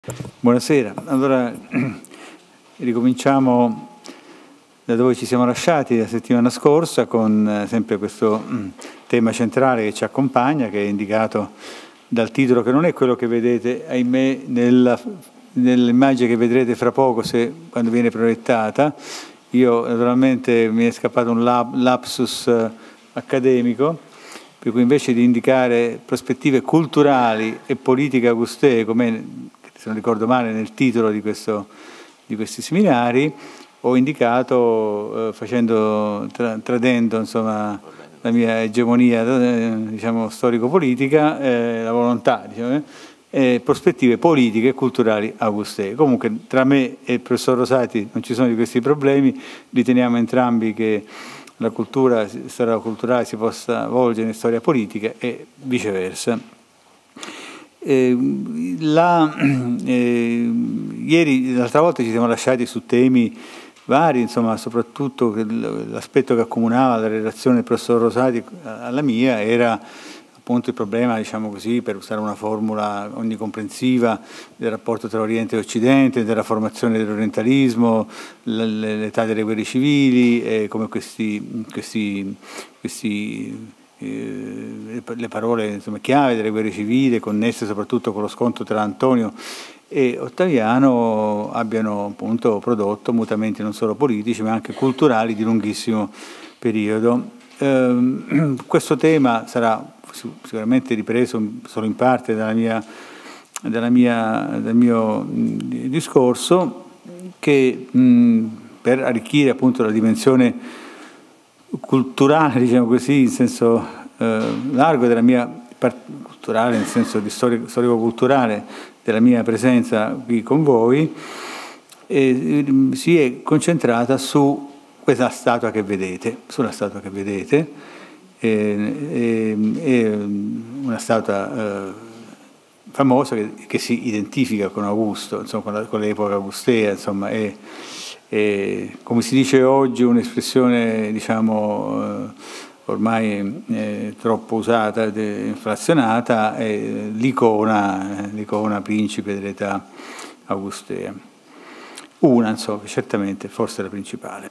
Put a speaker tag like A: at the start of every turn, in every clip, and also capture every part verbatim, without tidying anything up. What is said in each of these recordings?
A: Buonasera, allora ricominciamo da dove ci siamo lasciati la settimana scorsa con eh, sempre questo mh, tema centrale che ci accompagna, che è indicato dal titolo, che non è quello che vedete, ahimè, nella, nell'immagine che vedrete fra poco se, quando viene proiettata. Io naturalmente mi è scappato un lap, lapsus eh, accademico, per cui invece di indicare prospettive culturali e politiche augustee, come se non ricordo male nel titolo di, questo, di questi seminari, ho indicato, eh, facendo, tra, tradendo insomma, la mia egemonia eh, diciamo, storico-politica, eh, la volontà, diciamo, eh, prospettive politiche e culturali augustee. Comunque tra me e il professor Rosati non ci sono di questi problemi, riteniamo entrambi che la cultura, la storia culturale si possa volgere in storia politica e viceversa. Eh, la, eh, ieri, l'altra volta ci siamo lasciati su temi vari, insomma, soprattutto l'aspetto che accomunava la relazione del professor Rosati alla mia era appunto il problema, diciamo così, per usare una formula onnicomprensiva, del rapporto tra Oriente e Occidente, della formazione dell'orientalismo, l'età delle guerre civili, e come questi, questi, questi le parole insomma, chiave delle guerre civili, connesse soprattutto con lo scontro tra Antonio e Ottaviano, abbiano appunto prodotto mutamenti non solo politici ma anche culturali di lunghissimo periodo. Eh, questo tema sarà sicuramente ripreso solo in parte dalla mia, dalla mia, dal mio discorso, che mh, per arricchire appunto la dimensione culturale, diciamo così, in senso eh, largo della mia culturale, nel senso di storico-culturale della mia presenza qui con voi, e, si è concentrata su questa statua che vedete, sulla statua che vedete, è, è una statua eh, famosa che, che si identifica con Augusto, insomma, con l'epoca augustea, insomma, è E, come si dice oggi, un'espressione diciamo eh, ormai eh, troppo usata, de, inflazionata, è l'icona, l'icona principe dell'età augustea. Una, insomma, certamente, forse la principale.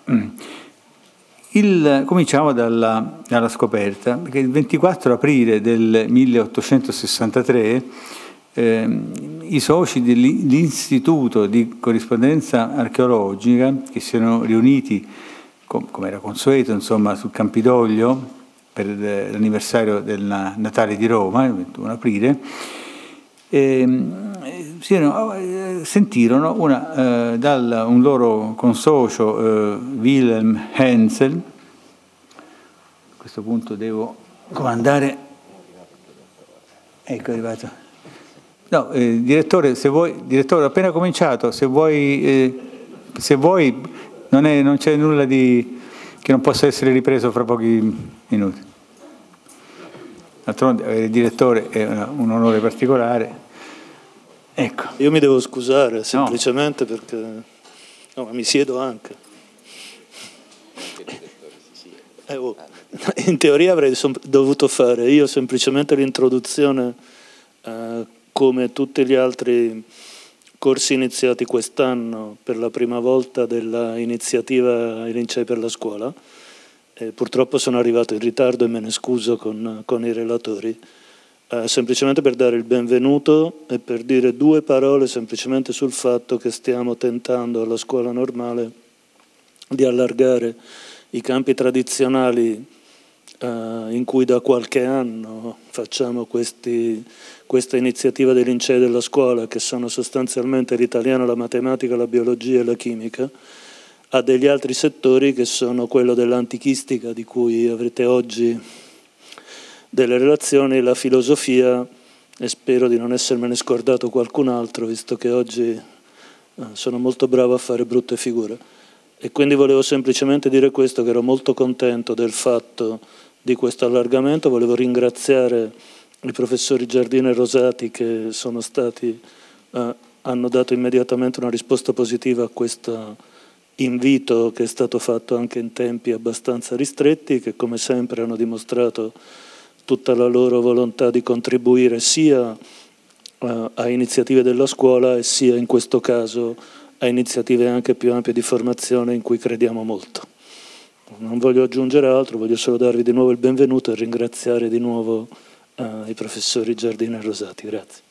A: Il, cominciamo dalla, dalla scoperta, perché il ventiquattro aprile del milleottocentosessantatré Eh, i soci dell'Istituto di Corrispondenza Archeologica, che si erano riuniti, com, come era consueto, insomma, sul Campidoglio per l'anniversario del Natale di Roma, il ventuno aprile, eh, si erano, eh, sentirono una, eh, dal un loro consocio, eh, Wilhelm Hensel. A questo punto devo comandare. Ecco, è arrivato. No, eh, direttore, se vuoi, direttore, ho appena cominciato, se vuoi, eh, se vuoi non, è, non c'è nulla di, che non possa essere ripreso fra pochi minuti. D'altronde avere il direttore è un onore particolare. Ecco.
B: Io mi devo scusare semplicemente no. perché no, ma mi siedo anche. Eh, oh. In teoria avrei dovuto fare io semplicemente l'introduzione eh, come tutti gli altri corsi iniziati quest'anno per la prima volta dell'iniziativa I Lincei per la Scuola. E purtroppo sono arrivato in ritardo e me ne scuso con, con i relatori, eh, semplicemente per dare il benvenuto e per dire due parole semplicemente sul fatto che stiamo tentando alla scuola normale di allargare i campi tradizionali eh, in cui da qualche anno facciamo questi questa iniziativa dei lincei della scuola, che sono sostanzialmente l'italiano, la matematica, la biologia e la chimica, a degli altri settori che sono quello dell'antichistica, di cui avrete oggi delle relazioni, la filosofia, e spero di non essermene scordato qualcun altro, visto che oggi eh, sono molto bravo a fare brutte figure. E quindi volevo semplicemente dire questo, che ero molto contento del fatto di questo allargamento. Volevo ringraziare i professori Giardino e Rosati che sono stati, eh, hanno dato immediatamente una risposta positiva a questo invito che è stato fatto anche in tempi abbastanza ristretti, che come sempre hanno dimostrato tutta la loro volontà di contribuire sia uh, a iniziative della scuola e sia in questo caso a iniziative anche più ampie di formazione in cui crediamo molto. Non voglio aggiungere altro, voglio solo darvi di nuovo il benvenuto e ringraziare di nuovo uh, i professori Giardino e Rosati. Grazie.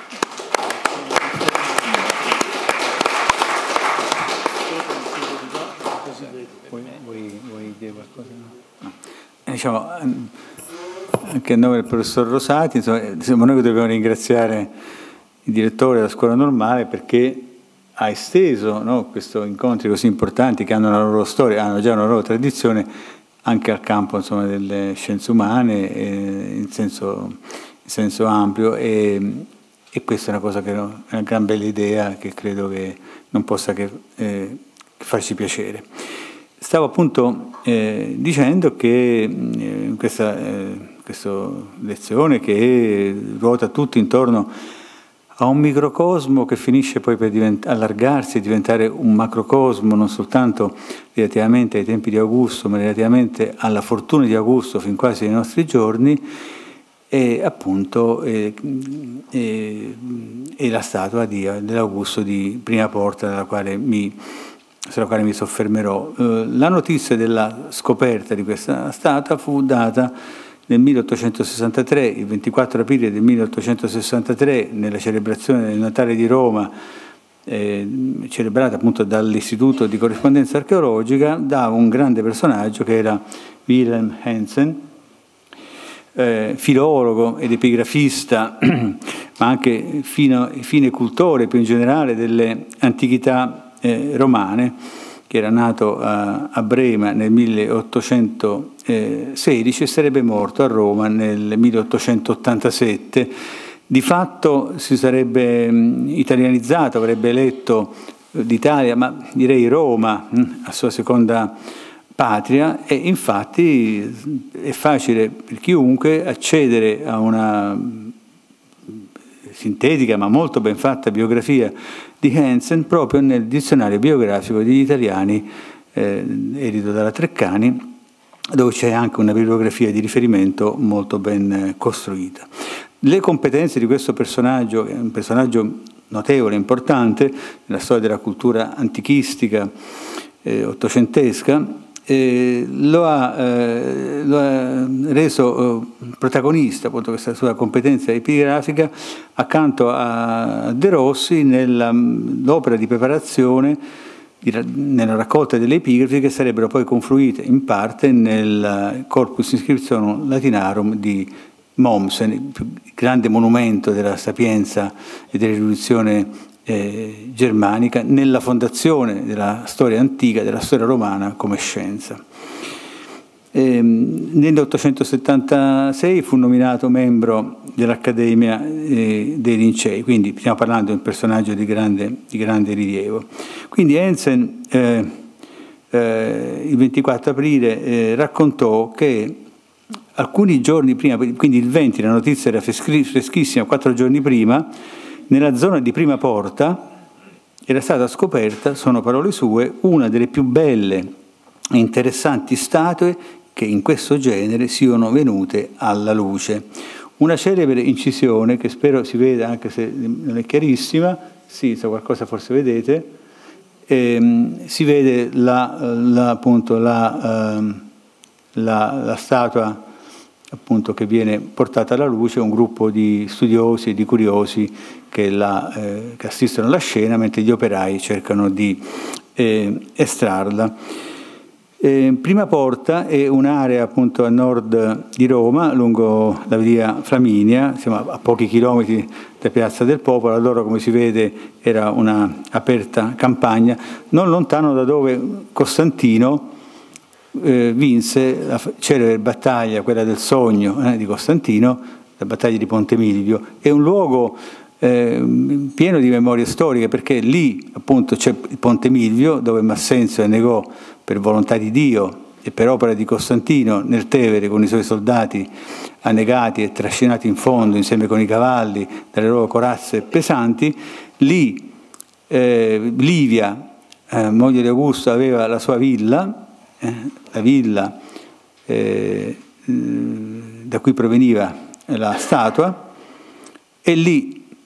A: Vuoi, vuoi, vuoi dire qualcosa? No. Eh, diciamo, anche a nome del professor Rosati, insomma, noi dobbiamo ringraziare il direttore della scuola normale perché ha esteso, no, questi incontri così importanti che hanno la loro storia, hanno già una loro tradizione anche al campo, insomma, delle scienze umane eh, in, senso, in senso ampio e, e questa è una cosa che è una gran bella idea che credo che non possa che eh, farci piacere. Stavo appunto eh, dicendo che in questa, eh, questa lezione che ruota tutto intorno a un microcosmo che finisce poi per allargarsi e diventare un macrocosmo, non soltanto relativamente ai tempi di Augusto, ma relativamente alla fortuna di Augusto fin quasi ai nostri giorni, e appunto è, è, è la statua di, dell'Augusto di Prima Porta, della quale mi, sulla quale mi soffermerò. La notizia della scoperta di questa statua fu data nel milleottocentosessantatré, il ventiquattro aprile del milleottocentosessantatré, nella celebrazione del Natale di Roma, eh, celebrata appunto dall'Istituto di Corrispondenza Archeologica, da un grande personaggio che era Wilhelm Hensen, eh, filologo ed epigrafista, ma anche fino, fine cultore più in generale delle antichità eh, romane, che era nato a, a Brema nel milleottocentosedici e sarebbe morto a Roma nel milleottocentottantasette. Di fatto si sarebbe mh, italianizzato, avrebbe eletto l'Italia, ma direi Roma, mh, a sua seconda patria, e infatti è facile per chiunque accedere a una sintetica ma molto ben fatta biografia di Hensen proprio nel dizionario biografico degli italiani eh, edito dalla Treccani, dove c'è anche una bibliografia di riferimento molto ben eh, costruita. Le competenze di questo personaggio, che è un personaggio notevole, importante nella storia della cultura antichistica eh, ottocentesca, Eh, lo, ha, eh, lo ha reso eh, protagonista, appunto, questa sua competenza epigrafica, accanto a De Rossi nell'opera di preparazione, di, nella raccolta delle epigrafi che sarebbero poi confluite in parte nel Corpus Inscriptionum Latinarum di Mommsen, il più grande monumento della sapienza e dell'erudizione Eh, germanica nella fondazione della storia antica, della storia romana come scienza. Eh, nell'ottocentosettantasei fu nominato membro dell'Accademia eh, dei Lincei, quindi stiamo parlando di un personaggio di grande, di grande rilievo. Quindi Hensen eh, eh, il ventiquattro aprile eh, raccontò che alcuni giorni prima, quindi il venti, la notizia era freschissima, quattro giorni prima, nella zona di Prima Porta era stata scoperta, sono parole sue, una delle più belle e interessanti statue che in questo genere siano venute alla luce. Una celebre incisione che spero si veda, anche se non è chiarissima, sì, so qualcosa forse vedete, ehm, si vede la, la, appunto, la, ehm, la, la statua appunto che viene portata alla luce, un gruppo di studiosi e di curiosi che, la, eh, che assistono alla scena mentre gli operai cercano di eh, estrarla. Eh, Prima Porta è un'area appunto a nord di Roma, lungo la via Flaminia, siamo a pochi chilometri da Piazza del Popolo. Allora, come si vede, era una aperta campagna, non lontano da dove Costantino Eh, vinse la celebre battaglia, quella del sogno eh, di Costantino, la battaglia di Ponte Milvio. È un luogo eh, pieno di memorie storiche, perché lì appunto c'è il Ponte Milvio, dove Massenzio negò per volontà di Dio e per opera di Costantino nel Tevere con i suoi soldati annegati e trascinati in fondo insieme con i cavalli dalle loro corazze pesanti. Lì eh, Livia, eh, moglie di Augusto, aveva la sua villa, Eh, la villa eh, da cui proveniva la statua, e lì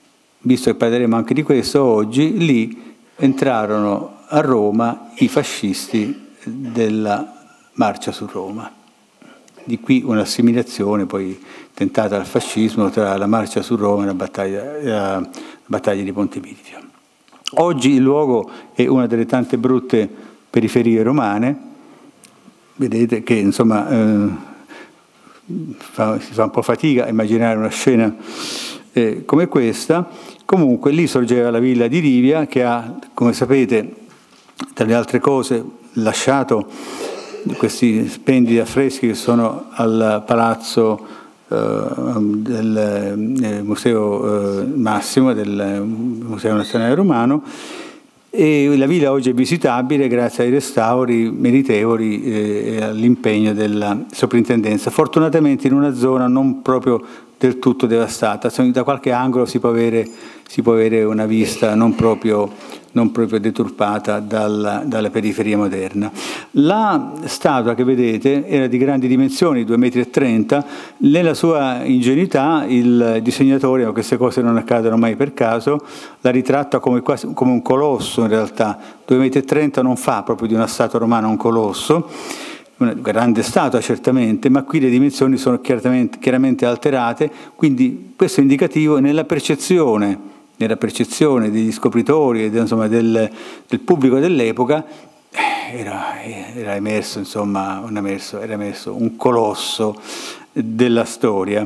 A: visto che parleremo anche di questo oggi, lì entrarono a Roma i fascisti della Marcia su Roma. Di qui un'assimilazione poi tentata al fascismo tra la Marcia su Roma e la battaglia, la battaglia di Ponte Milvio. Oggi il luogo è una delle tante brutte periferie romane, vedete che insomma eh, fa, si fa un po' fatica a immaginare una scena eh, come questa. Comunque lì sorgeva la villa di Livia, che ha, come sapete, tra le altre cose, lasciato questi splendidi affreschi che sono al palazzo eh, del eh, Museo eh, Massimo, del Museo Nazionale Romano, e la villa oggi è visitabile grazie ai restauri meritevoli eh, e all'impegno della soprintendenza, fortunatamente in una zona non proprio del tutto devastata. Da qualche angolo si può avere, si può avere una vista non proprio, non proprio deturpata dalla, dalla periferia moderna. La statua che vedete era di grandi dimensioni, due metri e trenta. Nella sua ingenuità il disegnatore, ma queste cose non accadono mai per caso, la ritratta come, quasi, come un colosso in realtà. due metri e trenta non fa proprio di una statua romana un colosso, una grande statua certamente, ma qui le dimensioni sono chiaramente, chiaramente alterate, quindi questo è indicativo nella percezione, nella percezione degli scopritori e insomma, del, del pubblico dell'epoca, era, era, emerso, insomma, un emerso, era emerso un colosso della storia.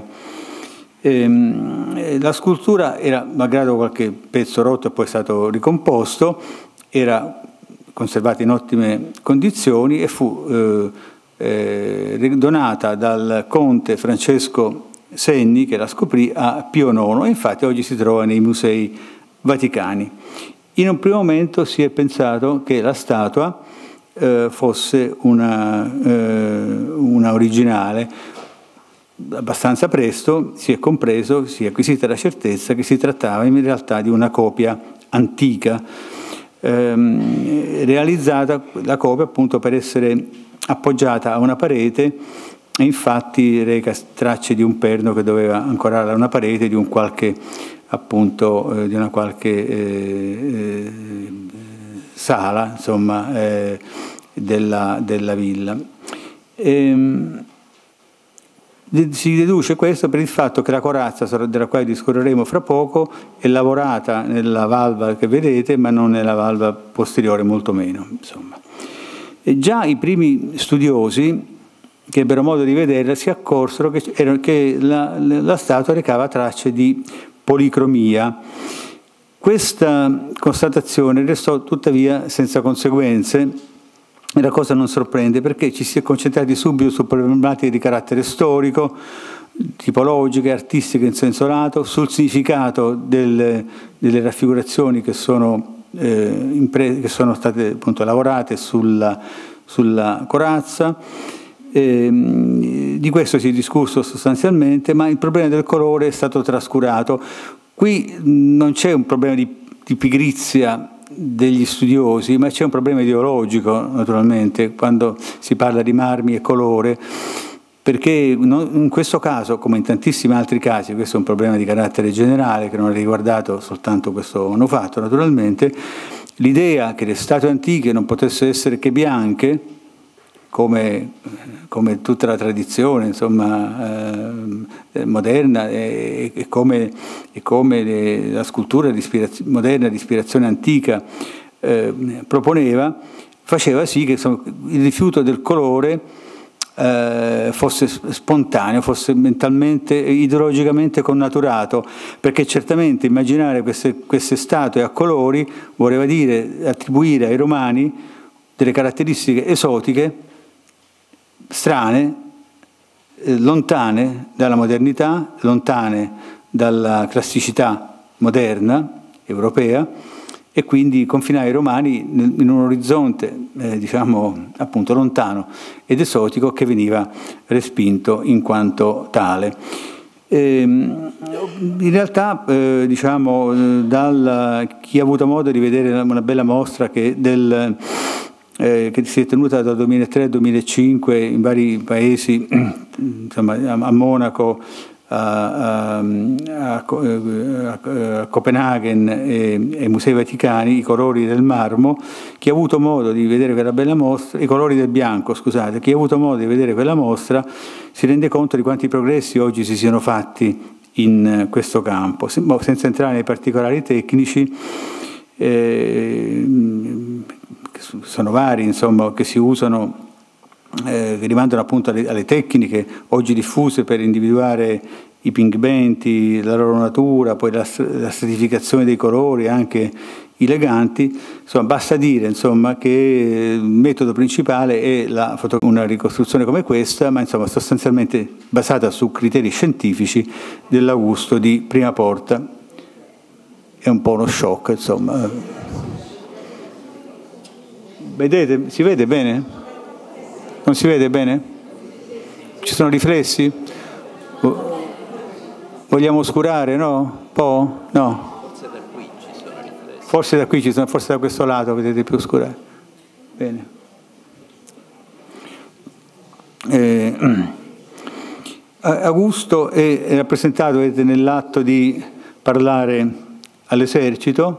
A: Ehm, la scultura era, malgrado qualche pezzo rotto e poi è stato ricomposto, era conservata in ottime condizioni e fu eh, eh, donata dal conte Francesco Senni, che la scoprì, a Pio nono, e infatti oggi si trova nei musei vaticani. In un primo momento si è pensato che la statua eh, fosse una, eh, una originale. Abbastanza presto si è compreso, si è acquisita la certezza che si trattava in realtà di una copia antica, ehm, realizzata la copia appunto per essere appoggiata a una parete, e infatti reca tracce di un perno che doveva ancorarla a una parete di un qualche appunto eh, di una qualche eh, eh, sala, insomma, eh, della, della villa. Ehm, Si deduce questo per il fatto che la corazza, della quale discorreremo fra poco, è lavorata nella valva che vedete, ma non nella valva posteriore, molto meno. Insomma. E già i primi studiosi che ebbero modo di vederla si accorsero che, che la, la statua recava tracce di policromia. Questa constatazione restò tuttavia senza conseguenze. E la cosa non sorprende perché ci si è concentrati subito su problematiche di carattere storico, tipologiche, artistiche in senso lato, sul significato del, delle raffigurazioni che sono, eh, impre- che sono state appunto lavorate sulla, sulla corazza. Eh, di questo si è discusso sostanzialmente, ma il problema del colore è stato trascurato. Qui non c'è un problema di, di pigrizia degli studiosi, ma c'è un problema ideologico naturalmente quando si parla di marmi e colore, perché in questo caso, come in tantissimi altri casi, questo è un problema di carattere generale che non ha riguardato soltanto questo manufatto naturalmente, l'idea che le statue antiche non potessero essere che bianche, come, come tutta la tradizione insomma, eh, moderna e, e come, e come le, la scultura di moderna di ispirazione antica eh, proponeva, faceva sì che insomma, il rifiuto del colore eh, fosse spontaneo, fosse mentalmente, ideologicamente connaturato, perché certamente immaginare queste, queste statue a colori voleva dire attribuire ai romani delle caratteristiche esotiche, strane, eh, lontane dalla modernità, lontane dalla classicità moderna, europea, e quindi confinare i romani in un orizzonte, eh, diciamo, appunto lontano ed esotico che veniva respinto in quanto tale. E, in realtà, eh, diciamo, dal, chi ha avuto modo di vedere una bella mostra che del Eh, che si è tenuta dal duemilatré al duemilacinque in vari paesi, insomma, a Monaco, a, a, a, a Copenaghen e ai Musei Vaticani, i colori del marmo. Chi ha avuto modo di vedere quella bella mostra, i colori del bianco, scusate, chi ha avuto modo di vedere quella mostra si rende conto di quanti progressi oggi si siano fatti in questo campo, senza entrare nei particolari tecnici. Eh, sono vari, insomma, che si usano, eh, che rimandano appunto alle, alle tecniche oggi diffuse per individuare i pigmenti, la loro natura, poi la, la stratificazione dei colori, anche i leganti. Insomma, basta dire, insomma, che il metodo principale è la foto, una ricostruzione come questa, ma insomma sostanzialmente basata su criteri scientifici dell'Augusto di Prima Porta. È un po' uno shock, insomma. Vedete? Si vede bene? Non si vede bene? Ci sono riflessi? Vogliamo oscurare, no? Un po'? No?
C: Forse da qui ci sono riflessi.
A: Forse da qui ci sono, forse da questo lato vedete più oscurare. Bene. Eh, Augusto è rappresentato, vedete, nell'atto di parlare all'esercito.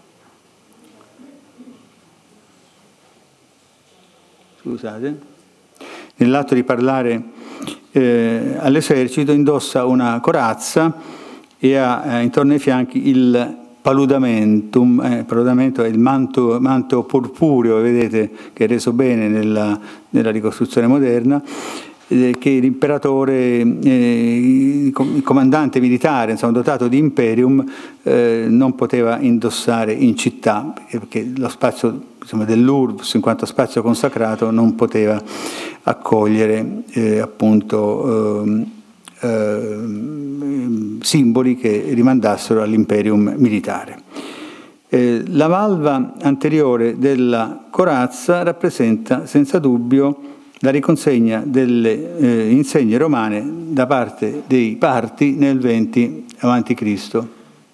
A: Scusate. Nell'atto di parlare eh, all'esercito indossa una corazza e ha eh, intorno ai fianchi il paludamentum, eh, paludamento è il manto, manto purpureo, vedete, che è reso bene nella, nella ricostruzione moderna, eh, che l'imperatore, eh, il comandante militare, insomma, dotato di imperium, eh, non poteva indossare in città, perché lo spazio, insomma, dell'Urbs, in quanto spazio consacrato, non poteva accogliere eh, appunto eh, eh, simboli che rimandassero all'imperium militare. Eh, la valva anteriore della corazza rappresenta senza dubbio la riconsegna delle eh, insegne romane da parte dei Parti nel venti avanti Cristo.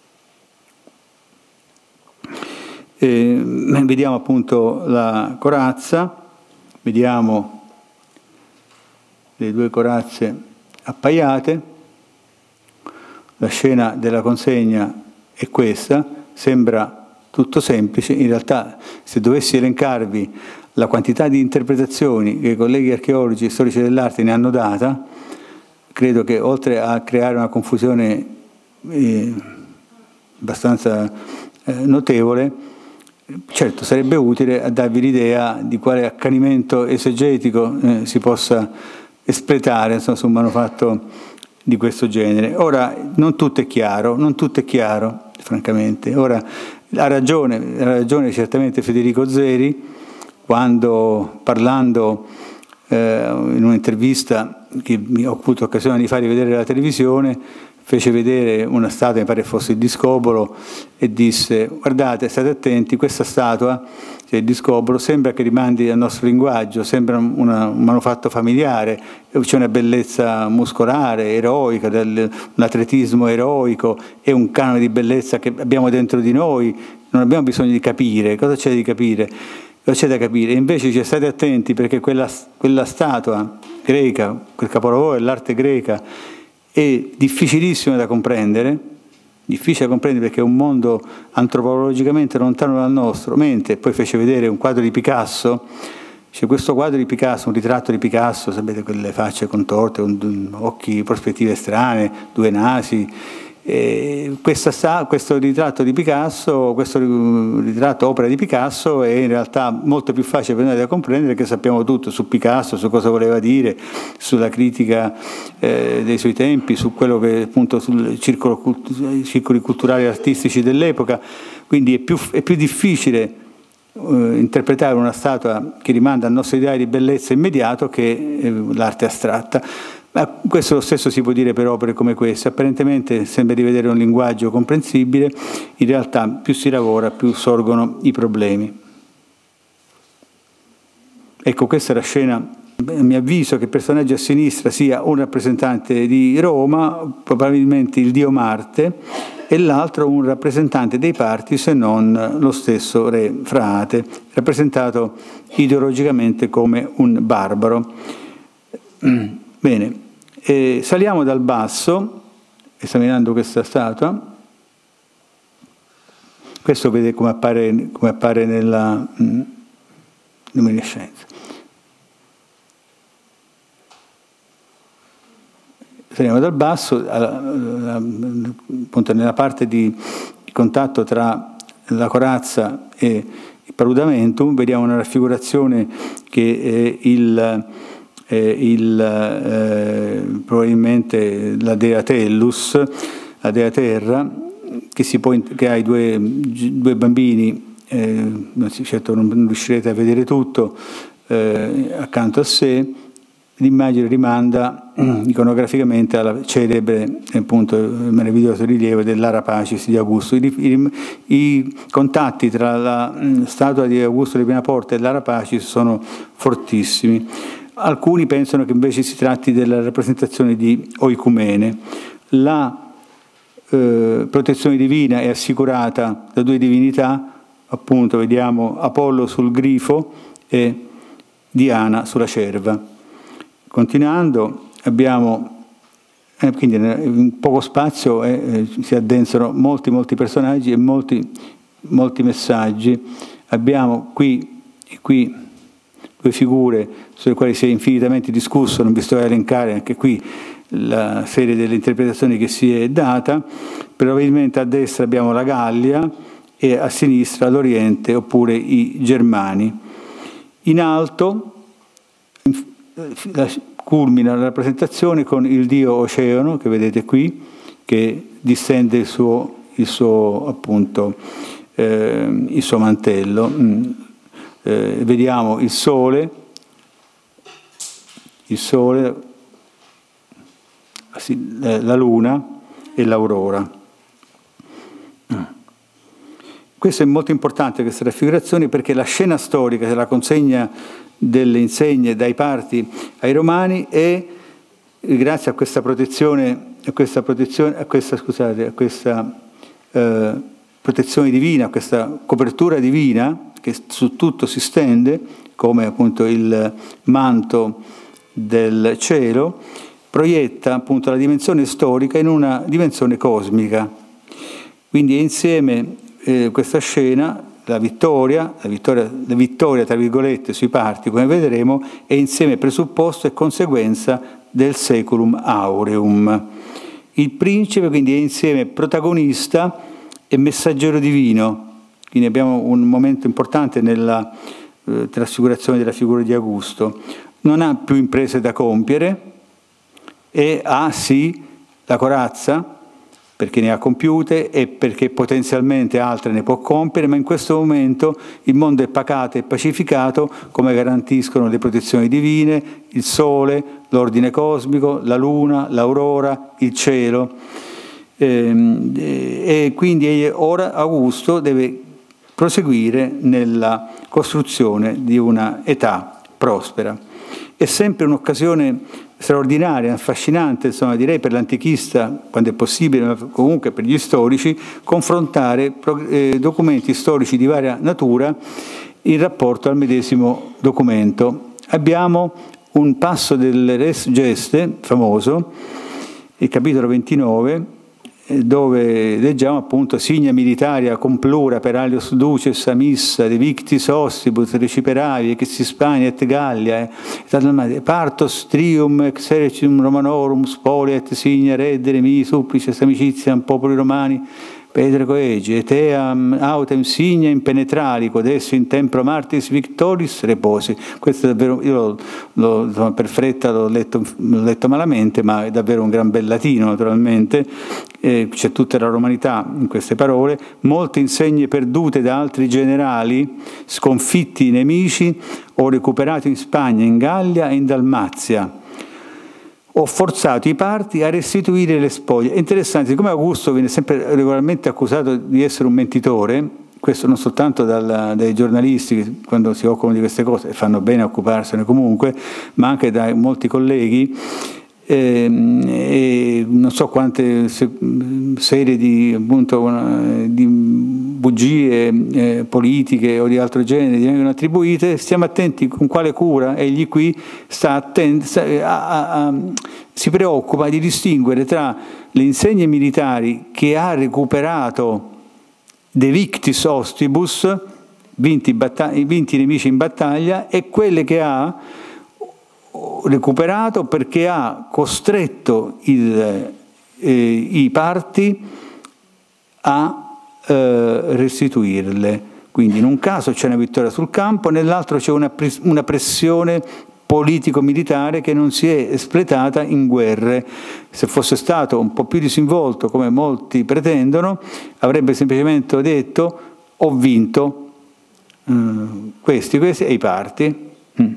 A: Eh, vediamo appunto la corazza, vediamo le due corazze appaiate, la scena della consegna è questa, sembra tutto semplice, in realtà se dovessi elencarvi la quantità di interpretazioni che i colleghi archeologi e storici dell'arte ne hanno data, credo che oltre a creare una confusione eh, abbastanza eh, notevole, certo sarebbe utile a darvi l'idea di quale accanimento esegetico eh, si possa espletare, insomma, su un manufatto di questo genere. Ora, non tutto è chiaro, non tutto è chiaro, francamente. Ora, ha ragione, ha ragione certamente Federico Zeri, quando parlando eh, in un'intervista che mi ho avuto occasione di fare vedere alla televisione, fece vedere una statua, mi pare fosse il Discobolo, e disse: guardate, state attenti, questa statua, cioè il Discobolo, sembra che rimandi al nostro linguaggio, sembra una, un manufatto familiare, c'è una bellezza muscolare, eroica, del, un atletismo eroico, è un canone di bellezza che abbiamo dentro di noi, non abbiamo bisogno di capire, cosa c'è di capire? Cosa c'è da capire? Invece ci state attenti, perché quella, quella statua greca, quel capolavoro dell'arte greca, è difficilissimo da comprendere, difficile da comprendere perché è un mondo antropologicamente lontano dal nostro, mentre poi fece vedere un quadro di Picasso, c'è questo quadro di Picasso, un ritratto di Picasso, sapete, quelle facce contorte, con occhi, prospettive strane, due nasi. E questa, questo ritratto di Picasso, questo ritratto opera di Picasso è in realtà molto più facile per noi da comprendere, che sappiamo tutto su Picasso, su cosa voleva dire, sulla critica eh, dei suoi tempi, su quello che appunto sui circoli culturali e artistici dell'epoca. Quindi è più, è più difficile eh, interpretare una statua che rimanda al nostro ideale di bellezza immediato che eh, l'arte astratta. Ma questo lo stesso si può dire per opere come queste. Apparentemente sembra di vedere un linguaggio comprensibile, in realtà più si lavora più sorgono i problemi. Ecco, questa è la scena. A mio avviso che il personaggio a sinistra sia un rappresentante di Roma, probabilmente il dio Marte, e l'altro un rappresentante dei Parti, se non lo stesso re Frate, rappresentato ideologicamente come un barbaro. Bene, E saliamo dal basso, esaminando questa statua. Questo vede come appare, come appare nella mh, luminescenza. Saliamo dal basso, appunto nella parte di contatto tra la corazza e il paludamentum, vediamo una raffigurazione che è il, è il eh, probabilmente la Dea Tellus, la Dea Terra, che, si può, che ha i due, due bambini, eh, certo non riuscirete a vedere tutto, eh, accanto a sé. L'immagine rimanda iconograficamente alla celebre, appunto, meraviglioso rilievo dell'Ara Pacis di Augusto. I, i, I contatti tra la mh, statua di Augusto di Pienaporta e l'Ara Pacis sono fortissimi. Alcuni pensano che invece si tratti della rappresentazione di Oicumene. La eh, protezione divina è assicurata da due divinità, appunto vediamo Apollo sul grifo e Diana sulla cerva. Continuando, abbiamo, eh, quindi in poco spazio eh, si addensano molti, molti personaggi e molti, molti messaggi. Abbiamo qui, qui due figure sulle quali si è infinitamente discusso, non vi sto a elencare anche qui la serie delle interpretazioni che si è data. Probabilmente a destra abbiamo la Gallia e a sinistra l'Oriente oppure i Germani. In alto culmina la rappresentazione con il dio Oceano, che vedete qui, che distende il suo, il suo, appunto, eh, il suo mantello. Eh, vediamo il sole, il sole, la luna e l'aurora. Questo è molto importante, questa raffigurazione, perché la scena storica della consegna delle insegne dai parti ai romani è, grazie a questa protezione, a questa protezione, a questa, scusate, a questa eh, protezione divina, a questa copertura divina che su tutto si stende, come appunto il manto del cielo, proietta appunto la dimensione storica in una dimensione cosmica. Quindi è insieme eh, questa scena. La vittoria, la vittoria, la vittoria, tra virgolette, sui parti, come vedremo, è insieme presupposto e conseguenza del Saeculum Aureum. Il principe, quindi, è insieme protagonista e messaggero divino. Quindi abbiamo un momento importante nella eh, trasfigurazione della figura di Augusto. Non ha più imprese da compiere e ha, sì, la corazza, perché ne ha compiute e perché potenzialmente altre ne può compiere, ma in questo momento il mondo è pacato e pacificato, come garantiscono le protezioni divine, il sole, l'ordine cosmico, la luna, l'aurora, il cielo. E, e quindi ora Augusto deve proseguire nella costruzione di una età prospera. È sempre un'occasione straordinaria, affascinante, insomma, direi per l'antichista, quando è possibile, ma comunque per gli storici, confrontare eh, documenti storici di varia natura in rapporto al medesimo documento. Abbiamo un passo del Res Geste, famoso, il capitolo ventinove, dove leggiamo appunto signa militaria complura per alios duces amissa de victis ostibus reciperavi che si Spagna et Gallia et partos trium exercitum Romanorum spolia et signa reddere mi supplices amicitiam popoli romani Pedro Coegi et eam autem signa impenetrali quod esso in templo martis victoris reposi. Questo è davvero, io l'ho, l'ho, per fretta l'ho letto, l'ho letto malamente, ma è davvero un gran bel latino naturalmente. Eh, c'è tutta la romanità in queste parole. Molte insegne perdute da altri generali, sconfitti i nemici o recuperati in Spagna, in Gallia e in Dalmazia. Ho forzato i parti a restituire le spoglie. È interessante, siccome Augusto viene sempre regolarmente accusato di essere un mentitore, questo non soltanto dal, dai giornalisti che quando si occupano di queste cose, e fanno bene a occuparsene comunque, ma anche da molti colleghi, eh, e non so quante se, serie di, appunto, di bugie eh, politiche o di altro genere gli vengono attribuite, stiamo attenti con quale cura egli qui sta attento, a, a, a, si preoccupa di distinguere tra le insegne militari che ha recuperato de victis ostibus, vinti, vinti i nemici in battaglia, e quelle che ha recuperato perché ha costretto il, eh, i parti a eh, restituirle. Quindi in un caso c'è una vittoria sul campo, nell'altro c'è una, pres una pressione politico-militare che non si è espletata in guerre. Se fosse stato un po' più disinvolto, come molti pretendono, avrebbe semplicemente detto: ho vinto eh, questi, questi e i parti. Mm.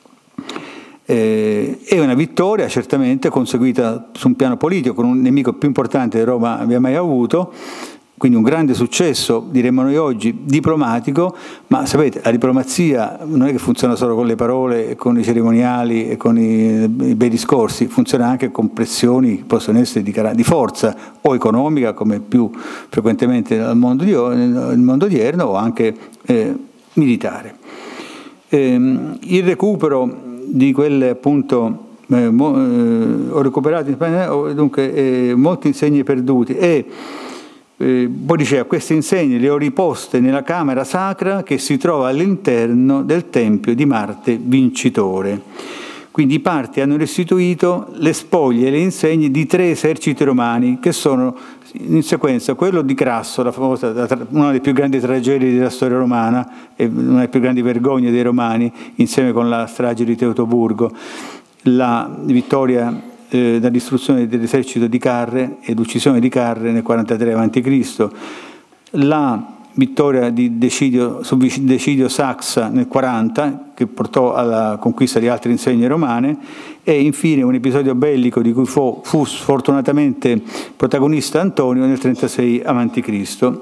A: Eh, è una vittoria certamente conseguita su un piano politico con un nemico più importante che Roma abbia mai avuto, quindi un grande successo, diremmo noi oggi, diplomatico, ma sapete, la diplomazia non è che funziona solo con le parole, con i cerimoniali e con i, i bei discorsi, funziona anche con pressioni che possono essere di, di forza o economica, come più frequentemente nel mondo, di, nel mondo odierno, o anche eh, militare. Eh, il recupero di quelle appunto eh, mo, eh, ho recuperato in Spagna, dunque eh, molti insegni perduti, e eh, poi diceva: queste insegne le ho riposte nella camera sacra che si trova all'interno del tempio di Marte vincitore. Quindi i parti hanno restituito le spoglie e le insegne di tre eserciti romani, che sono in sequenza quello di Crasso, la famosa, una delle più grandi tragedie della storia romana e una delle più grandi vergogne dei romani, insieme con la strage di Teutoburgo, la vittoria eh, da distruzione dell'esercito di Carre e l'uccisione di Carre nel quarantatré avanti Cristo, la vittoria di Decidio, su Decidio Saxa nel quaranta, che portò alla conquista di altre insegne romane, e infine un episodio bellico di cui fu, fu sfortunatamente protagonista Antonio nel trentasei avanti Cristo.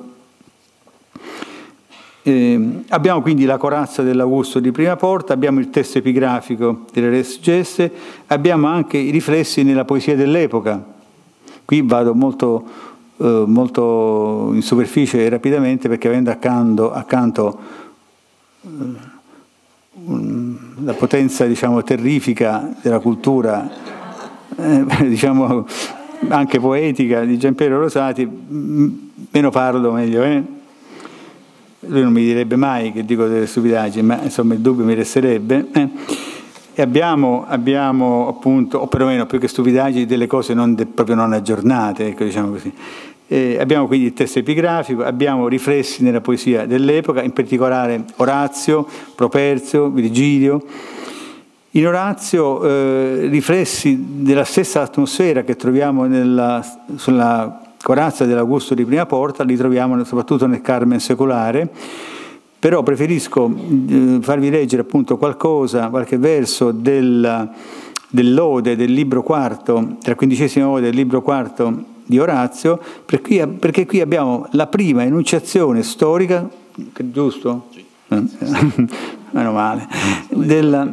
A: Eh, abbiamo quindi la corazza dell'Augusto di Prima Porta, abbiamo il testo epigrafico delle Res Gestae, abbiamo anche i riflessi nella poesia dell'epoca. Qui vado molto, eh, molto in superficie e rapidamente, perché avendo accanto, accanto eh, la potenza, diciamo, terrifica della cultura, eh, diciamo anche poetica, di Giampiero Rosati, meno parlo meglio, eh? Lui non mi direbbe mai che dico delle stupidaggini, ma insomma il dubbio mi resterebbe. Eh? E abbiamo, abbiamo appunto, o perlomeno più che stupidaggini, delle cose non de, proprio non aggiornate, ecco, diciamo così. Eh, abbiamo quindi il testo epigrafico, abbiamo riflessi nella poesia dell'epoca, in particolare Orazio, Properzio, Virgilio. In Orazio eh, riflessi della stessa atmosfera che troviamo nella, sulla corazza dell'Augusto di Prima Porta, li troviamo soprattutto nel Carmen secolare, però preferisco eh, farvi leggere appunto qualcosa, qualche verso del, dell'Ode del libro quarto, della quindicesima Ode del libro quarto di Orazio, perché qui, perché qui abbiamo la prima enunciazione storica, giusto? Sì. Meno male, della,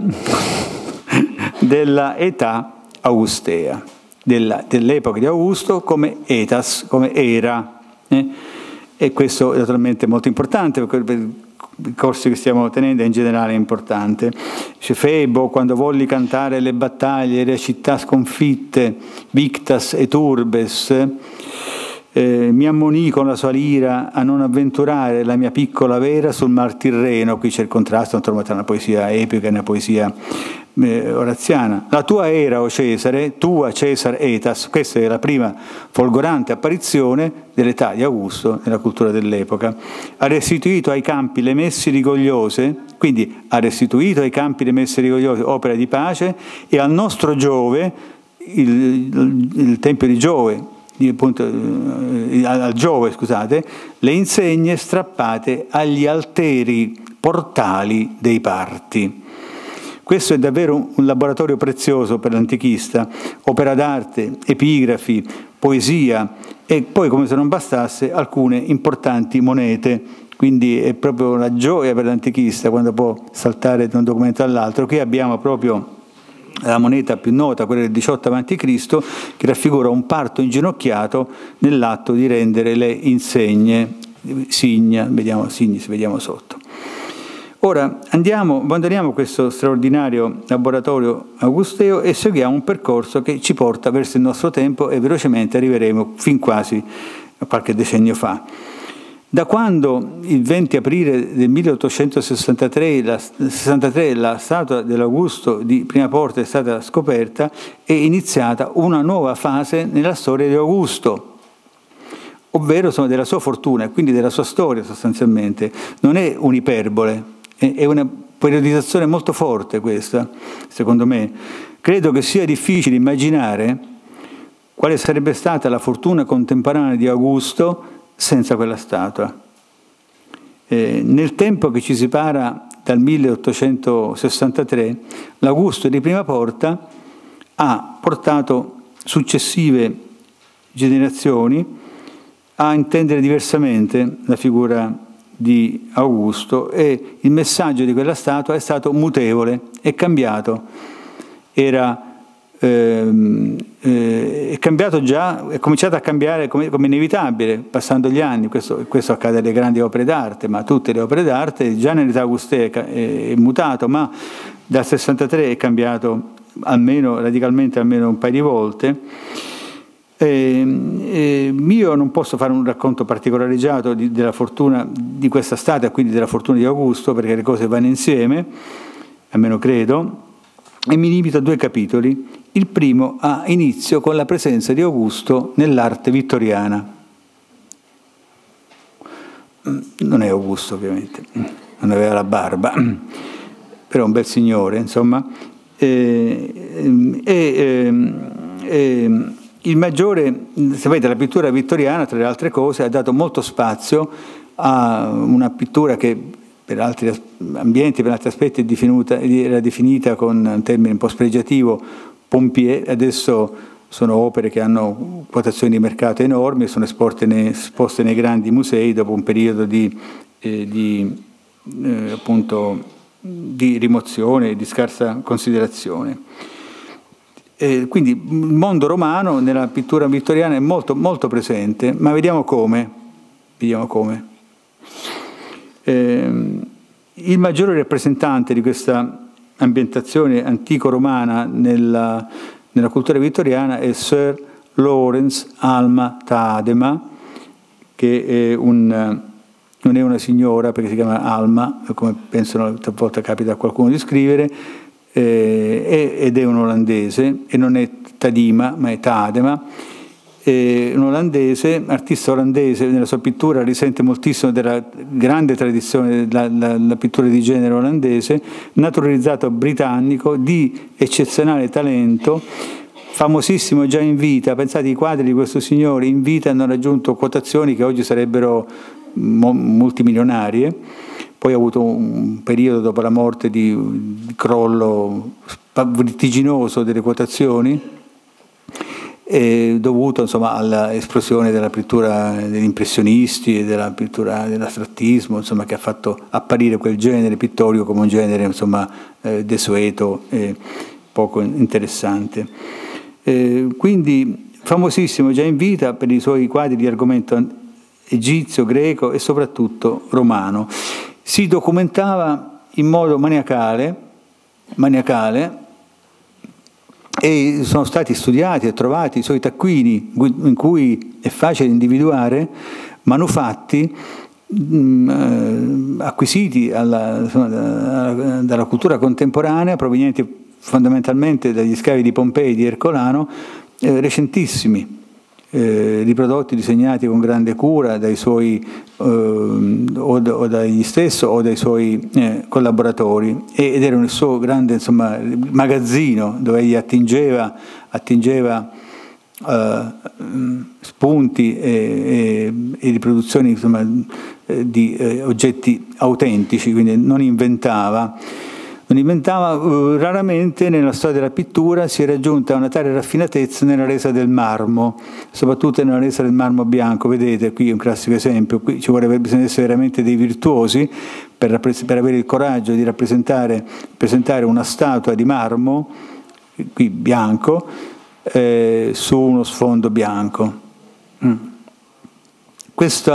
A: della età augustea, dell'epoca di Augusto come etas, come era. Eh? E questo è naturalmente molto importante, perché per i corsi che stiamo tenendo in generale è importante. Dice: Febo, quando volli cantare le battaglie, le città sconfitte, victas et urbes, eh, mi ammonì con la sua lira a non avventurare la mia piccola vera sul mar Tirreno. Qui c'è il contrasto tra una poesia epica e una poesia eh, oraziana. La tua era, o Cesare, tua Cesar etas, questa è la prima folgorante apparizione dell'età di Augusto nella cultura dell'epoca. Ha restituito ai campi le messe rigogliose, quindi ha restituito ai campi le messe rigogliose, opera di pace, e al nostro Giove, il, il, il tempio di Giove, di, appunto, eh, al Giove, scusate, le insegne strappate agli alteri portali dei parti. Questo è davvero un laboratorio prezioso per l'antichista, opera d'arte, epigrafi, poesia e poi, come se non bastasse, alcune importanti monete. Quindi è proprio una gioia per l'antichista quando può saltare da un documento all'altro. Qui abbiamo proprio la moneta più nota, quella del diciotto avanti Cristo, che raffigura un parto inginocchiato nell'atto di rendere le insegne Signa, vediamo, Signis, vediamo sotto. Ora andiamo, abbandoniamo questo straordinario laboratorio augusteo e seguiamo un percorso che ci porta verso il nostro tempo e velocemente arriveremo fin quasi a qualche decennio fa. Da quando il venti aprile del milleottocentosessantatré la, sessantatré, la statua dell'Augusto di Prima Porta è stata scoperta, è iniziata una nuova fase nella storia di Augusto, ovvero insomma, della sua fortuna e quindi della sua storia sostanzialmente. Non è un'iperbole, è una periodizzazione molto forte questa, secondo me. Credo che sia difficile immaginare quale sarebbe stata la fortuna contemporanea di Augusto senza quella statua. Eh, nel tempo che ci separa dal milleottocentosessantatré, l'Augusto di Prima Porta ha portato successive generazioni a intendere diversamente la figura di Augusto e il messaggio di quella statua è stato mutevole, è cambiato. Era Ehm, eh, è cambiato già, è cominciato a cambiare come, come inevitabile, passando gli anni. Questo, questo accade alle grandi opere d'arte, ma tutte le opere d'arte, già nell'età augustea è, è mutato, ma dal sessantatré è cambiato almeno radicalmente almeno un paio di volte. Eh, eh, io non posso fare un racconto particolareggiato di, della fortuna di questa statua, quindi della fortuna di Augusto, perché le cose vanno insieme, almeno credo, e mi limito a due capitoli. Il primo ha inizio con la presenza di Augusto nell'arte vittoriana. Non è Augusto, ovviamente, non aveva la barba, però un bel signore, insomma. E, e, e, e, il maggiore, sapete, la pittura vittoriana, tra le altre cose, ha dato molto spazio a una pittura che per altri ambienti, per altri aspetti è definita, era definita con un termine un po' spregiativo, Pompier. Adesso sono opere che hanno quotazioni di mercato enormi e sono esposte nei, esposte nei grandi musei dopo un periodo di, eh, di, eh, appunto, di rimozione e di scarsa considerazione. Eh, quindi il mondo romano nella pittura vittoriana è molto, molto presente, ma vediamo come. Vediamo come. Eh, il maggiore rappresentante di questa ambientazione antico-romana nella, nella cultura vittoriana è Sir Lawrence Alma Tadema, che è un, non è una signora perché si chiama Alma, come pensano talvolta capita a qualcuno di scrivere, eh, ed è un olandese, e non è Tadima ma è Tadema. Eh, un olandese, artista olandese, nella sua pittura risente moltissimo della grande tradizione della pittura di genere olandese, naturalizzato britannico, di eccezionale talento, famosissimo già in vita. Pensate, i quadri di questo signore in vita hanno raggiunto quotazioni che oggi sarebbero multimilionarie. Poi ha avuto un periodo dopo la morte di, di crollo vertiginoso delle quotazioni, è dovuto insomma all'esplosione della pittura degli impressionisti e della pittura dell'astrattismo, insomma, che ha fatto apparire quel genere pittorico come un genere insomma eh, desueto e poco interessante. Eh, quindi famosissimo già in vita per i suoi quadri di argomento egizio, greco e soprattutto romano. Si documentava in modo maniacale, maniacale e sono stati studiati e trovati i suoi taccuini in cui è facile individuare manufatti mh, acquisiti alla, insomma, dalla cultura contemporanea, provenienti fondamentalmente dagli scavi di Pompei e di Ercolano, eh, recentissimi, eh, riprodotti, disegnati con grande cura dai suoi eh, o, o dagli stesso o dai suoi eh, collaboratori, ed era il suo grande insomma magazzino dove egli attingeva, attingeva eh, spunti e, e, e riproduzioni insomma eh, di eh, oggetti autentici, quindi non inventava. Non inventava, uh, raramente nella storia della pittura si è raggiunta una tale raffinatezza nella resa del marmo, soprattutto nella resa del marmo bianco. Vedete, qui è un classico esempio, qui ci vuole, bisogna essere veramente dei virtuosi per, per avere il coraggio di rappresentare presentare una statua di marmo, qui bianco, eh, su uno sfondo bianco. Mm. Questa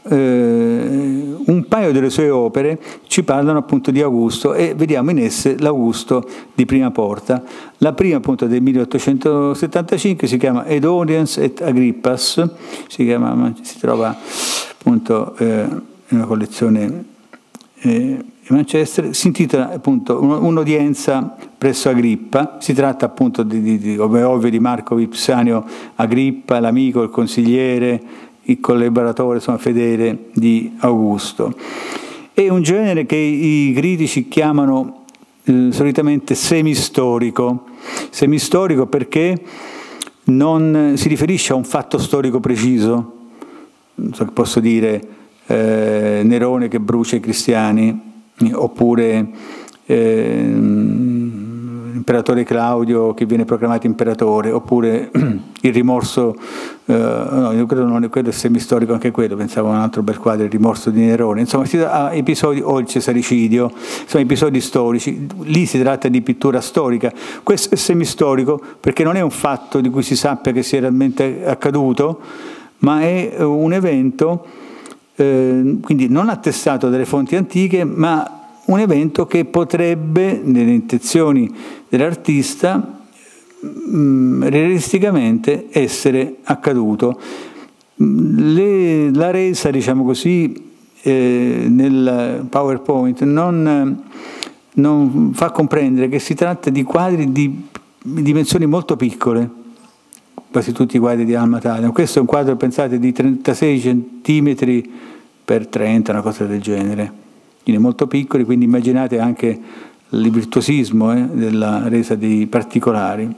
A: eh, un paio delle sue opere ci parlano appunto di Augusto e vediamo in esse l'Augusto di Prima Porta. La prima appunto del milleottocentosettantacinque si chiama Edonians et Agrippas, si, chiama, si trova appunto eh, in una collezione eh, di Manchester, si intitola appunto Un'udienza presso Agrippa. Si tratta appunto di, di, di, come ovvio, di Marco Vipsanio Agrippa, l'amico, il consigliere, il collaboratore insomma, fedele di Augusto. È un genere che i critici chiamano eh, solitamente semistorico. Semistorico perché non si riferisce a un fatto storico preciso, non so che posso dire, eh, Nerone che brucia i cristiani, oppure eh, l'imperatore Claudio che viene proclamato imperatore, oppure il rimorso, eh, no, io credo non è quello, è semistorico anche quello, pensavo a un altro bel quadro, il rimorso di Nerone, insomma si tratta a episodi, o il cesaricidio, insomma episodi storici, lì si tratta di pittura storica. Questo è semistorico perché non è un fatto di cui si sappia che sia realmente accaduto, ma è un evento eh, quindi non attestato dalle fonti antiche, ma un evento che potrebbe, nelle intenzioni dell'artista, mh, realisticamente essere accaduto. Le, la resa, diciamo così, eh, nel PowerPoint non, non fa comprendere che si tratta di quadri di dimensioni molto piccole, quasi tutti i quadri di Alma Tadem. Questo è un quadro, pensate, di trentasei centimetri per trenta, una cosa del genere. Quindi molto piccoli, quindi immaginate anche il virtuosismo eh, della resa dei particolari.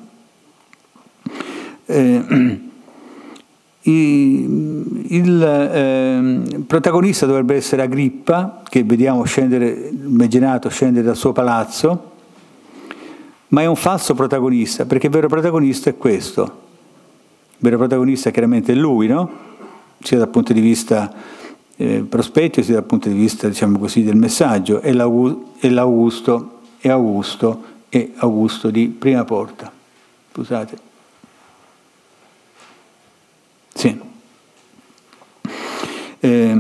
A: Eh, il il eh, protagonista dovrebbe essere Agrippa, che vediamo scendere, immaginato scendere dal suo palazzo, ma è un falso protagonista, perché il vero protagonista è questo. Il vero protagonista chiaramente è lui, no? Sia dal punto di vista eh, prospettico, sia dal punto di vista, diciamo così, del messaggio, è l'Augusto, è Augusto, è Augusto di Prima Porta. Scusate. Sì. Eh,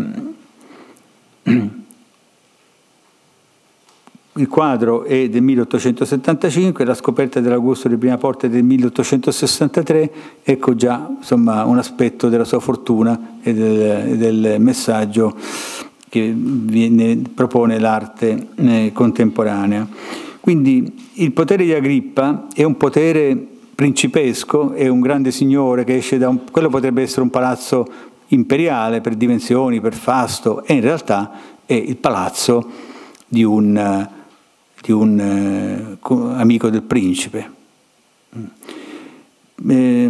A: il quadro è del milleottocentosettantacinque, la scoperta dell'Augusto di Prima Porta è del milleottocentosessantatré, ecco già insomma, un aspetto della sua fortuna e del, del messaggio che viene, propone l'arte eh, contemporanea. Quindi il potere di Agrippa è un potere principesco, è un grande signore che esce da un... quello potrebbe essere un palazzo imperiale per dimensioni, per fasto, e in realtà è il palazzo di un, di un eh, amico del principe. Eh,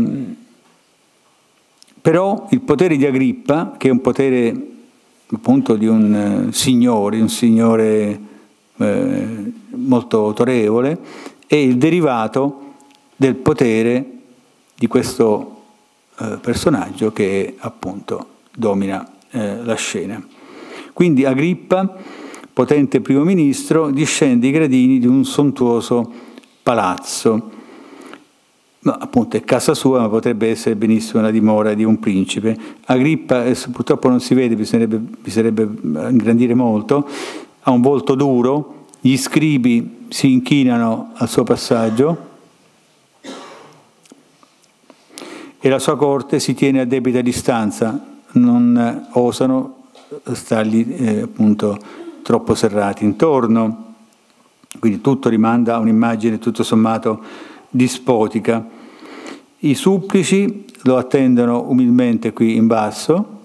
A: però il potere di Agrippa, che è un potere appunto di un uh, signore, un signore eh, molto autorevole, è il derivato del potere di questo eh, personaggio che appunto domina eh, la scena. Quindi Agrippa, potente primo ministro, discende i gradini di un sontuoso palazzo. No, appunto è casa sua, ma potrebbe essere benissimo la dimora di un principe. Agrippa, eh, purtroppo non si vede, bisognerebbe, bisognerebbe ingrandire molto, ha un volto duro, gli scribi si inchinano al suo passaggio e la sua corte si tiene a debita distanza, non osano stargli eh, appunto troppo serrati intorno, quindi tutto rimanda a un'immagine tutto sommato dispotica. I supplici lo attendono umilmente qui in basso,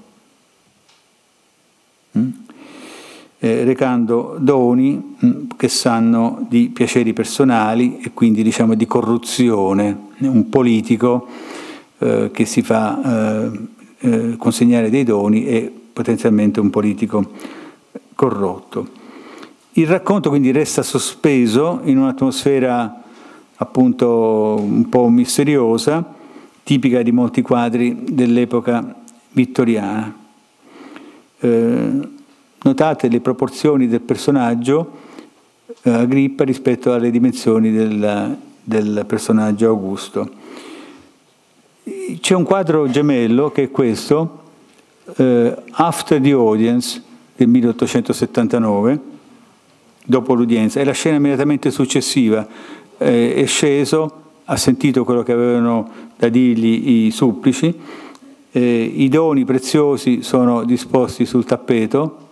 A: mh, eh, recando doni mh, che sanno di piaceri personali e quindi diciamo di corruzione. Un politico eh, che si fa eh, eh, consegnare dei doni è potenzialmente un politico corrotto. Il racconto quindi resta sospeso in un'atmosfera appunto un po' misteriosa, tipica di molti quadri dell'epoca vittoriana. Eh, notate le proporzioni del personaggio eh, Agrippa rispetto alle dimensioni del, del personaggio Augusto. C'è un quadro gemello che è questo, eh, After the Audience del milleottocentosettantanove, dopo l'udienza, e la scena immediatamente successiva, eh, è sceso, ha sentito quello che avevano da dirgli i supplici, eh, i doni preziosi sono disposti sul tappeto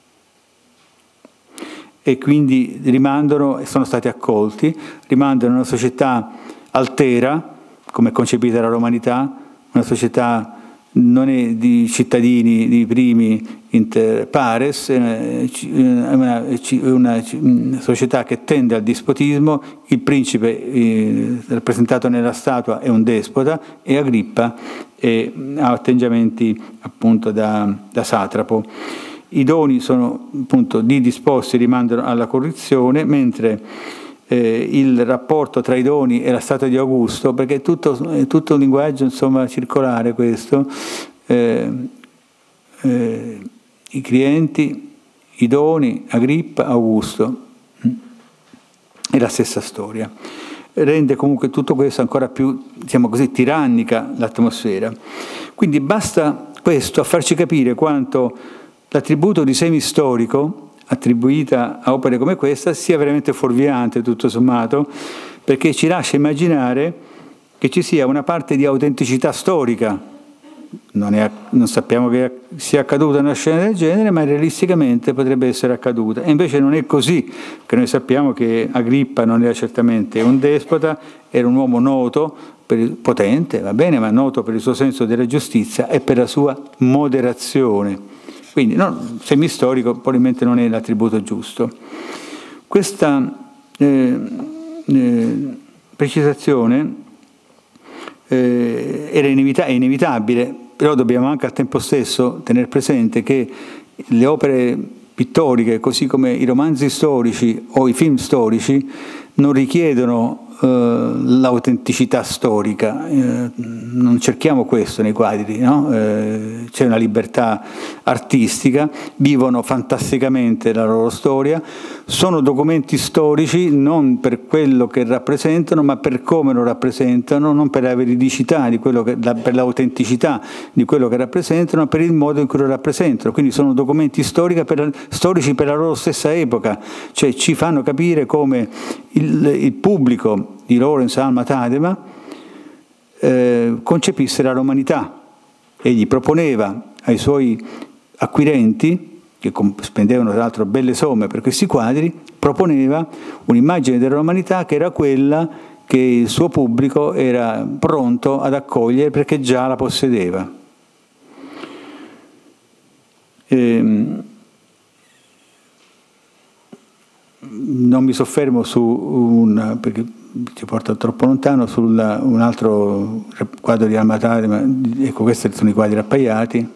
A: e quindi rimandano, e sono stati accolti, rimandano una società altera, come è concepita la romanità, una società non è di cittadini di primi inter pares, una, una, una società che tende al dispotismo, il principe eh, rappresentato nella statua è un despota e Agrippa è, ha atteggiamenti appunto da, da satrapo. I doni sono appunto di disposti, rimandano alla corruzione, mentre eh, il rapporto tra i doni e la statua di Augusto, perché è tutto, è tutto un linguaggio insomma circolare questo, eh, eh, i clienti, i doni, Agrippa, Augusto, è la stessa storia. Rende comunque tutto questo ancora più, diciamo così, tirannica l'atmosfera. Quindi basta questo a farci capire quanto l'attributo di semistorico attribuita a opere come questa sia veramente fuorviante tutto sommato, perché ci lascia immaginare che ci sia una parte di autenticità storica. Non, è, non sappiamo che sia accaduta una scena del genere, ma realisticamente potrebbe essere accaduta. E invece non è così, che noi sappiamo che Agrippa non era certamente un despota, era un uomo noto, per, potente, va bene, ma noto per il suo senso della giustizia e per la sua moderazione. Quindi no, semistorico probabilmente non è l'attributo giusto. Questa eh, eh, precisazione eh, era inevita- è inevitabile, però dobbiamo anche al tempo stesso tener presente che le opere pittoriche, così come i romanzi storici o i film storici, non richiedono eh, l'autenticità storica, eh, non cerchiamo questo nei quadri, no? Eh, c'è una libertà artistica, vivono fantasticamente la loro storia, sono documenti storici non per quello che rappresentano, ma per come lo rappresentano, non per la veridicità di quello che, per l'autenticità di quello che rappresentano, ma per il modo in cui lo rappresentano. Quindi sono documenti storici per, storici per la loro stessa epoca, cioè ci fanno capire come il, il pubblico di Lawrence Alma Tadema eh, concepisse la romanità. Egli proponeva ai suoi acquirenti, che spendevano tra l'altro belle somme per questi quadri, proponeva un'immagine della romanità che era quella che il suo pubblico era pronto ad accogliere perché già la possedeva. Ehm, non mi soffermo su un, perché ci porta troppo lontano, su un altro quadro di Alma Tadema. Ecco, questi sono i quadri appaiati.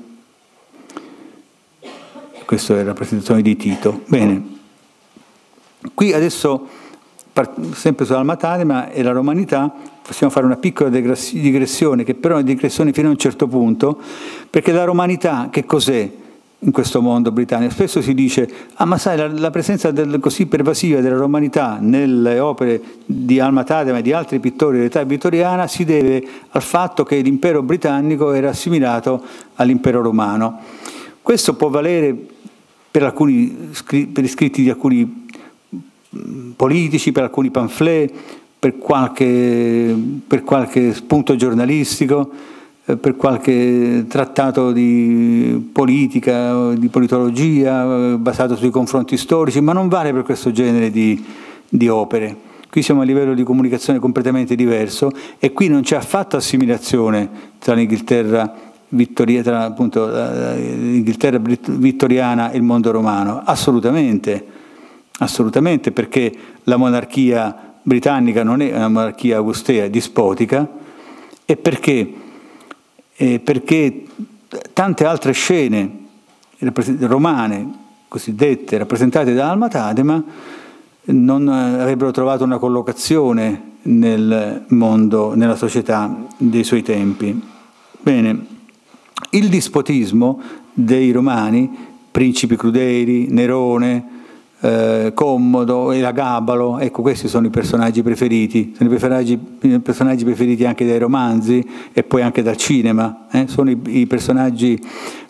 A: Questa è la rappresentazione di Tito. Bene, qui adesso, sempre su Alma Tadema e la romanità, possiamo fare una piccola digressione, che però è una digressione fino a un certo punto, perché la romanità che cos'è in questo mondo britannico? Spesso si dice, ah ma sai, la, la presenza del, così pervasiva della romanità nelle opere di Alma Tadema e di altri pittori dell'età vittoriana si deve al fatto che l'impero britannico era assimilato all'impero romano. Questo può valere per, alcuni, per scritti di alcuni politici, per alcuni pamphlet, per qualche, per qualche spunto giornalistico, per qualche trattato di politica, di politologia basato sui confronti storici, ma non vale per questo genere di, di opere. Qui siamo a livello di comunicazione completamente diverso e qui non c'è affatto assimilazione tra l'Inghilterra Vittoria, tra appunto l'Inghilterra vittoriana e il mondo romano, assolutamente, assolutamente, perché la monarchia britannica non è una monarchia augustea, dispotica, e perché, eh, perché tante altre scene romane, cosiddette, rappresentate da Alma Tadema, non avrebbero trovato una collocazione nel mondo, nella società dei suoi tempi. Bene. Il dispotismo dei romani, principi crudeli, Nerone, eh, Commodo, Elagabalo, ecco, questi sono i personaggi preferiti, sono i personaggi, i personaggi preferiti anche dai romanzi e poi anche dal cinema, eh? Sono i, i personaggi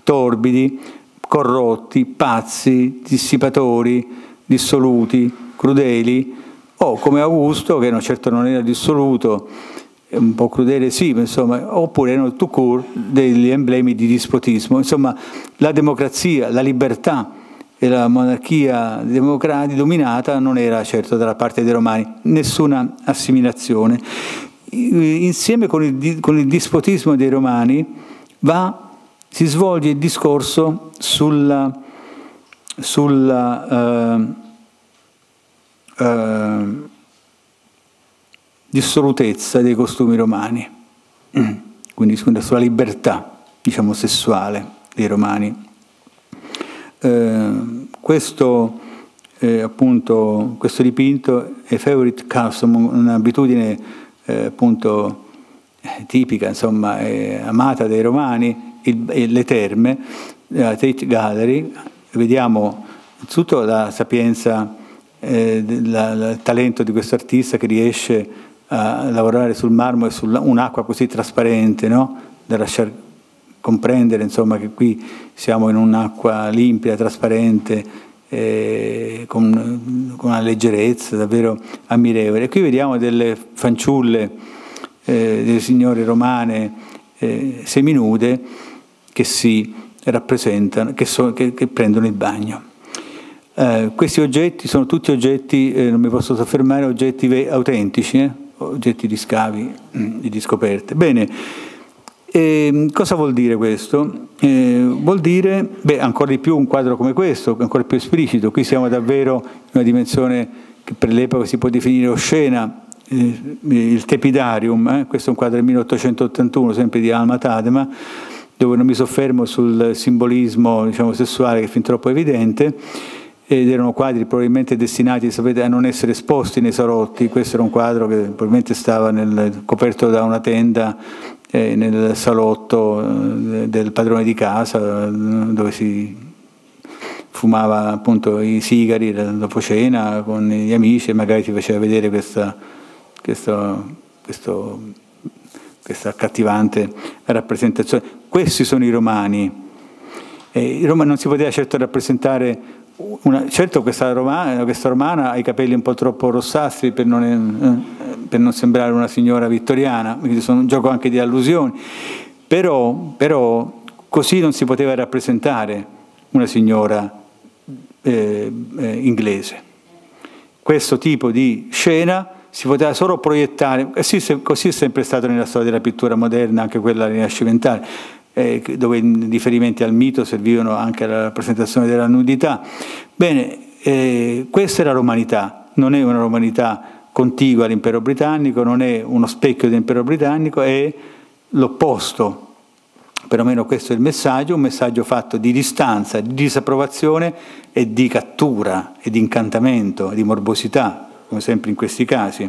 A: torbidi, corrotti, pazzi, dissipatori, dissoluti, crudeli, o come Augusto, che no, certo non era dissoluto, un po' crudele sì, ma insomma, oppure erano tout court degli emblemi di dispotismo. Insomma, la democrazia, la libertà e la monarchia democratica dominata non era certo dalla parte dei romani, nessuna assimilazione. Insieme con il, con il dispotismo dei romani va, si svolge il discorso sulla, sulla eh, eh, dissolutezza dei costumi romani, quindi sulla libertà, diciamo, sessuale dei romani. Eh, questo, eh, appunto, questo dipinto è favorite custom, un'abitudine eh, appunto tipica, insomma, eh, amata dai romani, il, le terme, la Tate Gallery. Vediamo innanzitutto la sapienza, eh, il talento di questo artista che riesce a lavorare sul marmo e su un'acqua così trasparente, no? Da lasciar comprendere, insomma, che qui siamo in un'acqua limpida, trasparente, eh, con, con una leggerezza davvero ammirevole. E qui vediamo delle fanciulle, eh, delle signore romane eh, seminude che si rappresentano, che, so, che, che prendono il bagno. Eh, questi oggetti sono tutti oggetti, eh, non mi posso soffermare, oggetti autentici, eh? oggetti di scavi, di scoperte. Bene, eh, cosa vuol dire questo? Eh, vuol dire, beh, ancora di più un quadro come questo, ancora più esplicito. Qui siamo davvero in una dimensione che per l'epoca si può definire oscena, eh, il Tepidarium, eh? Questo è un quadro del milleottocentottantuno, sempre di Alma Tadema, dove non mi soffermo sul simbolismo, diciamo, sessuale, che è fin troppo evidente, ed erano quadri probabilmente destinati, sapete, a non essere esposti nei salotti. Questo era un quadro che probabilmente stava nel, coperto da una tenda eh, nel salotto eh, del padrone di casa, dove si fumava appunto i sigari dopo cena con gli amici, e magari ti faceva vedere questa, questo, questo, questa accattivante rappresentazione. Questi sono i romani. Eh, I romani non si poteva certo rappresentare. Una, certo questa romana, questa romana ha i capelli un po' troppo rossastri per non, eh, per non sembrare una signora vittoriana, quindi sono un gioco anche di allusioni, però, però così non si poteva rappresentare una signora eh, eh, inglese. Questo tipo di scena si poteva solo proiettare, così, così è sempre stato nella storia della pittura moderna, anche quella rinascimentale, Eh, dove i riferimenti al mito servivano anche alla rappresentazione della nudità. Bene, eh, questa è la romanità, non è una romanità contigua all'impero britannico, non è uno specchio dell'impero britannico, è l'opposto. Perlomeno questo è il messaggio, un messaggio fatto di distanza, di disapprovazione e di cattura, e di incantamento, di morbosità, come sempre in questi casi.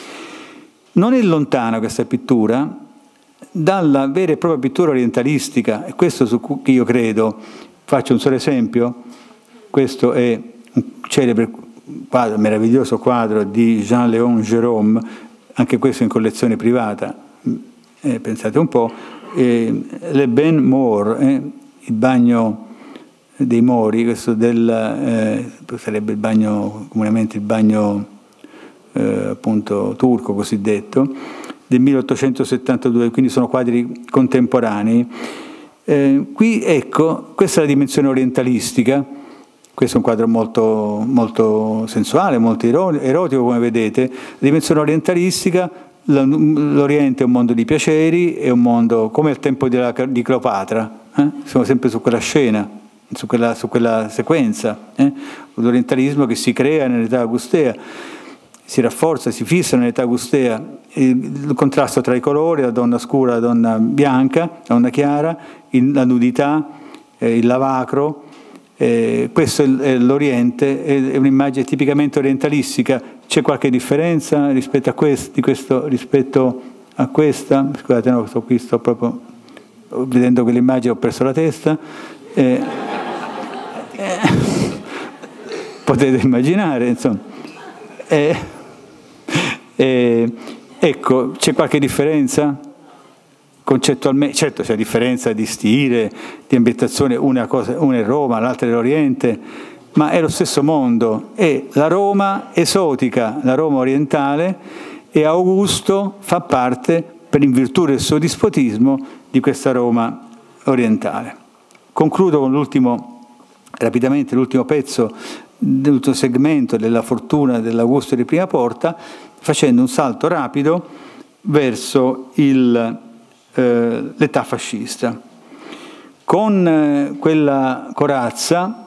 A: Non è lontana questa pittura dalla vera e propria pittura orientalistica, e questo su cui io credo. Faccio un solo esempio. Questo è un celebre quadro, meraviglioso quadro di Jean-Léon Gérôme, anche questo in collezione privata, eh, pensate un po', eh, Le Bain Maure, eh, il bagno dei Mori, questo del, eh, sarebbe il bagno, comunemente il bagno eh, appunto turco cosiddetto, del milleottocentosettantadue, quindi sono quadri contemporanei. Eh, qui, ecco, questa è la dimensione orientalistica. Questo è un quadro molto, molto sensuale, molto erotico, come vedete. La dimensione orientalistica, l'Oriente è un mondo di piaceri, è un mondo come al tempo della, di Cleopatra, eh? Siamo sempre su quella scena, su quella, su quella sequenza, eh? L'orientalismo che si crea nell'età augustea, si rafforza, si fissa nell'età augustea, il, il contrasto tra i colori, la donna scura, la donna bianca, la donna chiara, il, la nudità, eh, il lavacro, eh, questo è, è l'Oriente, è, è un'immagine tipicamente orientalistica. C'è qualche differenza rispetto a, quest, di questo, rispetto a questa? Scusate, no, sto qui, sto proprio vedendo quell'immagine, ho perso la testa. Eh, eh, potete immaginare, insomma. Eh, Eh, ecco, c'è qualche differenza? concettualmente, certo c'è differenza di stile, di ambientazione, una, cosa, una è Roma, l'altra è l'Oriente, ma è lo stesso mondo, è la Roma esotica, la Roma orientale, e Augusto fa parte, per in virtù del suo dispotismo, di questa Roma orientale. Concludo con l'ultimo, rapidamente l'ultimo pezzo, l'ultimo segmento della fortuna dell'Augusto di Prima Porta, facendo un salto rapido verso il, eh, l'età fascista. Con eh, quella corazza,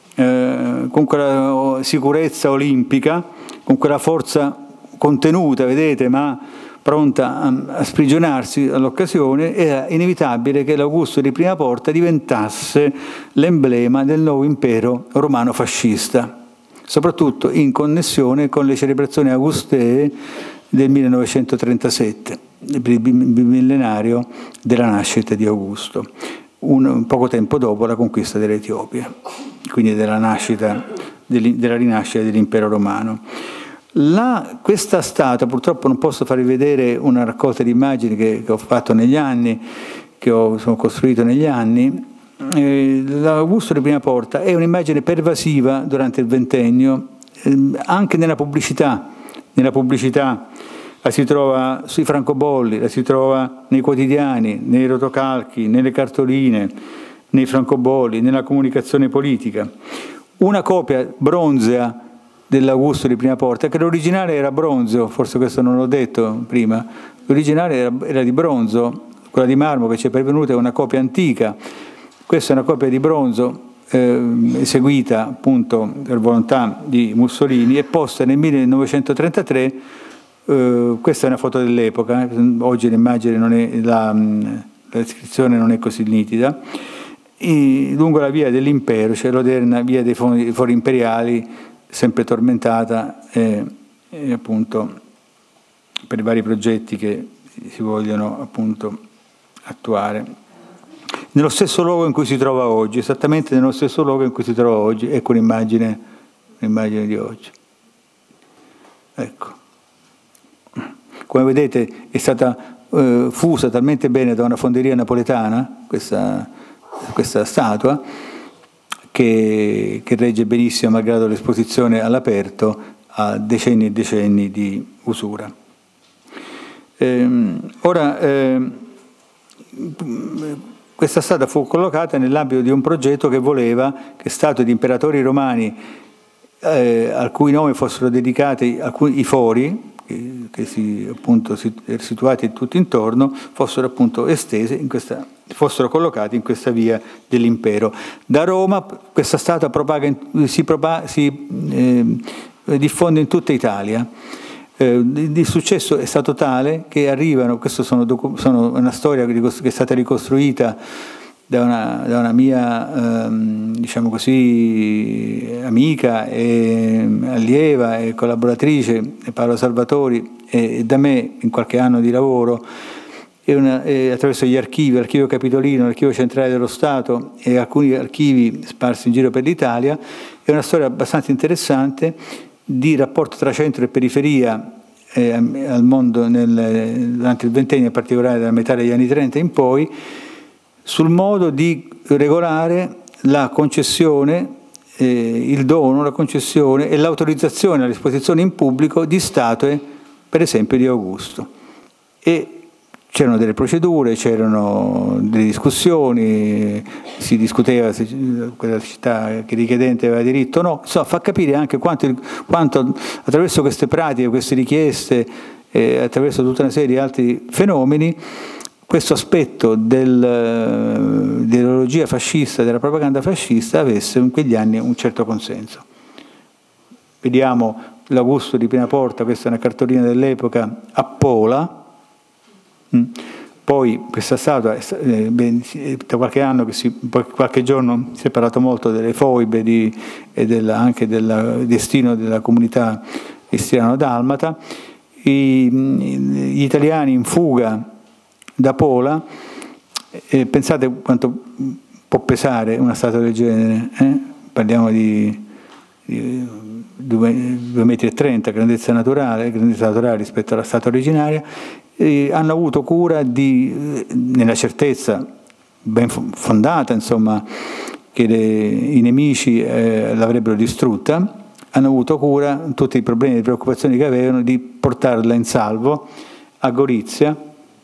A: eh, con quella sicurezza olimpica, con quella forza contenuta, vedete, ma pronta a, a sprigionarsi all'occasione, era inevitabile che l'Augusto di Prima Porta diventasse l'emblema del nuovo impero romano fascista, soprattutto in connessione con le celebrazioni augustee del millenovecentotrentasette, il bimillenario della nascita di Augusto, un, un poco tempo dopo la conquista dell'Etiopia, quindi della, nascita, della rinascita dell'impero romano. La, questa statua, purtroppo non posso farvi vedere una raccolta di immagini che, che ho fatto negli anni, che ho, sono costruito negli anni. Eh, L'Augusto di Prima Porta è un'immagine pervasiva durante il ventennio, eh, anche nella pubblicità. Nella pubblicità la si trova sui francobolli, la si trova nei quotidiani, nei rotocalchi, nelle cartoline, nei francobolli, nella comunicazione politica. Una copia bronzea dell'Augusto di Prima Porta, che l'originale era bronzo, forse questo non l'ho detto prima, l'originale era, era di bronzo, quella di marmo che ci è pervenuta è una copia antica, questa è una copia di bronzo eh, eseguita appunto per volontà di Mussolini e posta nel millenovecentotrentatré, eh, questa è una foto dell'epoca, oggi l'immagine non è, la, la descrizione non è così nitida, e lungo la via dell'impero, cioè l'odierna via dei fori, fori imperiali, sempre tormentata e, e appunto per i vari progetti che si vogliono appunto attuare. Nello stesso luogo in cui si trova oggi, esattamente nello stesso luogo in cui si trova oggi, ecco un'immagine, un'immagine di oggi. Ecco. Come vedete è stata eh, fusa talmente bene da una fonderia napoletana questa, questa statua, Che, che regge benissimo, malgrado l'esposizione all'aperto, a decenni e decenni di usura. Ehm, ora, ehm, questa statua fu collocata nell'ambito di un progetto che voleva che statue di imperatori romani, eh, al cui nome fossero dedicati alcuni, i fori, che, che si, appunto, si, situati tutto intorno, fossero appunto estese in questa fossero collocati in questa via dell'impero. Da Roma questa statua propaga, si, propaga, si eh, diffonde in tutta Italia. Eh, il successo è stato tale che arrivano, questo sono, sono una storia che è stata ricostruita da una, da una mia ehm, diciamo così amica e allieva e collaboratrice, Paola Salvatori, e, e da me in qualche anno di lavoro, E una, e attraverso gli archivi, l'archivio capitolino, l'archivio centrale dello Stato e alcuni archivi sparsi in giro per l'Italia. È una storia abbastanza interessante di rapporto tra centro e periferia eh, al mondo nel, durante il ventennio, in particolare dalla metà degli anni trenta in poi, sul modo di regolare la concessione, eh, il dono, la concessione e l'autorizzazione all'esposizione in pubblico di statue, per esempio di Augusto. E c'erano delle procedure, c'erano delle discussioni, si discuteva se quella città che richiedente aveva diritto o no. Insomma, fa capire anche quanto, quanto attraverso queste pratiche, queste richieste, eh, attraverso tutta una serie di altri fenomeni, questo aspetto del, dell'ideologia fascista, della propaganda fascista, avesse in quegli anni un certo consenso. Vediamo l'Augusto di Prima Porta, questa è una cartolina dell'epoca, a Pola. Poi questa statua, eh, da qualche anno, che si, qualche giorno si è parlato molto delle foibe di, e della, anche del destino della comunità istriano-dalmata. I, gli italiani in fuga da Pola, eh, pensate quanto può pesare una statua del genere, eh? Parliamo di, di due virgola trenta metri, grandezza naturale, grandezza naturale rispetto alla statua originaria. eh, hanno avuto cura di, eh, nella certezza ben fondata, insomma, che le, i nemici eh, l'avrebbero distrutta, hanno avuto cura, tutti i problemi e le preoccupazioni che avevano, di portarla in salvo a Gorizia,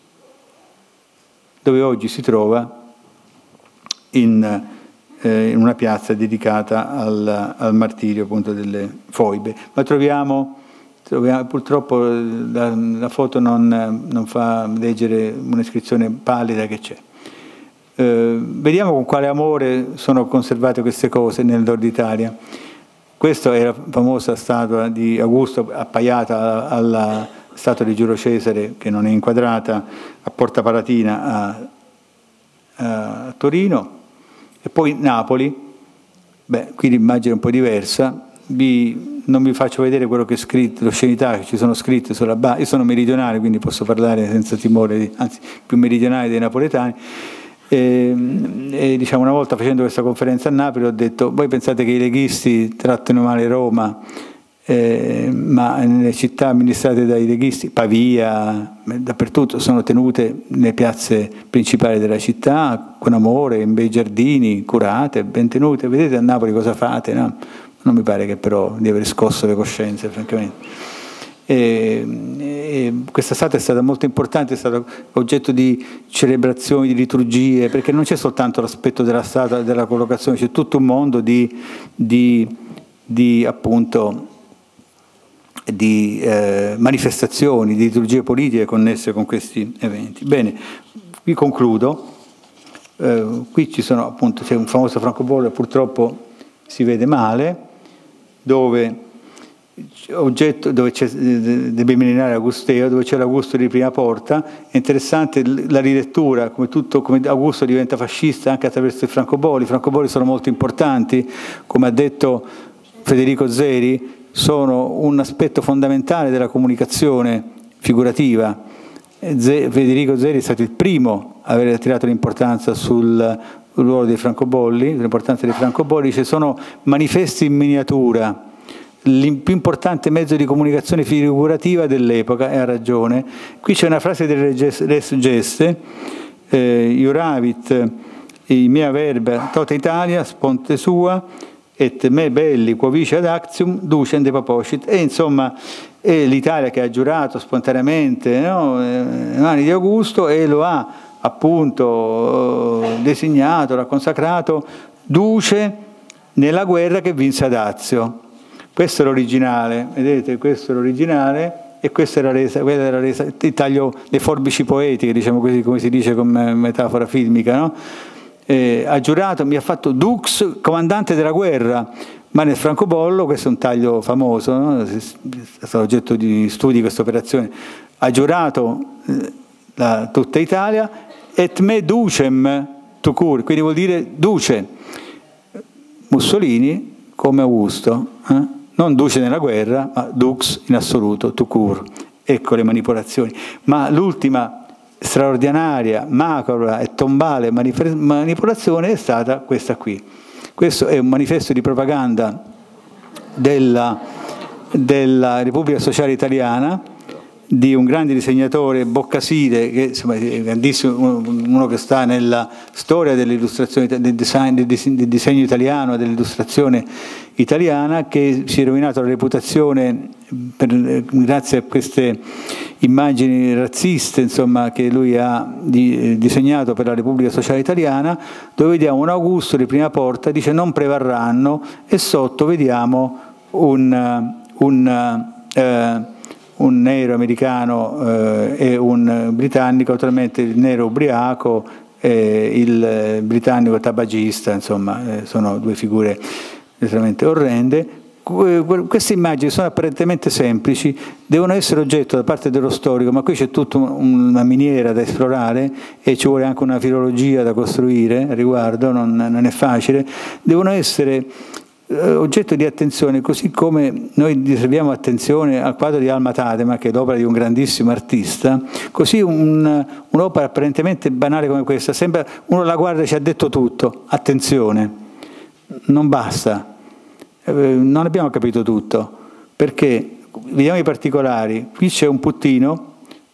A: dove oggi si trova in, eh, in una piazza dedicata al, al martirio, appunto, delle foibe. Ma troviamo, troviamo purtroppo la, la foto non, non fa leggere un'iscrizione pallida che c'è. Eh, vediamo con quale amore sono conservate queste cose nel Nord Italia. Questa è la famosa statua di Augusto appaiata alla statua di Giulio Cesare, che non è inquadrata, a Porta Palatina a, a Torino. E poi Napoli, beh, qui l'immagine è un po' diversa, vi, non vi faccio vedere quello che è scritto, le oscenità che ci sono scritte sulla base. Io sono meridionale, quindi posso parlare senza timore, di, anzi più meridionale dei napoletani. E, e diciamo, una volta facendo questa conferenza a Napoli ho detto: voi pensate che i leghisti trattano male Roma, eh, ma nelle città amministrate dai leghisti, Pavia, dappertutto, sono tenute nelle piazze principali della città con amore, in bei giardini, curate, ben tenute. Vedete a Napoli cosa fate, no? Non mi pare che però di aver scosso le coscienze, francamente. E, e questa statua è stata molto importante, è stata oggetto di celebrazioni, di liturgie, perché non c'è soltanto l'aspetto della statua, della collocazione, c'è tutto un mondo di, di, di appunto di eh, manifestazioni, di liturgie politiche connesse con questi eventi. Bene, qui concludo. Eh, qui ci sono, appunto, c'è un famoso francobollo, purtroppo si vede male, dove oggetto dove c'è dei Bemeninari Augusteo, dove c'è l'Augusto di Prima Porta. È interessante la rilettura, come, tutto, come Augusto diventa fascista anche attraverso i francobolli. I francobolli sono molto importanti, come ha detto Federico Zeri, sono un aspetto fondamentale della comunicazione figurativa. Federico Zeri è stato il primo a aver attirato l'importanza sul ruolo dei francobolli, l'importanza dei francobolli. Ci sono manifesti in miniatura, il più importante mezzo di comunicazione figurativa dell'epoca, e ha ragione. Qui c'è una frase del Res Geste, eh, Iuravit, i mea verba tota Italia, sponte sua, et me belli quo vice ad actium ducem de paposcit. E insomma è l'Italia che ha giurato spontaneamente, no, le mani di Augusto, e lo ha appunto designato, l'ha consacrato duce nella guerra che vinse ad Azio. Questo è l'originale, vedete, questo è l'originale, e questa era resa, quella era resa, il taglio, le forbici poetiche, diciamo così, come si dice come metafora filmica, no? Eh, ha giurato, mi ha fatto dux, comandante della guerra, ma nel francobollo, questo è un taglio famoso, no? È stato oggetto di studi questa operazione, ha giurato eh, la, tutta Italia, et me ducem tucur, quindi vuol dire duce, Mussolini come Augusto, eh? Non duce nella guerra, ma dux in assoluto, tucur. Ecco le manipolazioni. Ma l'ultima straordinaria, macabra e tombale manipolazione è stata questa qui. Questo è un manifesto di propaganda della, della Repubblica Sociale Italiana, di un grande disegnatore, Boccasile, che insomma, è grandissimo, uno che sta nella storia dell'illustrazione, del, design, del disegno italiano, dell'illustrazione italiana, che si è rovinato la reputazione per, grazie a queste immagini razziste, insomma, che lui ha di, eh, disegnato per la Repubblica Sociale Italiana, dove vediamo un Augusto di Prima Porta, dice non prevarranno, e sotto vediamo un, un eh, un nero americano eh, e un britannico, naturalmente il nero ubriaco e il britannico tabagista, insomma, eh, sono due figure estremamente orrende. Queste immagini sono apparentemente semplici, devono essere oggetto da parte dello storico, ma qui c'è tutta una miniera da esplorare e ci vuole anche una filologia da costruire a riguardo, non, non è facile. Devono essere oggetto di attenzione, così come noi riserviamo attenzione al quadro di Alma Tadema, che è l'opera di un grandissimo artista, così un, un'opera apparentemente banale come questa, sembra, uno la guarda e ci ha detto tutto. Attenzione, non basta, eh, non abbiamo capito tutto, perché vediamo i particolari. Qui c'è un puttino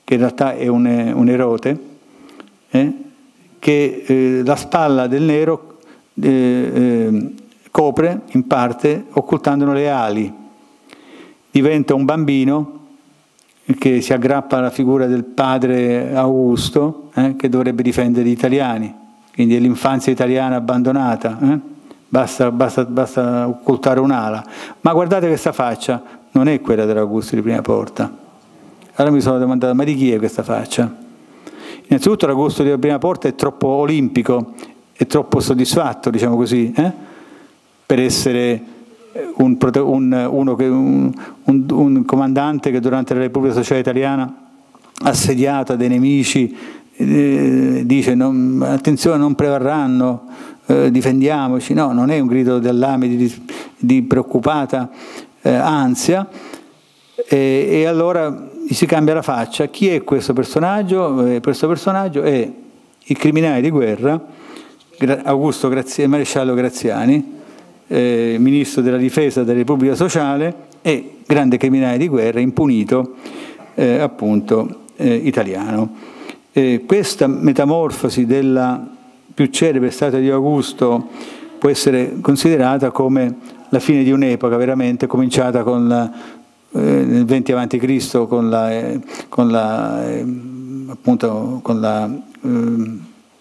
A: che in realtà è un, un erote, eh, che eh, la spalla del nero eh, eh, copre in parte occultandone le ali. Diventa un bambino che si aggrappa alla figura del padre Augusto, eh, che dovrebbe difendere gli italiani, quindi è l'infanzia italiana abbandonata, eh? basta, basta, basta occultare un'ala. Ma guardate questa faccia, non è quella dell'Augusto di Prima Porta. Allora mi sono domandato, ma di chi è questa faccia? Innanzitutto l'Augusto di Prima Porta è troppo olimpico, è troppo soddisfatto, diciamo così, eh? per essere un, un, uno che, un, un, un comandante che durante la Repubblica Sociale Italiana, assediato da dei nemici, eh, dice non, attenzione, non prevarranno, eh, difendiamoci. No, non è un grido d'allarme, di, di preoccupata eh, ansia. E, e allora si cambia la faccia. Chi è questo personaggio? Eh, questo personaggio è il criminale di guerra Augusto Graziani, maresciallo Graziani, eh, ministro della difesa della Repubblica Sociale e grande criminale di guerra impunito, eh, appunto eh, italiano. Eh, questa metamorfosi della più celebre statua di Augusto può essere considerata come la fine di un'epoca veramente cominciata con la nel venti avanti Cristo con la, eh, con la, eh, appunto, con la eh,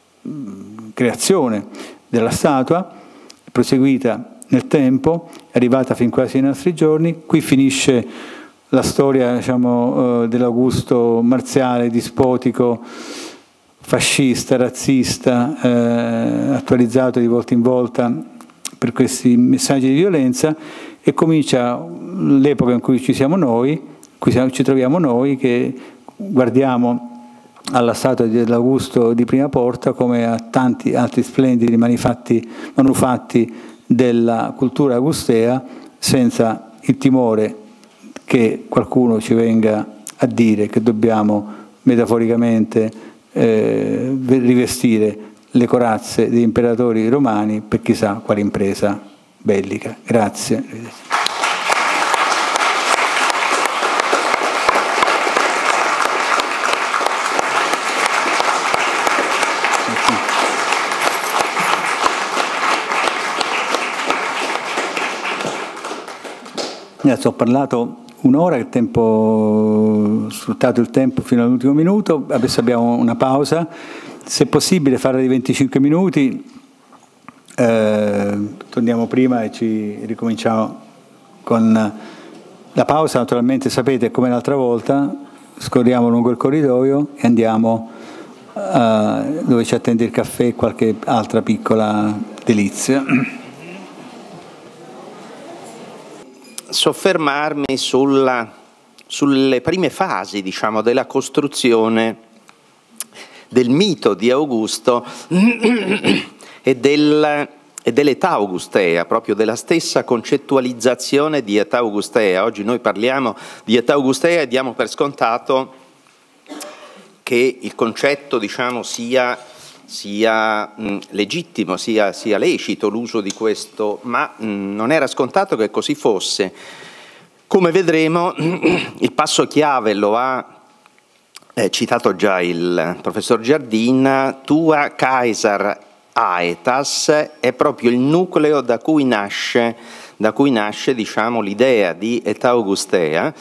A: creazione della statua, proseguita nel tempo, è arrivata fin quasi ai nostri giorni. Qui finisce la storia, diciamo, eh, dell'Augusto marziale, dispotico, fascista, razzista, eh, attualizzato di volta in volta per questi messaggi di violenza. E comincia l'epoca in cui ci siamo noi, in cui ci troviamo noi, che guardiamo alla statua dell'Augusto di Prima Porta come a tanti altri splendidi manufatti, manufatti della cultura augustea, senza il timore che qualcuno ci venga a dire che dobbiamo metaforicamente eh, rivestire le corazze degli imperatori romani per chissà quale impresa bellica. Grazie. Adesso ho parlato un'ora, il tempo, ho sfruttato il tempo fino all'ultimo minuto, adesso abbiamo una pausa, se è possibile farla di venticinque minuti. Eh, torniamo prima e ci ricominciamo con la pausa. Naturalmente sapete, come l'altra volta, scorriamo lungo il corridoio e andiamo eh, dove ci attende il caffè e qualche altra piccola delizia.
C: Soffermarmi sulla, sulle prime fasi, diciamo, della costruzione del mito di Augusto e, del, e dell'età augustea, proprio della stessa concettualizzazione di età augustea. Oggi noi parliamo di età augustea e diamo per scontato che il concetto, diciamo, sia, sia mh, legittimo, sia, sia lecito l'uso di questo, ma mh, non era scontato che così fosse. Come vedremo, il passo chiave lo ha eh, citato già il professor Giardina: tua Caesar Aetas è proprio il nucleo da cui nasce, da cui nasce diciamo, l'idea di età augustea,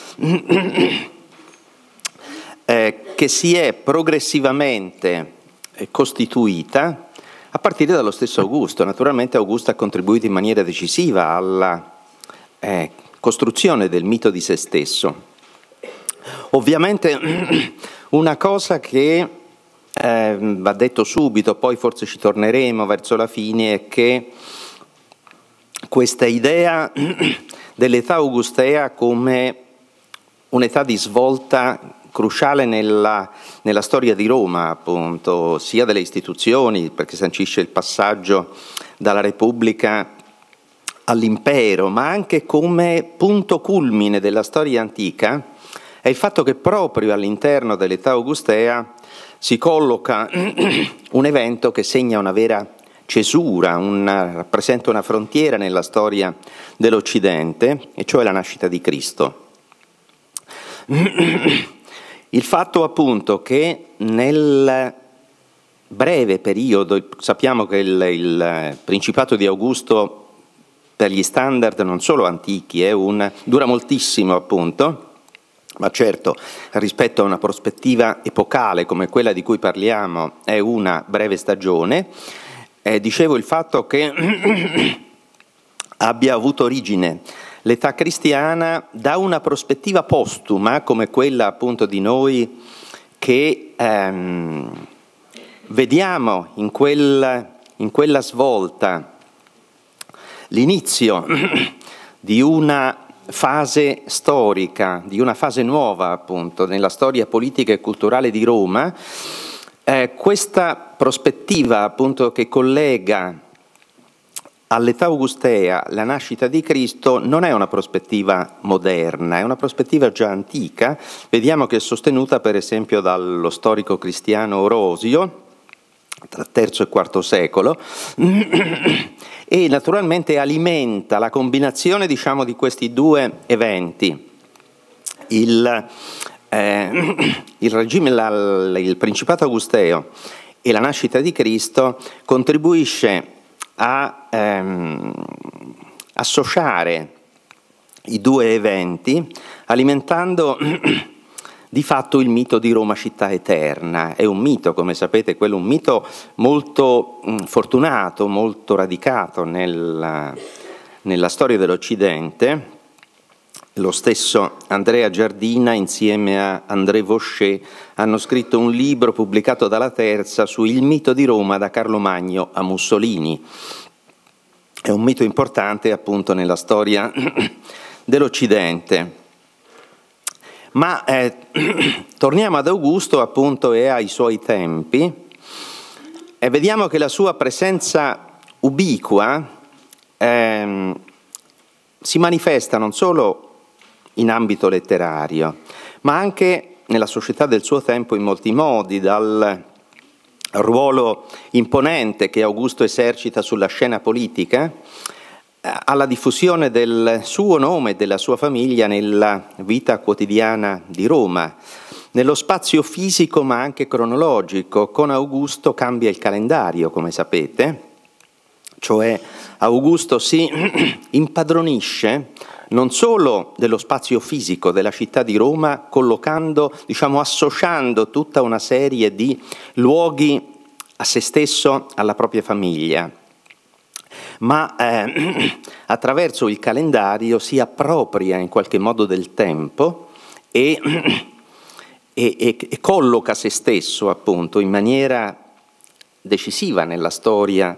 C: eh, che si è progressivamente eh, costituita a partire dallo stesso Augusto. Naturalmente Augusto ha contribuito in maniera decisiva alla eh, costruzione del mito di se stesso. Ovviamente una cosa che Eh, va detto subito, poi forse ci torneremo verso la fine, è che questa idea dell'età augustea come un'età di svolta cruciale nella, nella storia di Roma, appunto, sia delle istituzioni, perché sancisce il passaggio dalla Repubblica all'impero, ma anche come punto culmine della storia antica, è il fatto che proprio all'interno dell'età augustea si colloca un evento che segna una vera cesura, una, rappresenta una frontiera nella storia dell'Occidente, e cioè la nascita di Cristo. Il fatto appunto che nel breve periodo, sappiamo che il, il Principato di Augusto per gli standard non solo antichi è un, dura moltissimo appunto, ma certo rispetto a una prospettiva epocale come quella di cui parliamo è una breve stagione. Eh, dicevo il fatto che abbia avuto origine l'età cristiana da una prospettiva postuma come quella appunto di noi che ehm, vediamo in, quel, in quella svolta l'inizio di una fase storica, di una fase nuova appunto nella storia politica e culturale di Roma. Eh, questa prospettiva appunto che collega all'età augustea la nascita di Cristo non è una prospettiva moderna, è una prospettiva già antica. Vediamo che è sostenuta per esempio dallo storico cristiano Orosio tra terzo e quarto secolo e naturalmente alimenta la combinazione, diciamo, di questi due eventi, il, eh, il regime, la, il Principato Augusteo e la nascita di Cristo, contribuisce a ehm, associare i due eventi, alimentando di fatto il mito di Roma città eterna. È un mito, come sapete, quello un mito molto mh, fortunato, molto radicato nella, nella storia dell'Occidente. Lo stesso Andrea Giardina insieme a André Vaucher hanno scritto un libro pubblicato dalla Terza su il mito di Roma da Carlo Magno a Mussolini. È un mito importante appunto nella storia dell'Occidente. Ma eh, torniamo ad Augusto appunto e ai suoi tempi e vediamo che la sua presenza ubiqua eh, si manifesta non solo in ambito letterario, ma anche nella società del suo tempo in molti modi, dal ruolo imponente che Augusto esercita sulla scena politica alla diffusione del suo nome e della sua famiglia nella vita quotidiana di Roma, nello spazio fisico ma anche cronologico. Con Augusto cambia il calendario, come sapete, cioè Augusto si impadronisce non solo dello spazio fisico della città di Roma, collocando, diciamo, associando tutta una serie di luoghi a se stesso, alla propria famiglia, ma eh, attraverso il calendario si appropria in qualche modo del tempo e, e, e, e colloca se stesso appunto in maniera decisiva nella storia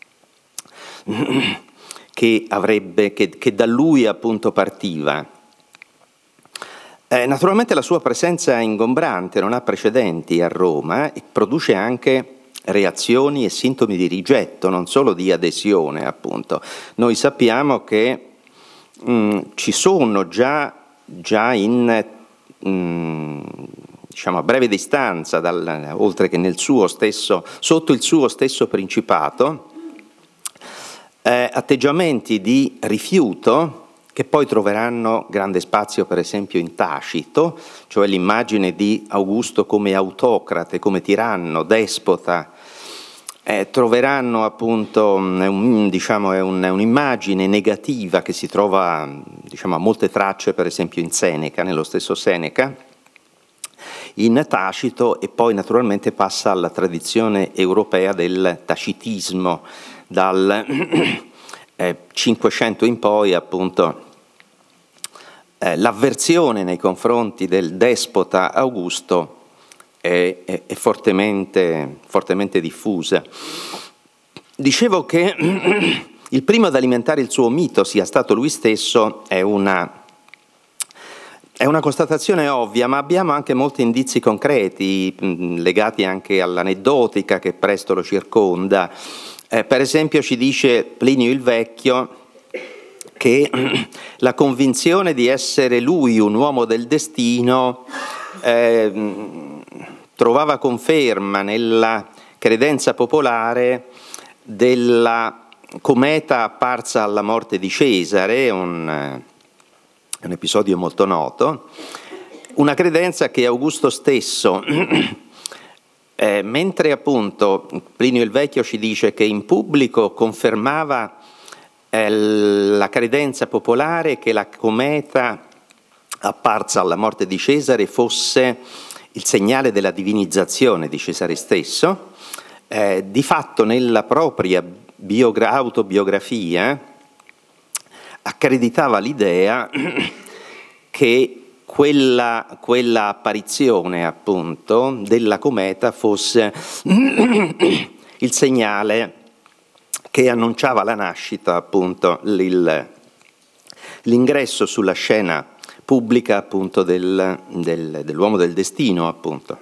C: che, avrebbe, che, che da lui appunto partiva. Eh, naturalmente la sua presenza è ingombrante, non ha precedenti a Roma e produce anche reazioni e sintomi di rigetto, non solo di adesione appunto. Noi sappiamo che mh, ci sono già, già in, mh, diciamo a breve distanza, dal, oltre che nel suo stesso, sotto il suo stesso principato, eh, atteggiamenti di rifiuto che poi troveranno grande spazio per esempio in Tacito, cioè l'immagine di Augusto come autocrate, come tiranno, despota. Eh, troveranno appunto un, diciamo, è un, è un'immagine negativa che si trova, diciamo, a molte tracce per esempio in Seneca, nello stesso Seneca, in Tacito, e poi naturalmente passa alla tradizione europea del tacitismo dal eh, cinquecento in poi appunto. Eh, l'avversione nei confronti del despota Augusto è, è, è fortemente, fortemente diffusa. Dicevo che il primo ad alimentare il suo mito sia stato lui stesso è una, è una constatazione ovvia, ma abbiamo anche molti indizi concreti mh, legati anche all'aneddotica che presto lo circonda. Eh, per esempio ci dice Plinio il Vecchio che la convinzione di essere lui un uomo del destino eh, trovava conferma nella credenza popolare della cometa apparsa alla morte di Cesare, un, un episodio molto noto, una credenza che Augusto stesso, eh, mentre appunto Plinio il Vecchio ci dice che in pubblico confermava eh, la credenza popolare che la cometa apparsa alla morte di Cesare fosse il segnale della divinizzazione di Cesare stesso, eh, di fatto nella propria biogra- autobiografia accreditava l'idea che quella, quella apparizione appunto della cometa fosse il segnale che annunciava la nascita, appunto il, l'ingresso sulla scena pubblica appunto del, del, dell'uomo del destino appunto.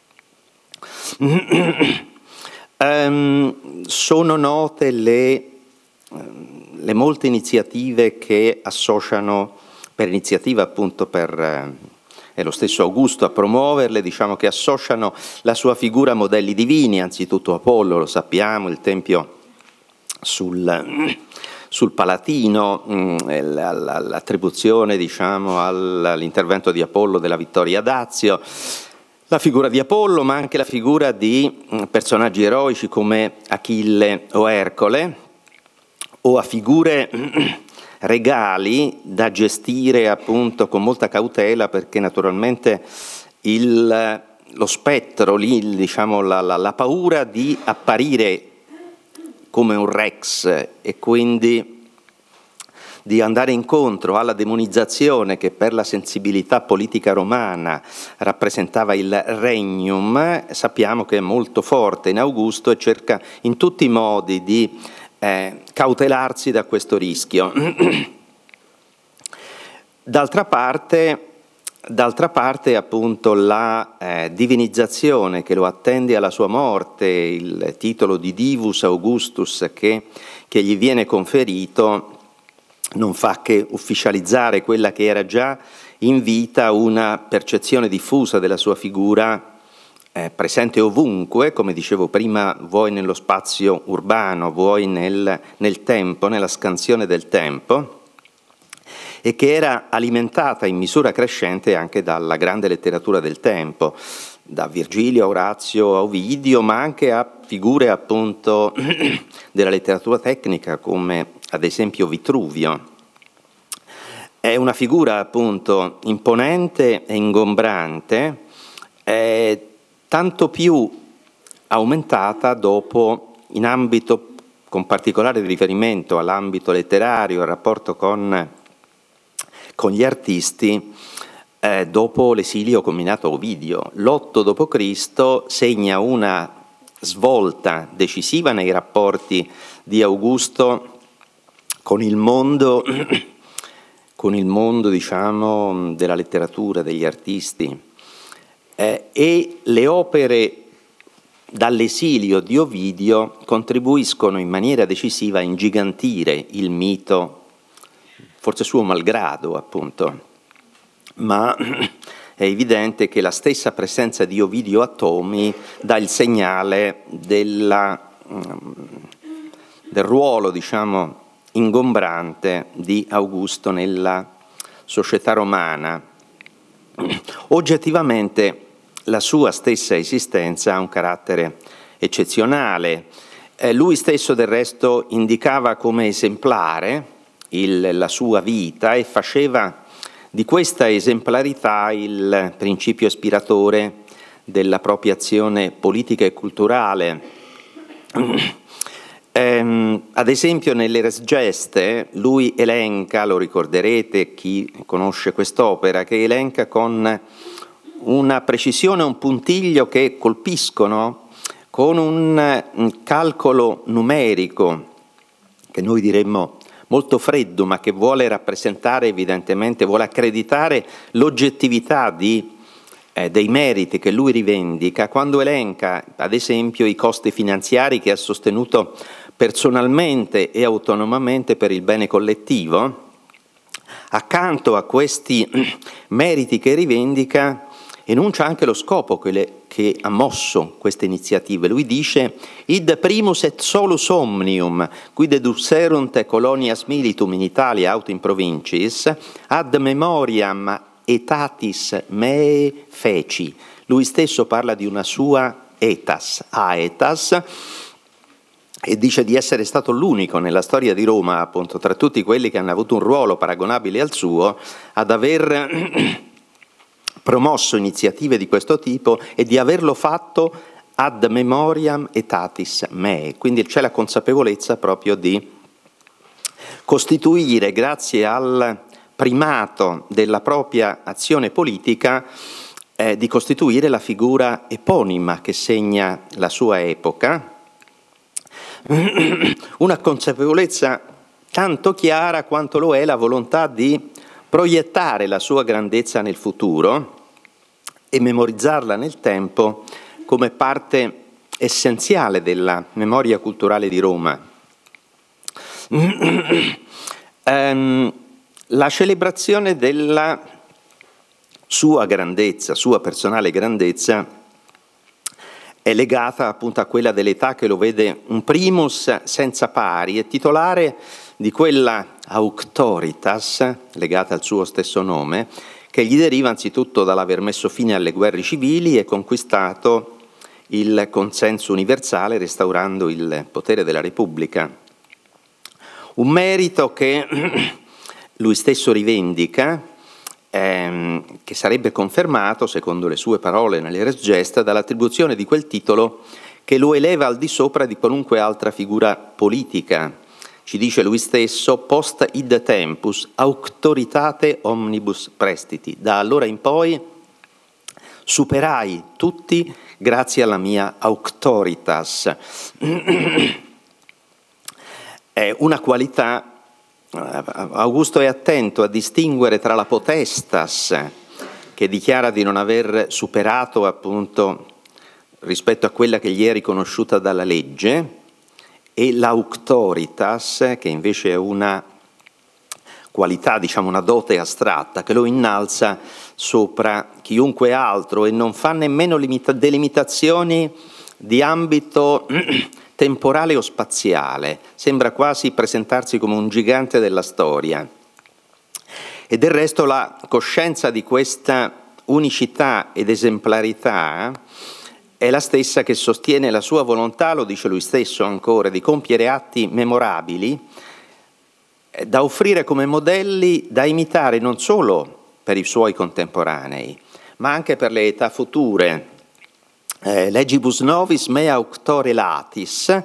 C: um, sono note le, le molte iniziative che associano, per iniziativa appunto per eh, è lo stesso Augusto a promuoverle, diciamo che associano la sua figura a modelli divini, anzitutto Apollo, lo sappiamo, il tempio sul, sul Palatino, l'attribuzione diciamo all'intervento di Apollo della vittoria d'Azio, la figura di Apollo, ma anche la figura di personaggi eroici come Achille o Ercole, o a figure regali da gestire appunto con molta cautela, perché naturalmente il, lo spettro, lì, diciamo, la, la, la paura di apparire come un rex e quindi di andare incontro alla demonizzazione che per la sensibilità politica romana rappresentava il regnum, sappiamo che è molto forte in Augusto e cerca in tutti i modi di eh, cautelarsi da questo rischio. D'altra parte, d'altra parte appunto la eh, divinizzazione che lo attende alla sua morte, il titolo di Divus Augustus che, che gli viene conferito, non fa che ufficializzare quella che era già in vita una percezione diffusa della sua figura, eh, presente ovunque, come dicevo prima, vuoi nello spazio urbano, vuoi nel, nel tempo, nella scansione del tempo, e che era alimentata in misura crescente anche dalla grande letteratura del tempo, da Virgilio, Orazio, Ovidio, ma anche a figure appunto della letteratura tecnica come ad esempio Vitruvio. È una figura appunto imponente e ingombrante, è tanto più aumentata dopo, in ambito con particolare riferimento all'ambito letterario, al rapporto con, con gli artisti, eh, dopo l'esilio combinato a Ovidio. L'otto dopo Cristo segna una svolta decisiva nei rapporti di Augusto con il mondo, con il mondo diciamo, della letteratura, degli artisti, eh, e le opere dall'esilio di Ovidio contribuiscono in maniera decisiva a ingigantire il mito, forse suo malgrado appunto, ma è evidente che la stessa presenza di Ovidio a Tomi dà il segnale della, del ruolo, diciamo, ingombrante di Augusto nella società romana. Oggettivamente la sua stessa esistenza ha un carattere eccezionale. Eh, lui stesso del resto indicava come esemplare il, la sua vita e faceva di questa esemplarità il principio ispiratore della propria azione politica e culturale. ehm, ad esempio nelle Res Geste lui elenca, lo ricorderete chi conosce quest'opera, che elenca con una precisione, un puntiglio che colpiscono, con un, un calcolo numerico che noi diremmo molto freddo, ma che vuole rappresentare evidentemente, vuole accreditare l'oggettività di, eh, dei meriti che lui rivendica, quando elenca ad esempio i costi finanziari che ha sostenuto personalmente e autonomamente per il bene collettivo. Accanto a questi meriti che rivendica, enuncia anche lo scopo che, le, che ha mosso queste iniziative. Lui dice: id primus et solus omnium, qui deducerunt colonias militum in Italia aut in provinciis, ad memoriam etatis me feci. Lui stesso parla di una sua etas, aetas, e dice di essere stato l'unico nella storia di Roma, appunto, tra tutti quelli che hanno avuto un ruolo paragonabile al suo, ad aver promosso iniziative di questo tipo e di averlo fatto ad memoriam etatis mei. Quindi c'è la consapevolezza proprio di costituire, grazie al primato della propria azione politica, eh, di costituire la figura eponima che segna la sua epoca, una consapevolezza tanto chiara quanto lo è la volontà di proiettare la sua grandezza nel futuro e memorizzarla nel tempo come parte essenziale della memoria culturale di Roma. um, la celebrazione della sua grandezza, sua personale grandezza, è legata appunto a quella dell'età che lo vede un primus senza pari, è titolare di quella auctoritas, legata al suo stesso nome, che gli deriva anzitutto dall'aver messo fine alle guerre civili e conquistato il consenso universale, restaurando il potere della Repubblica. Un merito che lui stesso rivendica, ehm, che sarebbe confermato, secondo le sue parole nelle Res Gesta, dall'attribuzione di quel titolo che lo eleva al di sopra di qualunque altra figura politica. Ci dice lui stesso, post id tempus auctoritate omnibus prestiti. Da allora in poi superai tutti grazie alla mia auctoritas. È una qualità, Augusto è attento a distinguere tra la potestas, che dichiara di non aver superato appunto rispetto a quella che gli è riconosciuta dalla legge, e l'auctoritas, che invece è una qualità, diciamo una dote astratta, che lo innalza sopra chiunque altro e non fa nemmeno limita- delimitazioni di ambito temporale o spaziale, sembra quasi presentarsi come un gigante della storia. E del resto la coscienza di questa unicità ed esemplarità è la stessa che sostiene la sua volontà, lo dice lui stesso ancora, di compiere atti memorabili da offrire come modelli da imitare non solo per i suoi contemporanei, ma anche per le età future. Eh, legibus novis mea auctore latis,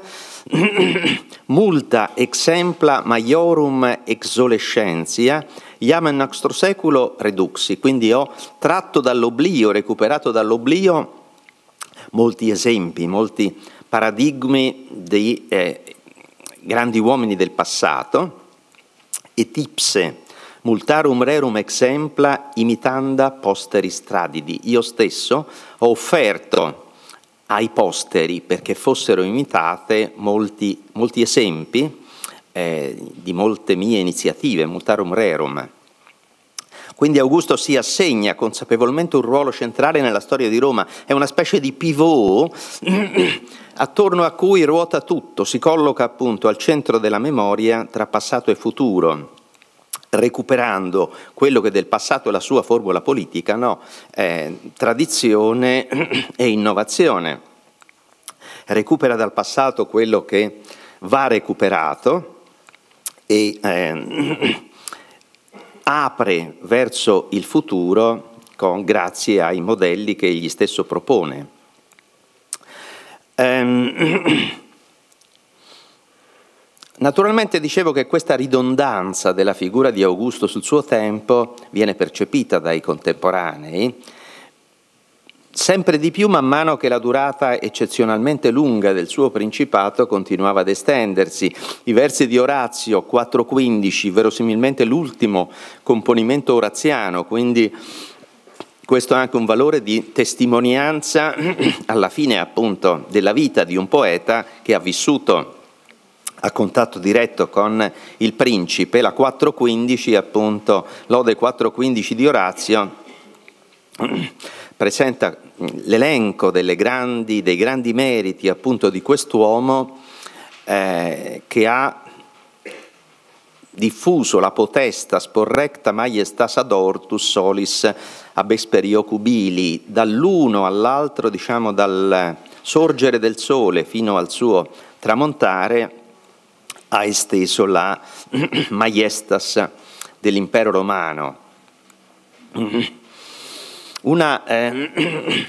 C: multa exempla maiorum exolescentia, iam in nostro seculo reduxi. Quindi ho tratto dall'oblio, recuperato dall'oblio molti esempi, molti paradigmi di eh, grandi uomini del passato, et ipse multarum rerum exempla imitanda posteris tradidi. Io stesso ho offerto ai posteri, perché fossero imitate, molti, molti esempi eh, di molte mie iniziative, multarum rerum. Quindi Augusto si assegna consapevolmente un ruolo centrale nella storia di Roma, è una specie di pivot attorno a cui ruota tutto, si colloca appunto al centro della memoria tra passato e futuro, recuperando quello che del passato è la sua formula politica, no? eh, tradizione e innovazione. Recupera dal passato quello che va recuperato e eh, apre verso il futuro con, grazie ai modelli che egli stesso propone. Ehm, naturalmente dicevo che questa ridondanza della figura di Augusto sul suo tempo viene percepita dai contemporanei sempre di più man mano che la durata eccezionalmente lunga del suo principato continuava ad estendersi. I versi di Orazio quattro quindici, verosimilmente l'ultimo componimento oraziano, quindi questo ha anche un valore di testimonianza alla fine appunto della vita di un poeta che ha vissuto a contatto diretto con il principe. La quattro quindici, appunto, l'Ode quattro quindici di Orazio, presenta l'elenco delle grandi, dei grandi meriti appunto di quest'uomo eh, che ha diffuso la potesta sporrecta maiestas adortus solis ab experio cubili, dall'uno all'altro, diciamo dal sorgere del sole fino al suo tramontare, ha esteso la maiestas dell'impero romano. Una eh,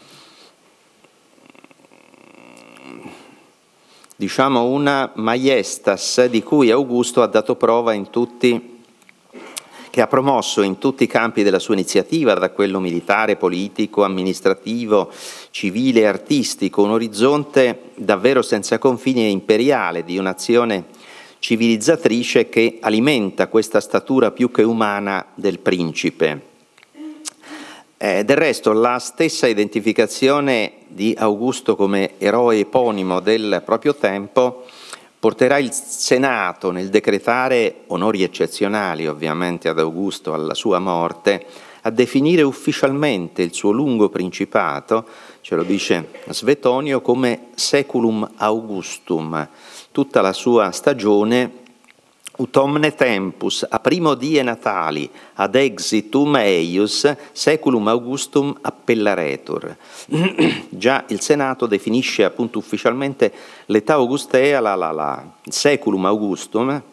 C: diciamo una maiestas di cui Augusto ha dato prova in tutti, che ha promosso in tutti i campi della sua iniziativa, da quello militare, politico, amministrativo, civile e artistico, un orizzonte davvero senza confini e imperiale di un'azione civilizzatrice che alimenta questa statura più che umana del principe. Eh, del resto, la stessa identificazione di Augusto come eroe eponimo del proprio tempo porterà il Senato, nel decretare onori eccezionali ovviamente ad Augusto alla sua morte, a definire ufficialmente il suo lungo principato, ce lo dice Svetonio, come Saeculum Augustum, tutta la sua stagione ut omne tempus a primo die natali ad exitum eius saeculum Augustum appellaretur. Già il Senato definisce appunto ufficialmente l'età augustea, la, la, la saeculum Augustum,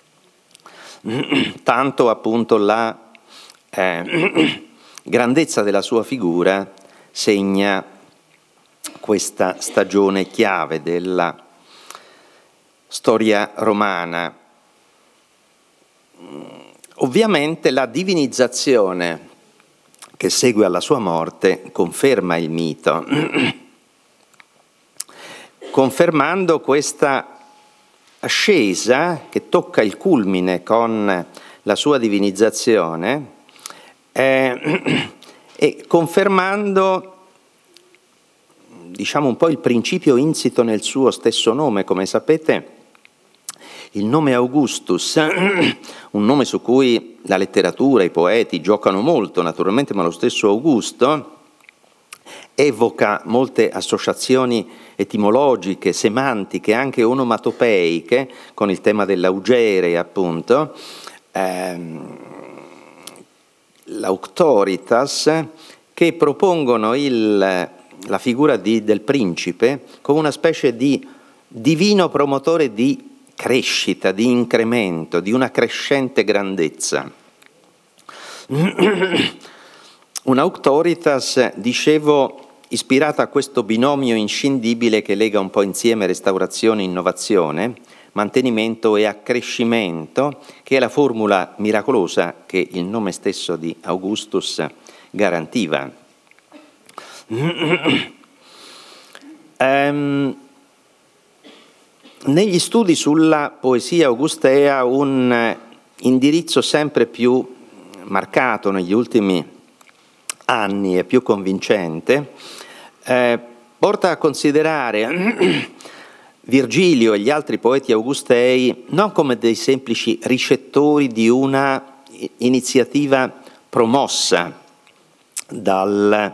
C: tanto appunto la eh, grandezza della sua figura segna questa stagione chiave della storia romana. Ovviamente la divinizzazione che segue alla sua morte conferma il mito, confermando questa ascesa che tocca il culmine con la sua divinizzazione eh, e confermando, diciamo, un po' il principio insito nel suo stesso nome. Come sapete, il nome Augustus, un nome su cui la letteratura, i poeti giocano molto naturalmente, ma lo stesso Augusto evoca molte associazioni etimologiche, semantiche, anche onomatopeiche, con il tema dell'augere appunto, ehm, l'auctoritas, che propongono il, la figura di, del principe come una specie di divino promotore di crescita, di incremento, di una crescente grandezza. Un'auctoritas, dicevo, ispirata a questo binomio inscindibile che lega un po' insieme restaurazione e innovazione, mantenimento e accrescimento, che è la formula miracolosa che il nome stesso di Augustus garantiva. um, Negli studi sulla poesia augustea un indirizzo sempre più marcato negli ultimi anni e più convincente eh, porta a considerare Virgilio e gli altri poeti augustei non come dei semplici ricettori di una iniziativa promossa dal,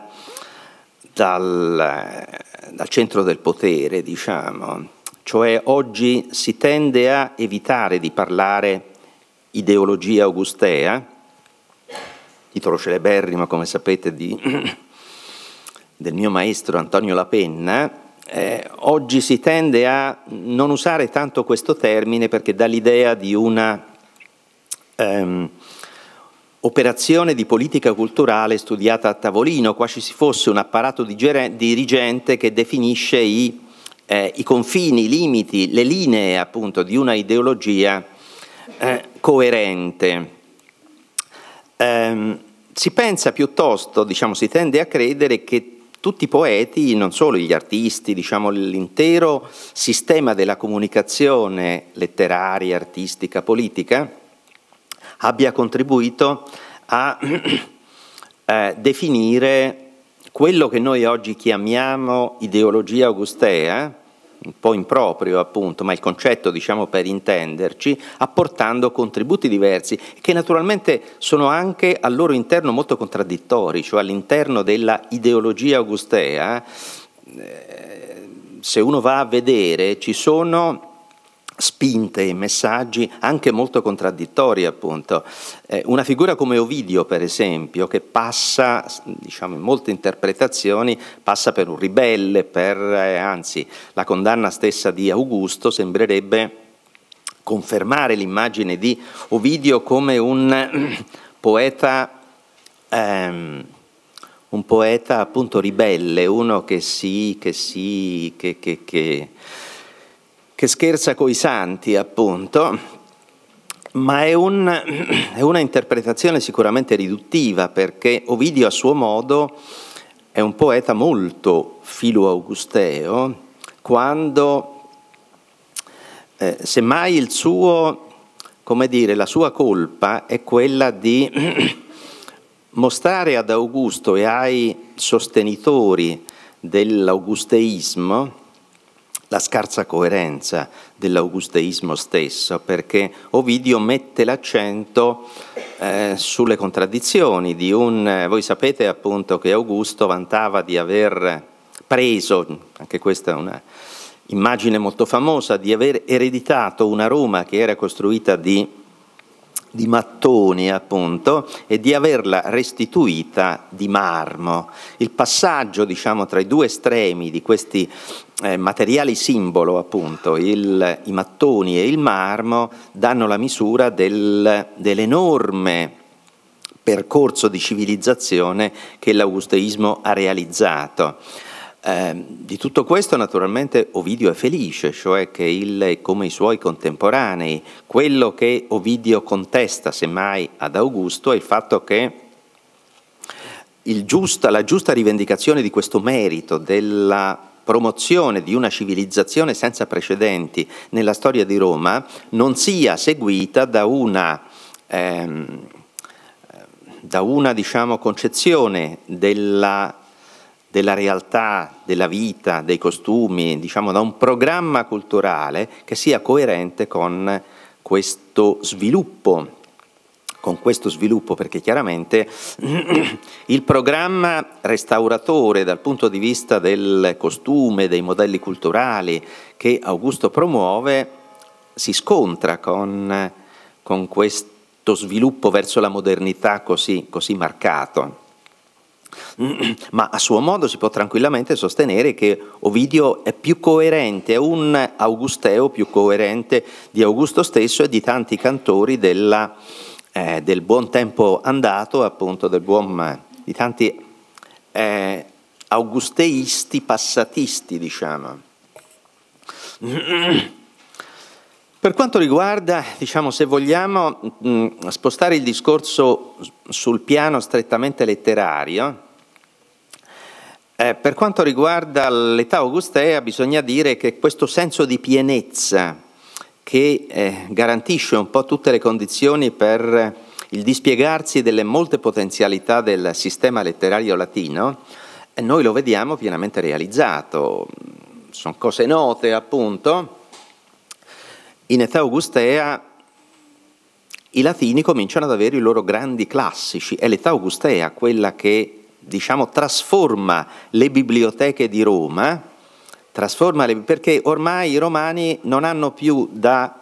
C: dal, dal centro del potere, diciamo. Cioè oggi si tende a evitare di parlare ideologia augustea, titolo celeberrimo, come sapete, di, del mio maestro Antonio Lapenna. Eh, oggi si tende a non usare tanto questo termine perché dà l'idea di una ehm, operazione di politica culturale studiata a tavolino, quasi si fosse un apparato dirigente che definisce i Eh, i confini, i limiti, le linee appunto di una ideologia eh, coerente. Eh, si pensa piuttosto, diciamo, si tende a credere che tutti i poeti, non solo gli artisti, diciamo l'intero sistema della comunicazione letteraria, artistica, politica, abbia contribuito a eh, definire quello che noi oggi chiamiamo ideologia augustea, un po' improprio appunto, ma il concetto, diciamo, per intenderci, apportando contributi diversi che naturalmente sono anche al loro interno molto contraddittori, cioè all'interno della ideologia augustea, eh, se uno va a vedere, ci sono spinte e messaggi anche molto contraddittori, appunto. Eh, una figura come Ovidio, per esempio, che passa, diciamo, in molte interpretazioni, passa per un ribelle, per, eh, anzi, la condanna stessa di Augusto sembrerebbe confermare l'immagine di Ovidio come un eh, poeta, ehm, un poeta appunto ribelle, uno che si, che si, che, che, che che scherza coi santi, appunto, ma è, un, è una interpretazione sicuramente riduttiva, perché Ovidio a suo modo è un poeta molto filo-augusteo, quando eh, semmai il suo, come dire, la sua colpa è quella di mostrare ad Augusto e ai sostenitori dell'augusteismo la scarsa coerenza dell'augusteismo stesso, perché Ovidio mette l'accento eh, sulle contraddizioni di un... Voi sapete appunto che Augusto vantava di aver preso, anche questa è una immagine molto famosa, di aver ereditato una Roma che era costruita di di mattoni, appunto, e di averla restituita di marmo. Il passaggio, diciamo, tra i due estremi di questi eh, materiali simbolo, appunto, il, i mattoni e il marmo, danno la misura del, dell'enorme percorso di civilizzazione che l'augusteismo ha realizzato. Eh, di tutto questo naturalmente Ovidio è felice, cioè che il, come i suoi contemporanei, quello che Ovidio contesta semmai ad Augusto è il fatto che il giusta, la giusta rivendicazione di questo merito della promozione di una civilizzazione senza precedenti nella storia di Roma non sia seguita da una, ehm, da una diciamo, concezione della della realtà, della vita, dei costumi, diciamo da un programma culturale che sia coerente con questo sviluppo, con questo sviluppo, perché chiaramente il programma restauratore dal punto di vista del costume, dei modelli culturali che Augusto promuove, si scontra con, con questo sviluppo verso la modernità così, così marcato. Ma a suo modo si può tranquillamente sostenere che Ovidio è più coerente, è un augusteo più coerente di Augusto stesso e di tanti cantori della, eh, del buon tempo andato, appunto del buon, di tanti eh, augusteisti passatisti, diciamo. Per quanto riguarda, diciamo, se vogliamo mh, spostare il discorso sul piano strettamente letterario, eh, per quanto riguarda l'età augustea bisogna dire che questo senso di pienezza che eh, garantisce un po' tutte le condizioni per il dispiegarsi delle molte potenzialità del sistema letterario latino, eh, noi lo vediamo pienamente realizzato. Sono cose note, appunto. In età augustea i latini cominciano ad avere i loro grandi classici, è l'età augustea quella che, diciamo, trasforma le biblioteche di Roma, trasforma le, perché ormai i romani non hanno più da,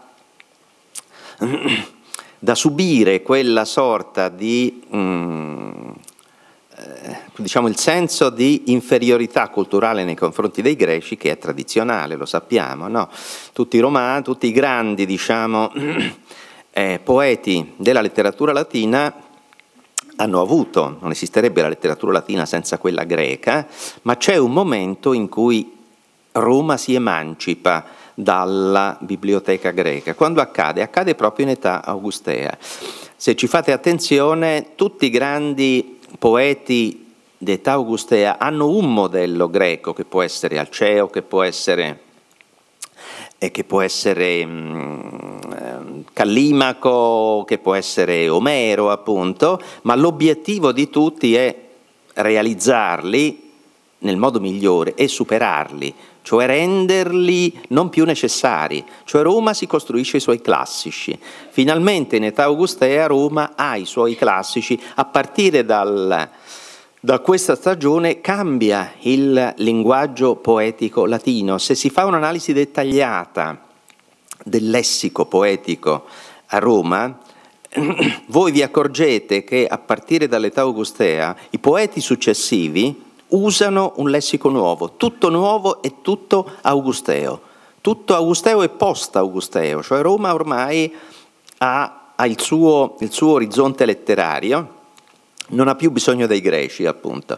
C: da subire quella sorta di, mm, eh, diciamo, il senso di inferiorità culturale nei confronti dei greci che è tradizionale, lo sappiamo, no? Tutti i romani, tutti i grandi, diciamo, eh, poeti della letteratura latina hanno avuto, non esisterebbe la letteratura latina senza quella greca, ma c'è un momento in cui Roma si emancipa dalla biblioteca greca. Quando accade? Accade proprio in età augustea. Se ci fate attenzione, tutti i grandi poeti d'età augustea hanno un modello greco, che può essere Alceo, che può essere, eh, che può essere mh, Callimaco, che può essere Omero, appunto, ma l'obiettivo di tutti è realizzarli nel modo migliore e superarli, cioè renderli non più necessari. Cioè Roma si costruisce i suoi classici. Finalmente in età augustea Roma ha i suoi classici. A partire dal, da questa stagione cambia il linguaggio poetico latino. Se si fa un'analisi dettagliata del lessico poetico a Roma, voi vi accorgete che a partire dall'età augustea i poeti successivi usano un lessico nuovo, tutto nuovo e tutto augusteo, tutto augusteo e post-augusteo, cioè Roma ormai ha, ha il, suo, il suo orizzonte letterario, non ha più bisogno dei greci, appunto.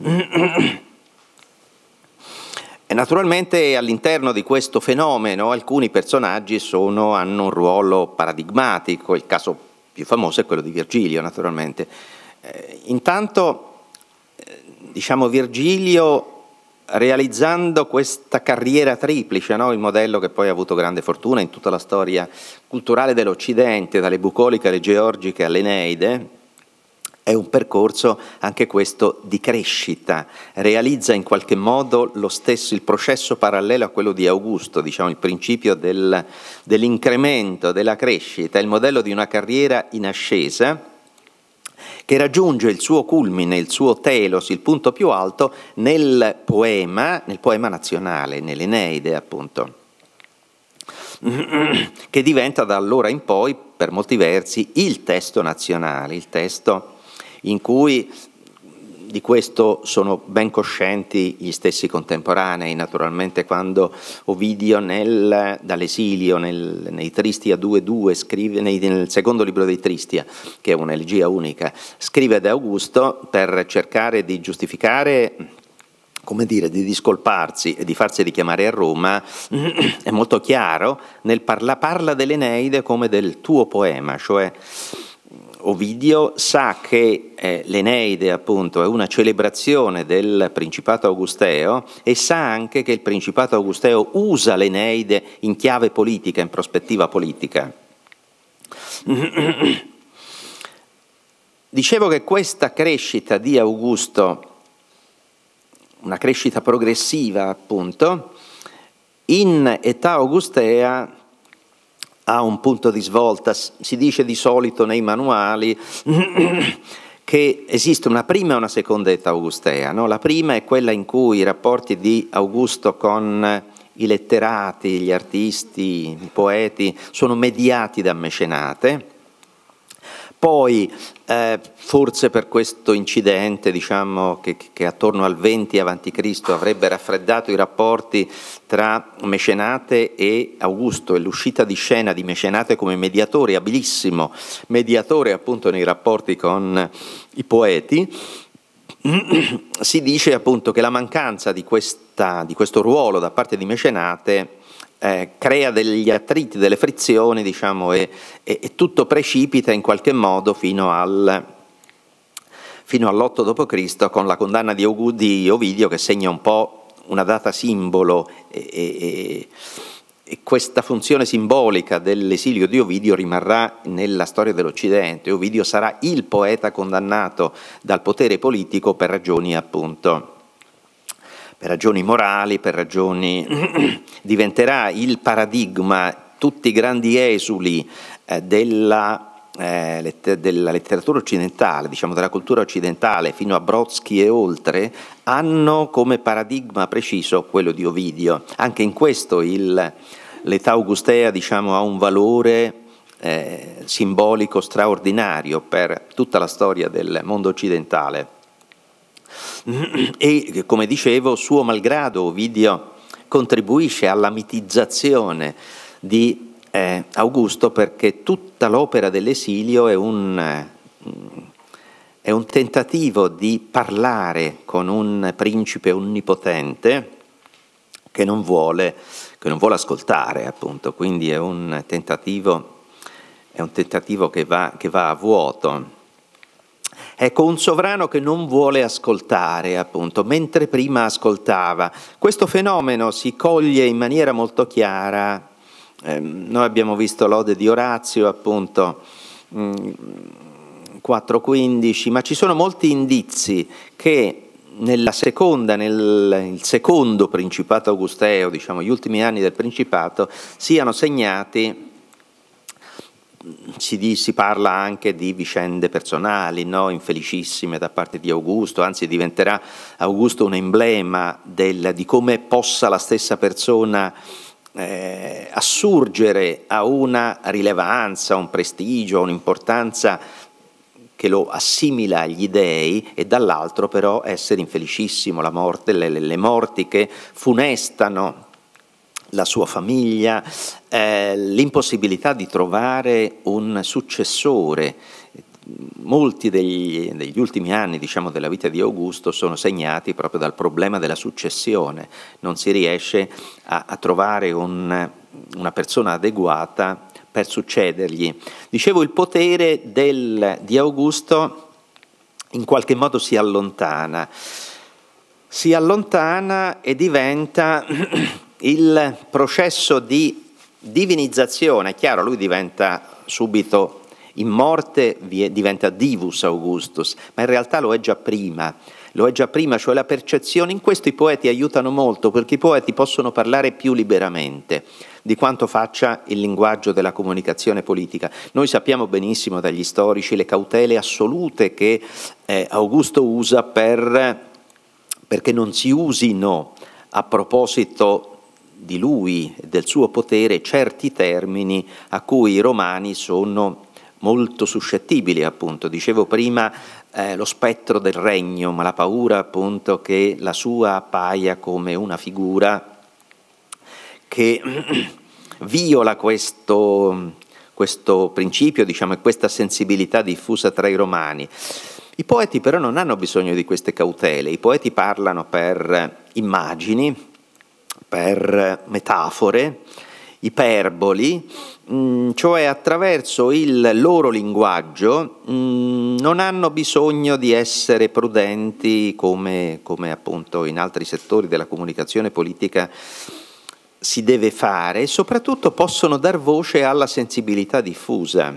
C: E naturalmente all'interno di questo fenomeno alcuni personaggi sono, hanno un ruolo paradigmatico, il caso più famoso è quello di Virgilio, naturalmente. Eh, intanto, eh, diciamo, Virgilio, realizzando questa carriera triplice, no? Il modello che poi ha avuto grande fortuna in tutta la storia culturale dell'Occidente, dalle bucoliche alle georgiche all'Eneide, è un percorso anche questo di crescita, realizza in qualche modo lo stesso, il processo parallelo a quello di Augusto, diciamo il principio del, dell'incremento, della crescita, il modello di una carriera in ascesa che raggiunge il suo culmine, il suo telos, il punto più alto nel poema, nel poema nazionale, nell'Eneide appunto, che diventa da allora in poi per molti versi il testo nazionale, il testo in cui di questo sono ben coscienti gli stessi contemporanei, naturalmente quando Ovidio nel, dall'esilio nel, nei Tristia due due scrive, nei, nel secondo libro dei Tristia, che è un'elegia unica, scrive ad Augusto per cercare di giustificare, come dire, di discolparsi e di farsi richiamare a Roma, è molto chiaro, nel parla, parla dell'Eneide come del tuo poema, cioè Ovidio sa che eh, l'Eneide appunto è una celebrazione del Principato Augusteo e sa anche che il Principato Augusteo usa l'Eneide in chiave politica, in prospettiva politica. Dicevo che questa crescita di Augusto, una crescita progressiva appunto, in età augustea ha un punto di svolta. Si dice di solito nei manuali che esiste una prima e una seconda età augustea, no? La prima è quella in cui i rapporti di Augusto con i letterati, gli artisti, i poeti sono mediati da Mecenate. Poi, eh, forse per questo incidente, diciamo, che, che attorno al venti avanti Cristo avrebbe raffreddato i rapporti tra Mecenate e Augusto e l'uscita di scena di Mecenate come mediatore, abilissimo mediatore appunto nei rapporti con i poeti, si dice appunto che la mancanza di, questa, di questo ruolo da parte di Mecenate Eh, crea degli attriti, delle frizioni, diciamo, e, e, e tutto precipita in qualche modo fino al fino all'otto dopo Cristo con la condanna di, Ogu, di Ovidio, che segna un po' una data simbolo e, e, e questa funzione simbolica dell'esilio di Ovidio rimarrà nella storia dell'Occidente. Ovidio sarà il poeta condannato dal potere politico per ragioni appunto per ragioni morali, per ragioni diventerà il paradigma, tutti i grandi esuli eh, della, eh, letter- della letteratura occidentale, diciamo della cultura occidentale, fino a Brodsky e oltre, hanno come paradigma preciso quello di Ovidio. Anche in questo il, l'età augustea, diciamo, ha un valore eh, simbolico straordinario per tutta la storia del mondo occidentale. E come dicevo, suo malgrado Ovidio contribuisce alla mitizzazione di eh, Augusto, perché tutta l'opera dell'esilio è un, è un tentativo di parlare con un principe onnipotente che non vuole, che non vuole ascoltare appunto, quindi è un tentativo, è un tentativo che va, che va a vuoto. Ecco, un sovrano che non vuole ascoltare, appunto, mentre prima ascoltava. Questo fenomeno si coglie in maniera molto chiara. Eh, noi abbiamo visto l'Ode di Orazio, appunto, quattro quindici, ma ci sono molti indizi che nella seconda, nel il secondo Principato Augusteo, diciamo gli ultimi anni del Principato, siano segnati. Si, si parla anche di vicende personali, no? Infelicissime da parte di Augusto, anzi diventerà Augusto un emblema del, di come possa la stessa persona eh, assurgere a una rilevanza, un prestigio, un'importanza che lo assimila agli dei, e dall'altro però essere infelicissimo, la morte, le, le morti che funestano la sua famiglia, eh, l'impossibilità di trovare un successore. Molti degli, degli ultimi anni, diciamo, della vita di Augusto sono segnati proprio dal problema della successione. Non si riesce a, a trovare un, una persona adeguata per succedergli. Dicevo, il potere del, di Augusto in qualche modo si allontana, si allontana e diventa il processo di divinizzazione. È chiaro, lui diventa subito, in morte diventa divus Augustus, ma in realtà lo è già prima, lo è già prima, cioè la percezione. In questo i poeti aiutano molto, perché i poeti possono parlare più liberamente di quanto faccia il linguaggio della comunicazione politica. Noi sappiamo benissimo dagli storici le cautele assolute che eh, Augusto usa per, perché non si usino a proposito di lui e del suo potere certi termini a cui i romani sono molto suscettibili, appunto. Dicevo prima eh, lo spettro del regno, ma la paura appunto che la sua appaia come una figura che viola questo, questo principio, diciamo, e questa sensibilità diffusa tra i romani. I poeti però non hanno bisogno di queste cautele, i poeti parlano per immagini, per metafore, iperboli, mh, cioè attraverso il loro linguaggio mh, non hanno bisogno di essere prudenti come, come appunto in altri settori della comunicazione politica si deve fare, e soprattutto possono dar voce alla sensibilità diffusa.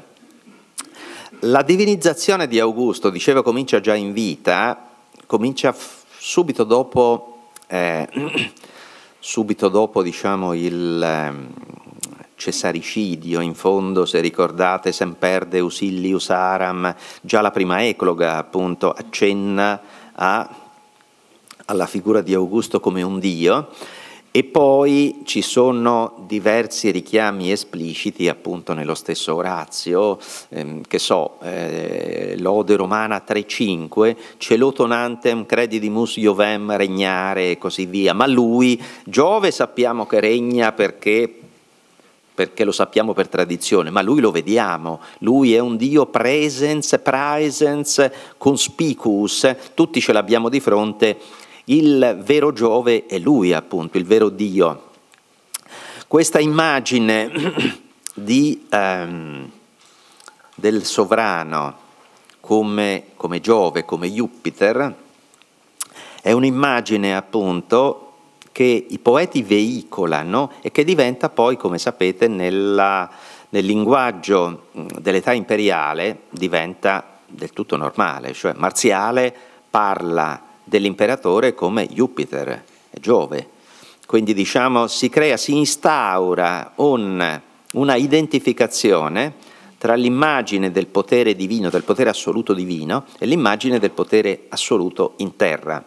C: La divinizzazione di Augusto, dicevo, comincia già in vita, comincia f- subito dopo, eh, subito dopo diciamo, il eh, cesaricidio. In fondo, se ricordate, Semper Usilius Aram, già la prima ecloga appunto accenna a, alla figura di Augusto come un dio. E poi ci sono diversi richiami espliciti appunto nello stesso Orazio, ehm, che so, eh, l'Ode Romana tre cinque, celotonantem credidimus Iovem regnare e così via, ma lui, Giove sappiamo che regna perché, perché lo sappiamo per tradizione, ma lui lo vediamo, lui è un Dio presens, praesens, conspicuus, tutti ce l'abbiamo di fronte. Il vero Giove è lui, appunto, il vero Dio. Questa immagine di, ehm, del sovrano come, come Giove, come Jupiter, è un'immagine appunto che i poeti veicolano e che diventa poi, come sapete, nella, nel linguaggio dell'età imperiale diventa del tutto normale, cioè Marziale parla dell'imperatore come Jupiter, Giove. Quindi diciamo si crea, si instaura un, una identificazione tra l'immagine del potere divino, del potere assoluto divino, e l'immagine del potere assoluto in terra.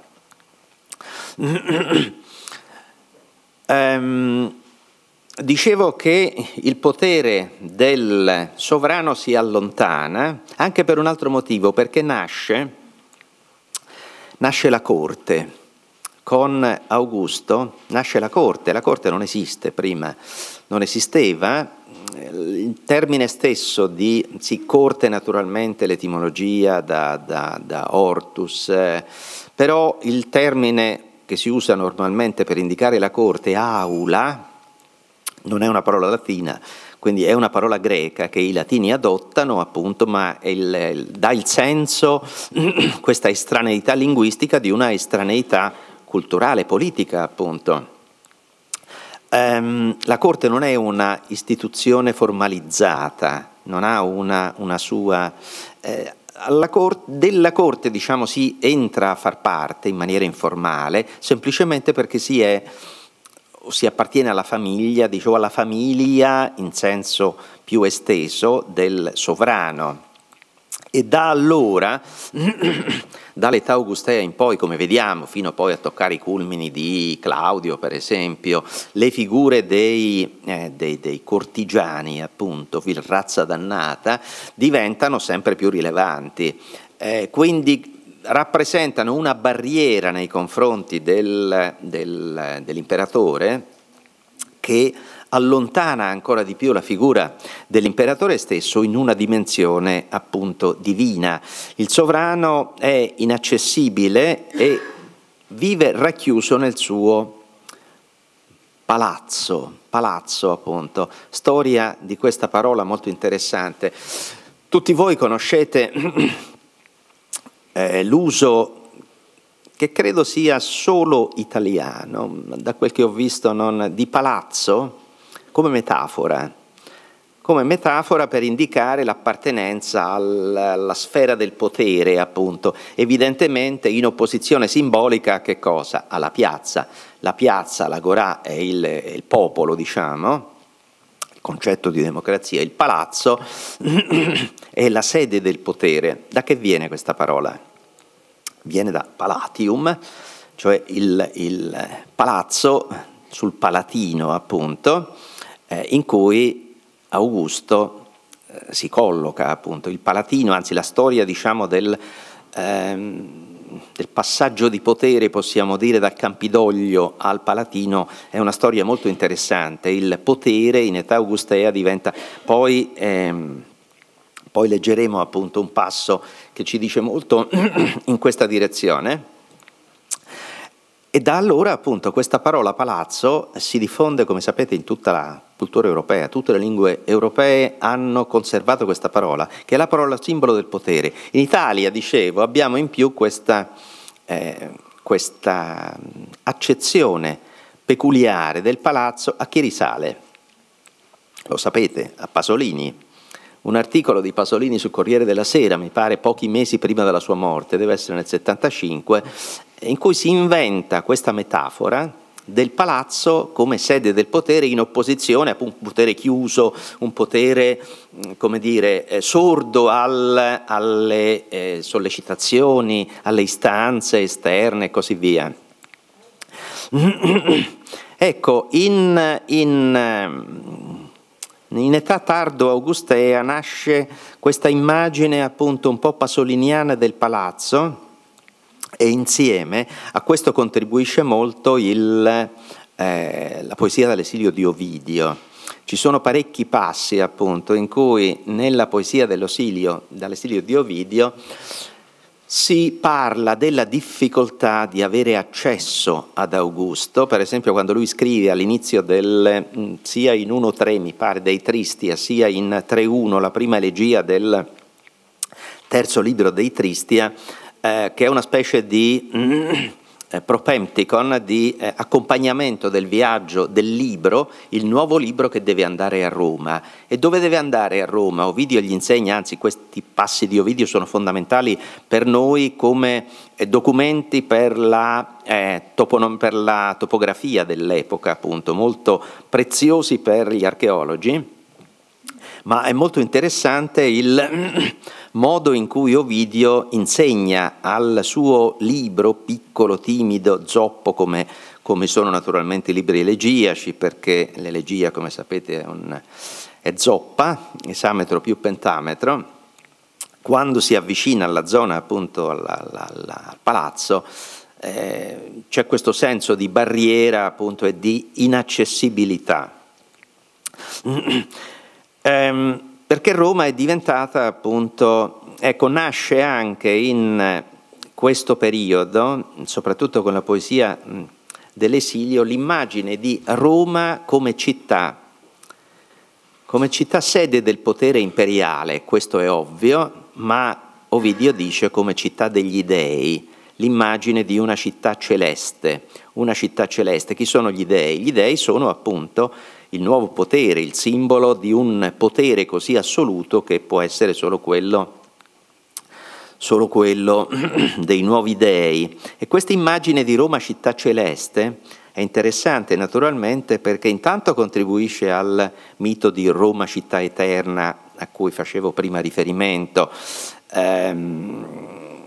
C: um, dicevo che il potere del sovrano si allontana anche per un altro motivo, perché nasce Nasce la corte. Con Augusto nasce la corte. La corte non esiste prima, non esisteva. Il termine stesso di sì, corte, naturalmente l'etimologia da, da, da ortus, eh, però il termine che si usa normalmente per indicare la corte, aula, non è una parola latina, quindi è una parola greca che i latini adottano appunto, ma il, il, dà il senso, questa estraneità linguistica, di una estraneità culturale, politica appunto. Um, la corte non è una istituzione formalizzata, non ha una, una sua... Eh, alla corte, della corte diciamo si entra a far parte in maniera informale, semplicemente perché si è... si appartiene alla famiglia, dicevo alla famiglia in senso più esteso del sovrano. E da allora, dall'età augustea in poi, come vediamo, fino poi a toccare i culmini di Claudio, per esempio, le figure dei, eh, dei, dei cortigiani, appunto, vil razza dannata, diventano sempre più rilevanti. Eh, quindi rappresentano una barriera nei confronti del, del, dell'imperatore che allontana ancora di più la figura dell'imperatore stesso in una dimensione appunto divina. Il sovrano è inaccessibile e vive racchiuso nel suo palazzo, palazzo appunto. Storia di questa parola molto interessante. Tutti voi conoscete eh, l'uso che credo sia solo italiano, da quel che ho visto, non, di palazzo come metafora, come metafora per indicare l'appartenenza alla, alla sfera del potere, appunto, evidentemente in opposizione simbolica a che cosa? Alla piazza. La piazza, l'agorà, è il, è il popolo, diciamo, il concetto di democrazia. Il palazzo è la sede del potere. Da che viene questa parola? Viene da palatium, cioè il, il palazzo sul Palatino, appunto, eh, in cui Augusto eh, si colloca, appunto. Il Palatino, anzi la storia, diciamo, del, ehm, del passaggio di potere, possiamo dire, dal Campidoglio al Palatino, è una storia molto interessante. Il potere in età augustea diventa poi... Ehm, Poi leggeremo appunto un passo che ci dice molto in questa direzione. E da allora appunto questa parola palazzo si diffonde, come sapete, in tutta la cultura europea. Tutte le lingue europee hanno conservato questa parola, che è la parola simbolo del potere. In Italia, dicevo, abbiamo in più questa, eh, questa accezione peculiare del palazzo. A chi risale? Lo sapete, a Pasolini. Un articolo di Pasolini sul Corriere della Sera, mi pare pochi mesi prima della sua morte, deve essere nel settantacinque, in cui si inventa questa metafora del palazzo come sede del potere in opposizione a un potere chiuso, un potere, come dire, eh, sordo al, alle eh, sollecitazioni, alle istanze esterne e così via. Ecco, in... in In età tardo augustea nasce questa immagine appunto un po' pasoliniana del palazzo e insieme a questo contribuisce molto il, eh, la poesia dall'esilio di Ovidio. Ci sono parecchi passi appunto in cui nella poesia dell'esilio, dall'esilio di Ovidio si parla della difficoltà di avere accesso ad Augusto, per esempio quando lui scrive all'inizio del, sia in uno tre mi pare dei Tristia, sia in tre uno la prima elegia del terzo libro dei Tristia, eh, che è una specie di mm, eh, propempticon, di eh, accompagnamento del viaggio del libro, il nuovo libro che deve andare a Roma. E dove deve andare a Roma? Ovidio gli insegna, anzi questi passi di Ovidio sono fondamentali per noi come eh, documenti per la, eh, toponom- per la topografia dell'epoca, appunto, molto preziosi per gli archeologi. Ma è molto interessante il modo in cui Ovidio insegna al suo libro, piccolo, timido, zoppo, come, come sono naturalmente i libri elegiaci, perché l'elegia, come sapete, è, un, è zoppa, esametro più pentametro. Quando si avvicina alla zona, appunto, alla, alla, alla, al palazzo, eh, c'è questo senso di barriera, appunto, e di inaccessibilità. Ehm, perché Roma è diventata appunto, ecco, nasce anche in questo periodo, soprattutto con la poesia dell'esilio, l'immagine di Roma come città, come città sede del potere imperiale, questo è ovvio, ma Ovidio dice come città degli dei, l'immagine di una città celeste, una città celeste. Chi sono gli dei? Gli dei sono appunto il nuovo potere, il simbolo di un potere così assoluto che può essere solo quello, solo quello dei nuovi dei. E questa immagine di Roma città celeste è interessante naturalmente perché intanto contribuisce al mito di Roma città eterna a cui facevo prima riferimento, ehm,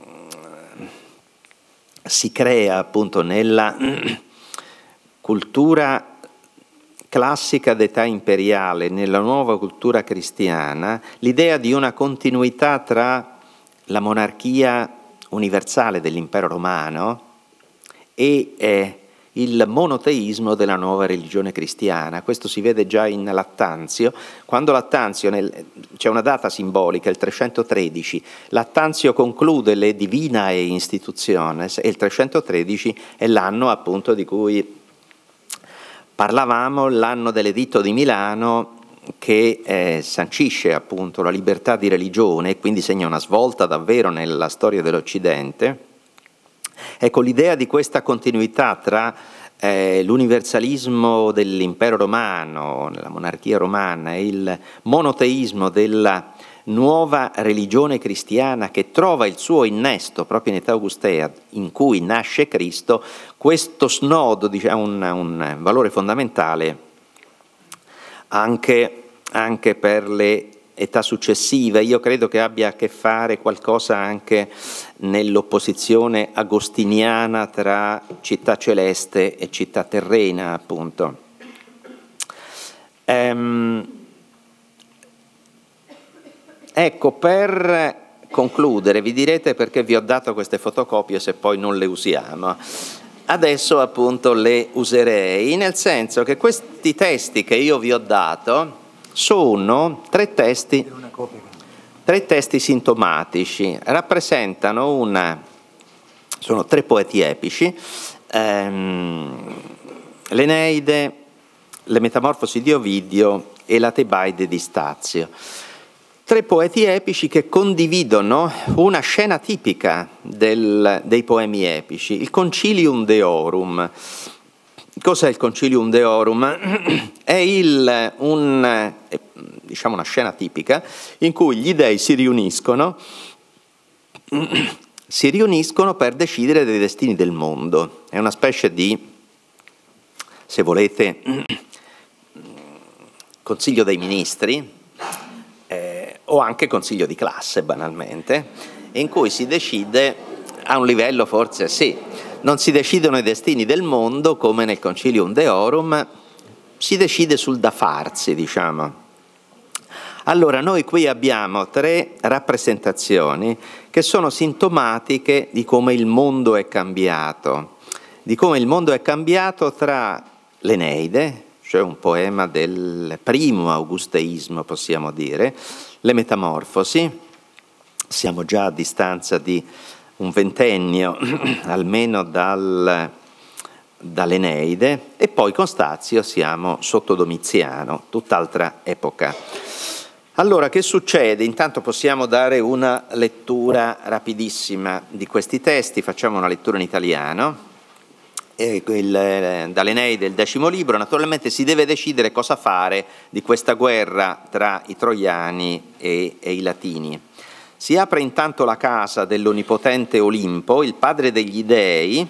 C: si crea appunto nella cultura classica d'età imperiale, nella nuova cultura cristiana, l'idea di una continuità tra la monarchia universale dell'impero romano e eh, il monoteismo della nuova religione cristiana. Questo si vede già in Lattanzio, quando Lattanzio, nel, c'è una data simbolica, il trecentotredici, Lattanzio conclude le Divinae Institutiones e il trecentotredici è l'anno appunto di cui parlavamo, l'anno dell'Editto di Milano, che eh, sancisce appunto la libertà di religione e quindi segna una svolta davvero nella storia dell'Occidente. Ecco, l'idea di questa continuità tra eh, l'universalismo dell'impero romano, la monarchia romana, e il monoteismo della nuova religione cristiana che trova il suo innesto proprio in età augustea, in cui nasce Cristo, questo snodo, diciamo, un, un valore fondamentale anche, anche per le età successive. Io credo che abbia a che fare qualcosa anche nell'opposizione agostiniana tra città celeste e città terrena, appunto. Ehm, ecco, per concludere, vi direte perché vi ho dato queste fotocopie se poi non le usiamo. Adesso appunto le userei, nel senso che questi testi che io vi ho dato sono tre testi, tre testi sintomatici, rappresentano una, sono tre poeti epici, ehm, l'Eneide, le Metamorfosi di Ovidio e la Tebaide di Stazio. Tre poeti epici che condividono una scena tipica del, dei poemi epici, il Concilium Deorum. Cos'è il Concilium Deorum? È il, un, diciamo una scena tipica in cui gli dei si riuniscono, si riuniscono per decidere dei destini del mondo. È una specie di, se volete, Consiglio dei Ministri, eh, o anche Consiglio di classe, banalmente, in cui si decide a un livello forse sì, non si decidono i destini del mondo come nel Concilium Deorum, si decide sul da farsi, diciamo. Allora, noi qui abbiamo tre rappresentazioni che sono sintomatiche di come il mondo è cambiato, di come il mondo è cambiato tra l'Eneide, cioè un poema del primo augusteismo, possiamo dire, le Metamorfosi, siamo già a distanza di un ventennio almeno dal, dall'Eneide, e poi con Stazio siamo sotto Domiziano, tutt'altra epoca. Allora, che succede? Intanto possiamo dare una lettura rapidissima di questi testi, facciamo una lettura in italiano. E il, dall'Eneide, il decimo libro, naturalmente si deve decidere cosa fare di questa guerra tra i troiani e, e i latini. Si apre intanto la casa dell'onnipotente Olimpo, il padre degli dei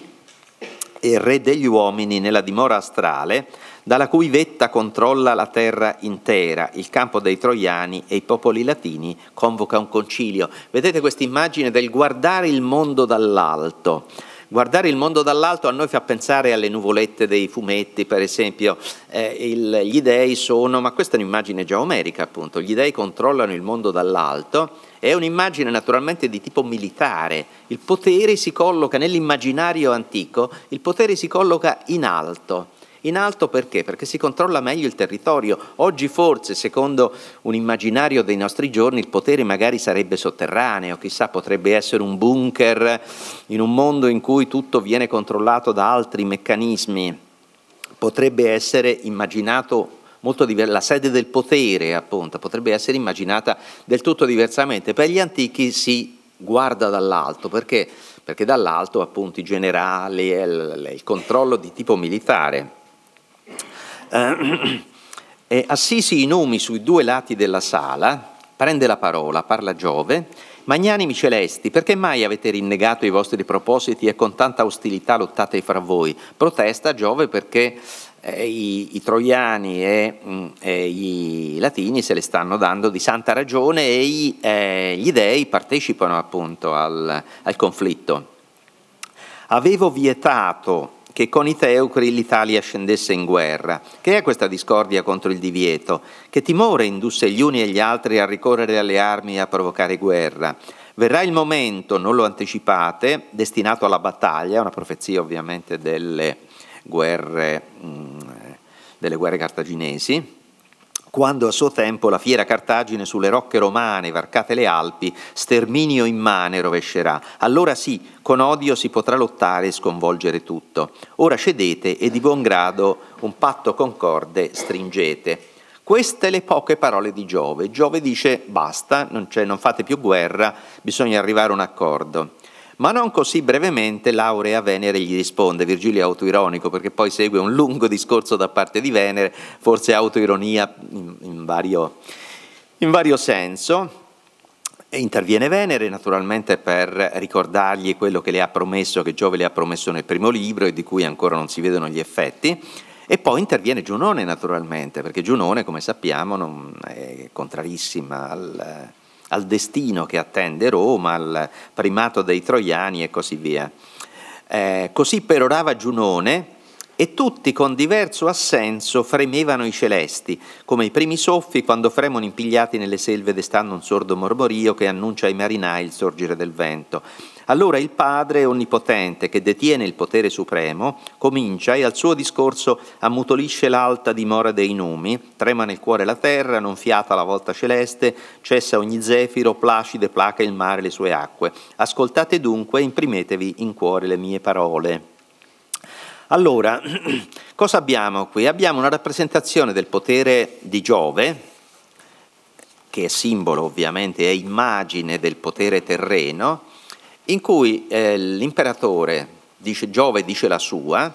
C: e re degli uomini nella dimora astrale, dalla cui vetta controlla la terra intera, il campo dei troiani e i popoli latini convoca un concilio. Vedete questa immagine del guardare il mondo dall'alto. Guardare il mondo dall'alto a noi fa pensare alle nuvolette dei fumetti, per esempio, eh, il, gli dei sono, ma questa è un'immagine già omerica appunto, gli dei controllano il mondo dall'alto, è un'immagine naturalmente di tipo militare, il potere si colloca nell'immaginario antico, il potere si colloca in alto. In alto perché? Perché si controlla meglio il territorio. Oggi forse, secondo un immaginario dei nostri giorni, il potere magari sarebbe sotterraneo, chissà, potrebbe essere un bunker in un mondo in cui tutto viene controllato da altri meccanismi. Potrebbe essere immaginato molto diverso, la sede del potere, appunto, potrebbe essere immaginata del tutto diversamente. Per gli antichi si guarda dall'alto, perché? Perché dall'alto, appunto, i generali, il, il controllo di tipo militare. Eh, e assisi i numi sui due lati della sala, prende la parola, parla Giove, Magnanimi celesti, perché mai avete rinnegato i vostri propositi e con tanta ostilità lottate fra voi? Protesta Giove perché eh, i, i troiani e, mh, e i latini se le stanno dando di santa ragione e i, eh, gli dei partecipano appunto al, al conflitto. Avevo vietato che con i Teucri l'Italia scendesse in guerra. Che è questa discordia contro il divieto? Che timore indusse gli uni e gli altri a ricorrere alle armi e a provocare guerra? Verrà il momento, non lo anticipate, destinato alla battaglia, una profezia ovviamente delle guerre, mh, delle guerre cartaginesi, quando a suo tempo la fiera Cartagine sulle rocche romane varcate le Alpi sterminio immane rovescerà. Allora sì, con odio si potrà lottare e sconvolgere tutto. Ora cedete e di buon grado un patto concorde stringete. Queste le poche parole di Giove. Giove dice basta, non, c'è, non fate più guerra, bisogna arrivare a un accordo. Ma non così brevemente Laurea Venere gli risponde, Virgilio è autoironico perché poi segue un lungo discorso da parte di Venere, forse autoironia in, in, vario, in vario senso. E interviene Venere naturalmente per ricordargli quello che le ha promesso, che Giove le ha promesso nel primo libro e di cui ancora non si vedono gli effetti. E poi interviene Giunone naturalmente, perché Giunone, come sappiamo, non è contrarissima al... al destino che attende Roma, al primato dei troiani e così via. Eh, così perorava Giunone e tutti con diverso assenso fremevano i celesti, come i primi soffi quando fremono impigliati nelle selve destando un sordo mormorio che annuncia ai marinai il sorgere del vento. Allora il Padre onnipotente, che detiene il potere supremo, comincia e al suo discorso ammutolisce l'alta dimora dei numi, trema nel cuore la terra, non fiata la volta celeste, cessa ogni zefiro, placide placa il mare le sue acque. Ascoltate dunque e imprimetevi in cuore le mie parole. Allora, cosa abbiamo qui? Abbiamo una rappresentazione del potere di Giove, che è simbolo ovviamente, è immagine del potere terreno, in cui eh, l'imperatore dice, Giove dice la sua,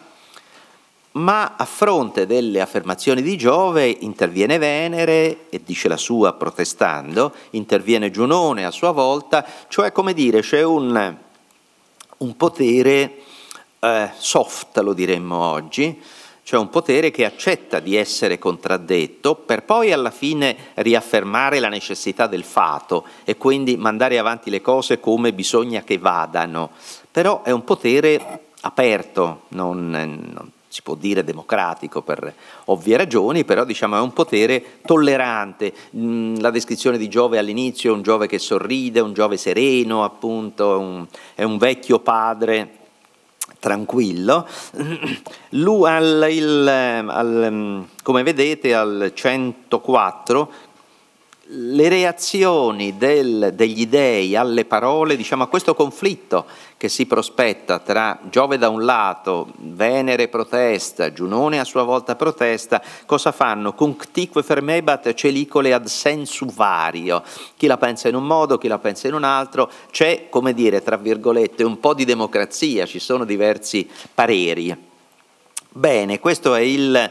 C: ma a fronte delle affermazioni di Giove interviene Venere e dice la sua protestando, interviene Giunone a sua volta, cioè come dire c'è un, un potere eh, soft, lo diremmo oggi, cioè un potere che accetta di essere contraddetto per poi alla fine riaffermare la necessità del fato e quindi mandare avanti le cose come bisogna che vadano. Però è un potere aperto, non, non si può dire democratico per ovvie ragioni, però diciamo è un potere tollerante. La descrizione di Giove all'inizio è un Giove che sorride, un Giove sereno appunto, un, è un vecchio padre tranquillo. Lui al, il, al, come vedete al centoquattro le reazioni del, degli dei alle parole, diciamo a questo conflitto che si prospetta tra Giove da un lato, Venere protesta, Giunone a sua volta protesta, cosa fanno? Cunctique fermebat celicole ad sensu vario, chi la pensa in un modo, chi la pensa in un altro, c'è, come dire, tra virgolette, un po' di democrazia, ci sono diversi pareri. Bene, questo è il...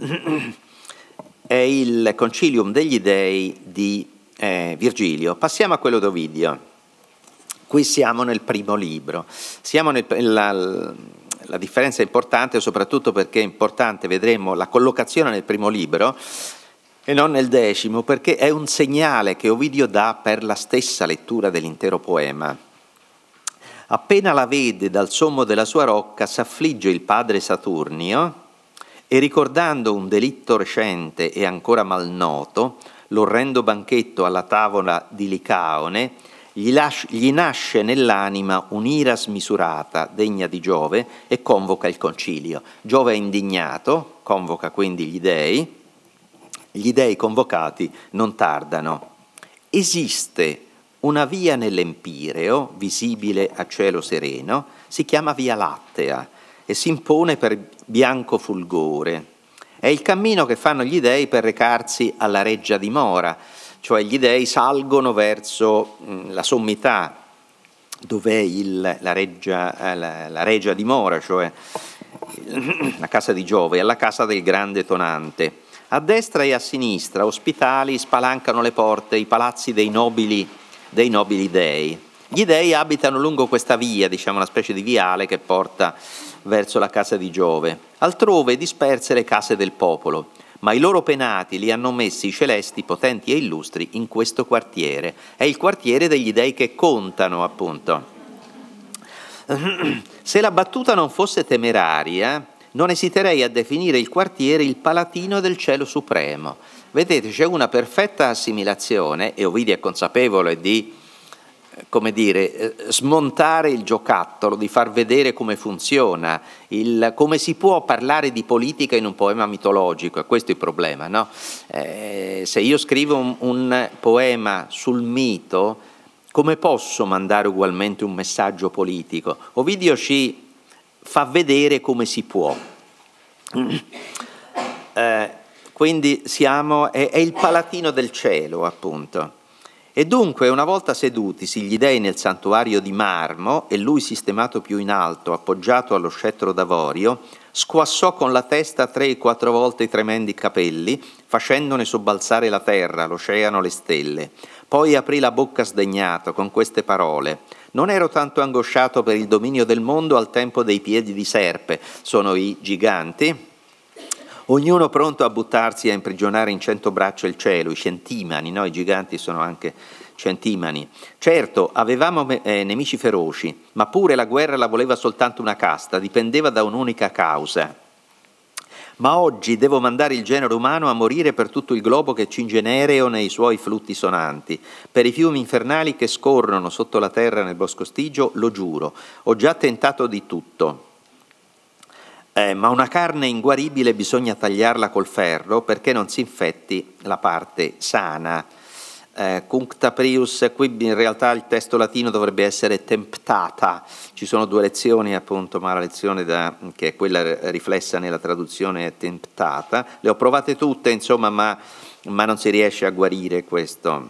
C: è il Concilium degli Dei di eh, Virgilio. Passiamo a quello d'Ovidio. Qui siamo nel primo libro. Siamo nel, la, la differenza è importante soprattutto perché è importante, vedremo, la collocazione nel primo libro e non nel decimo, perché è un segnale che Ovidio dà per la stessa lettura dell'intero poema. Appena la vede dal sommo della sua rocca, s'affligge il padre Saturnio, e ricordando un delitto recente e ancora mal noto, l'orrendo banchetto alla tavola di Licaone, gli, lascia, gli nasce nell'anima un'ira smisurata, degna di Giove, e convoca il concilio. Giove è indignato, convoca quindi gli dei, gli dei convocati non tardano. Esiste una via nell'Empireo, visibile a cielo sereno, si chiama Via Lattea, e si impone per bianco fulgore. È il cammino che fanno gli dei per recarsi alla reggia dimora, cioè gli dei salgono verso mh, la sommità, dov'è il, la, reggia, la, la reggia dimora, cioè la casa di Giove, alla casa del grande Tonante. A destra e a sinistra, ospitali, spalancano le porte, i palazzi dei nobili dei nobili dei. Gli dei abitano lungo questa via, diciamo una specie di viale che porta verso la casa di Giove. Altrove disperse le case del popolo, ma i loro penati li hanno messi i celesti potenti e illustri in questo quartiere. È il quartiere degli dei che contano, appunto. Se la battuta non fosse temeraria, non esiterei a definire il quartiere il Palatino del cielo supremo. Vedete, c'è una perfetta assimilazione, e Ovidio è consapevole di, come dire, smontare il giocattolo, di far vedere come funziona, il, come si può parlare di politica in un poema mitologico, è questo il problema, no? Eh, se io scrivo un, un poema sul mito, come posso mandare ugualmente un messaggio politico? Ovidio ci fa vedere come si può. Eh, quindi siamo, è, è il Palatino del cielo, appunto. E dunque, una volta sedutisi gli dei nel santuario di marmo e lui sistemato più in alto, appoggiato allo scettro d'avorio, squassò con la testa tre e quattro volte i tremendi capelli, facendone sobbalzare la terra, l'oceano, le stelle. Poi aprì la bocca sdegnato con queste parole: non ero tanto angosciato per il dominio del mondo al tempo dei piedi di serpe, sono i giganti, ognuno pronto a buttarsi a imprigionare in cento braccia il cielo, i centimani, no? I giganti sono anche centimani. Certo, avevamo eh, nemici feroci, ma pure la guerra la voleva soltanto una casta, dipendeva da un'unica causa. Ma oggi devo mandare il genere umano a morire per tutto il globo che cinge Nereo nei suoi flutti sonanti, per i fiumi infernali che scorrono sotto la terra nel bosco stigio, lo giuro, ho già tentato di tutto. Eh, ma una carne inguaribile bisogna tagliarla col ferro perché non si infetti la parte sana. Eh, cuncta prius, qui in realtà il testo latino dovrebbe essere temptata, ci sono due lezioni appunto, ma la lezione da, che è quella riflessa nella traduzione è temptata, le ho provate tutte insomma, ma, ma non si riesce a guarire questo.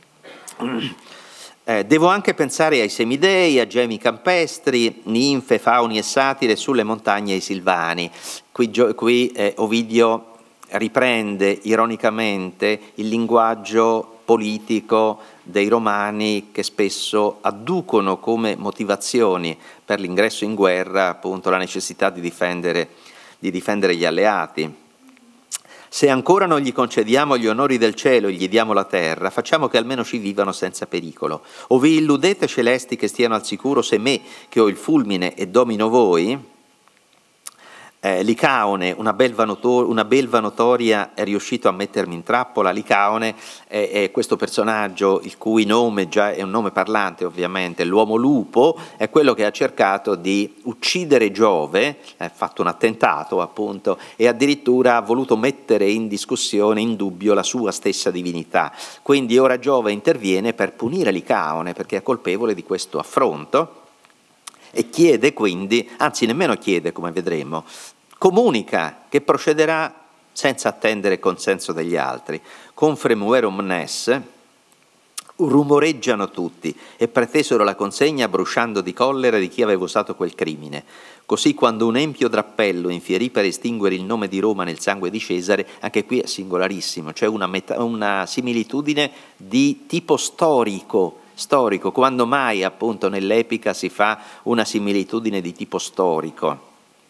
C: Eh, devo anche pensare ai semidei, a gemi campestri, ninfe, fauni e satire sulle montagne e i silvani. Qui, qui eh, Ovidio riprende ironicamente il linguaggio politico dei romani che spesso adducono come motivazioni per l'ingresso in guerra appunto la necessità di difendere, di difendere gli alleati. Se ancora non gli concediamo gli onori del cielo e gli diamo la terra, facciamo che almeno ci vivano senza pericolo. O vi illudete celesti che stiano al sicuro se me, che ho il fulmine e domino voi? Eh, Licaone, una belva, notor- una belva notoria, è riuscito a mettermi in trappola. Licaone è, è questo personaggio il cui nome già è un nome parlante ovviamente, l'uomo lupo, è quello che ha cercato di uccidere Giove, ha fatto un attentato appunto e addirittura ha voluto mettere in discussione, in dubbio la sua stessa divinità. Quindi ora Giove interviene per punire Licaone perché è colpevole di questo affronto e chiede quindi, anzi nemmeno chiede come vedremo, comunica che procederà senza attendere consenso degli altri. Con fremuerum nes rumoreggiano tutti e pretesero la consegna bruciando di collera di chi aveva usato quel crimine. Così quando un empio drappello infierì per estinguere il nome di Roma nel sangue di Cesare, anche qui è singolarissimo, c'è una, meta- una similitudine di tipo storico, storico, quando mai appunto nell'epica si fa una similitudine di tipo storico.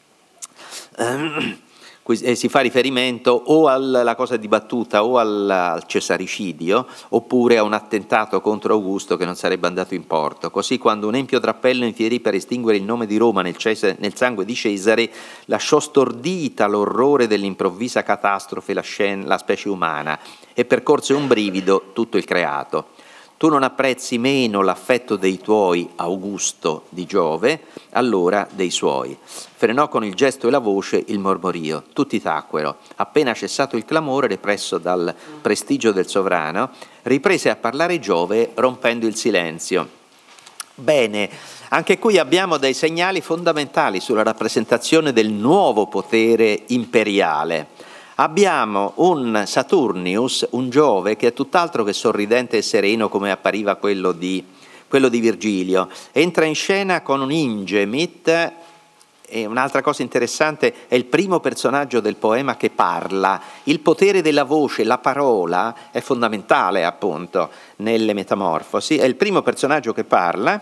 C: Eh, si fa riferimento o alla cosa dibattuta o al, al cesaricidio oppure a un attentato contro Augusto che non sarebbe andato in porto. Così quando un empio drappello infierì per estinguere il nome di Roma nel, Cesare, nel sangue di Cesare, lasciò stordita l'orrore dell'improvvisa catastrofe la, scena, la specie umana e percorse un brivido tutto il creato. Tu non apprezzi meno l'affetto dei tuoi, Augusto, di Giove, allora dei suoi. Frenò con il gesto e la voce il mormorio. Tutti tacquero. Appena cessato il clamore represso dal prestigio del sovrano, riprese a parlare Giove rompendo il silenzio. Bene, anche qui abbiamo dei segnali fondamentali sulla rappresentazione del nuovo potere imperiale. Abbiamo un Saturnius, un Giove, che è tutt'altro che sorridente e sereno come appariva quello di, quello di Virgilio. Entra in scena con un ingemit e un'altra cosa interessante, è il primo personaggio del poema che parla. Il potere della voce, la parola, è fondamentale appunto nelle Metamorfosi. È il primo personaggio che parla.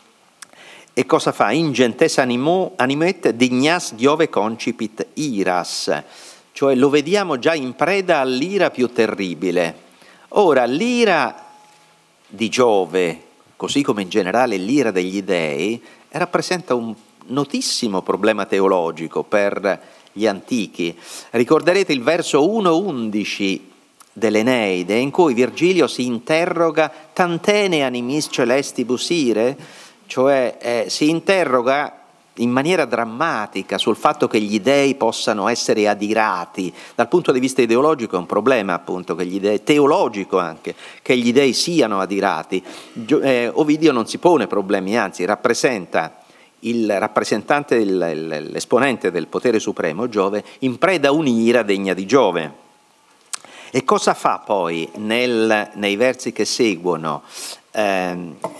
C: E cosa fa? Ingentes animo, animet dignas Giove concipit iras, cioè lo vediamo già in preda all'ira più terribile. Ora, l'ira di Giove, così come in generale l'ira degli dei, rappresenta un notissimo problema teologico per gli antichi. Ricorderete il verso uno undici dell'Eneide, in cui Virgilio si interroga tantene animis celestibus ire, cioè eh, si interroga in maniera drammatica sul fatto che gli dei possano essere adirati. Dal punto di vista ideologico è un problema, appunto, che gli dei, teologico anche, che gli dei siano adirati. Eh, Ovidio non si pone problemi, anzi rappresenta il rappresentante, il, l'esponente del potere supremo, Giove, in preda a un'ira degna di Giove. E cosa fa poi nel, nei versi che seguono eh,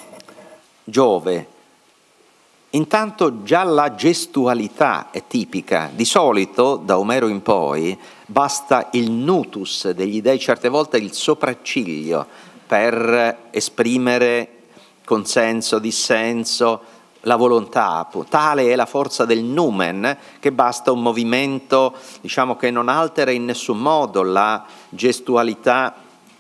C: Giove? Intanto già la gestualità è tipica. Di solito, da Omero in poi, basta il nutus degli dei, certe volte il sopracciglio, per esprimere consenso, dissenso, la volontà. Tale è la forza del numen, che basta un movimento, diciamo, che non altera in nessun modo la gestualità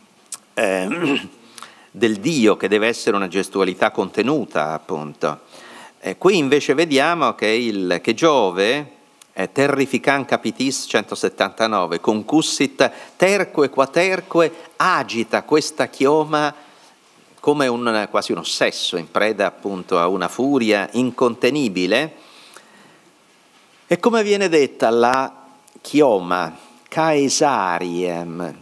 C: eh, del Dio, che deve essere una gestualità contenuta, appunto. Eh, qui invece vediamo che, il, che Giove, eh, terrifican capitis centosettantanove, concussit terque quaterque, agita questa chioma come un, quasi un ossesso, in preda appunto a una furia incontenibile. E come viene detta la chioma? Caesariem.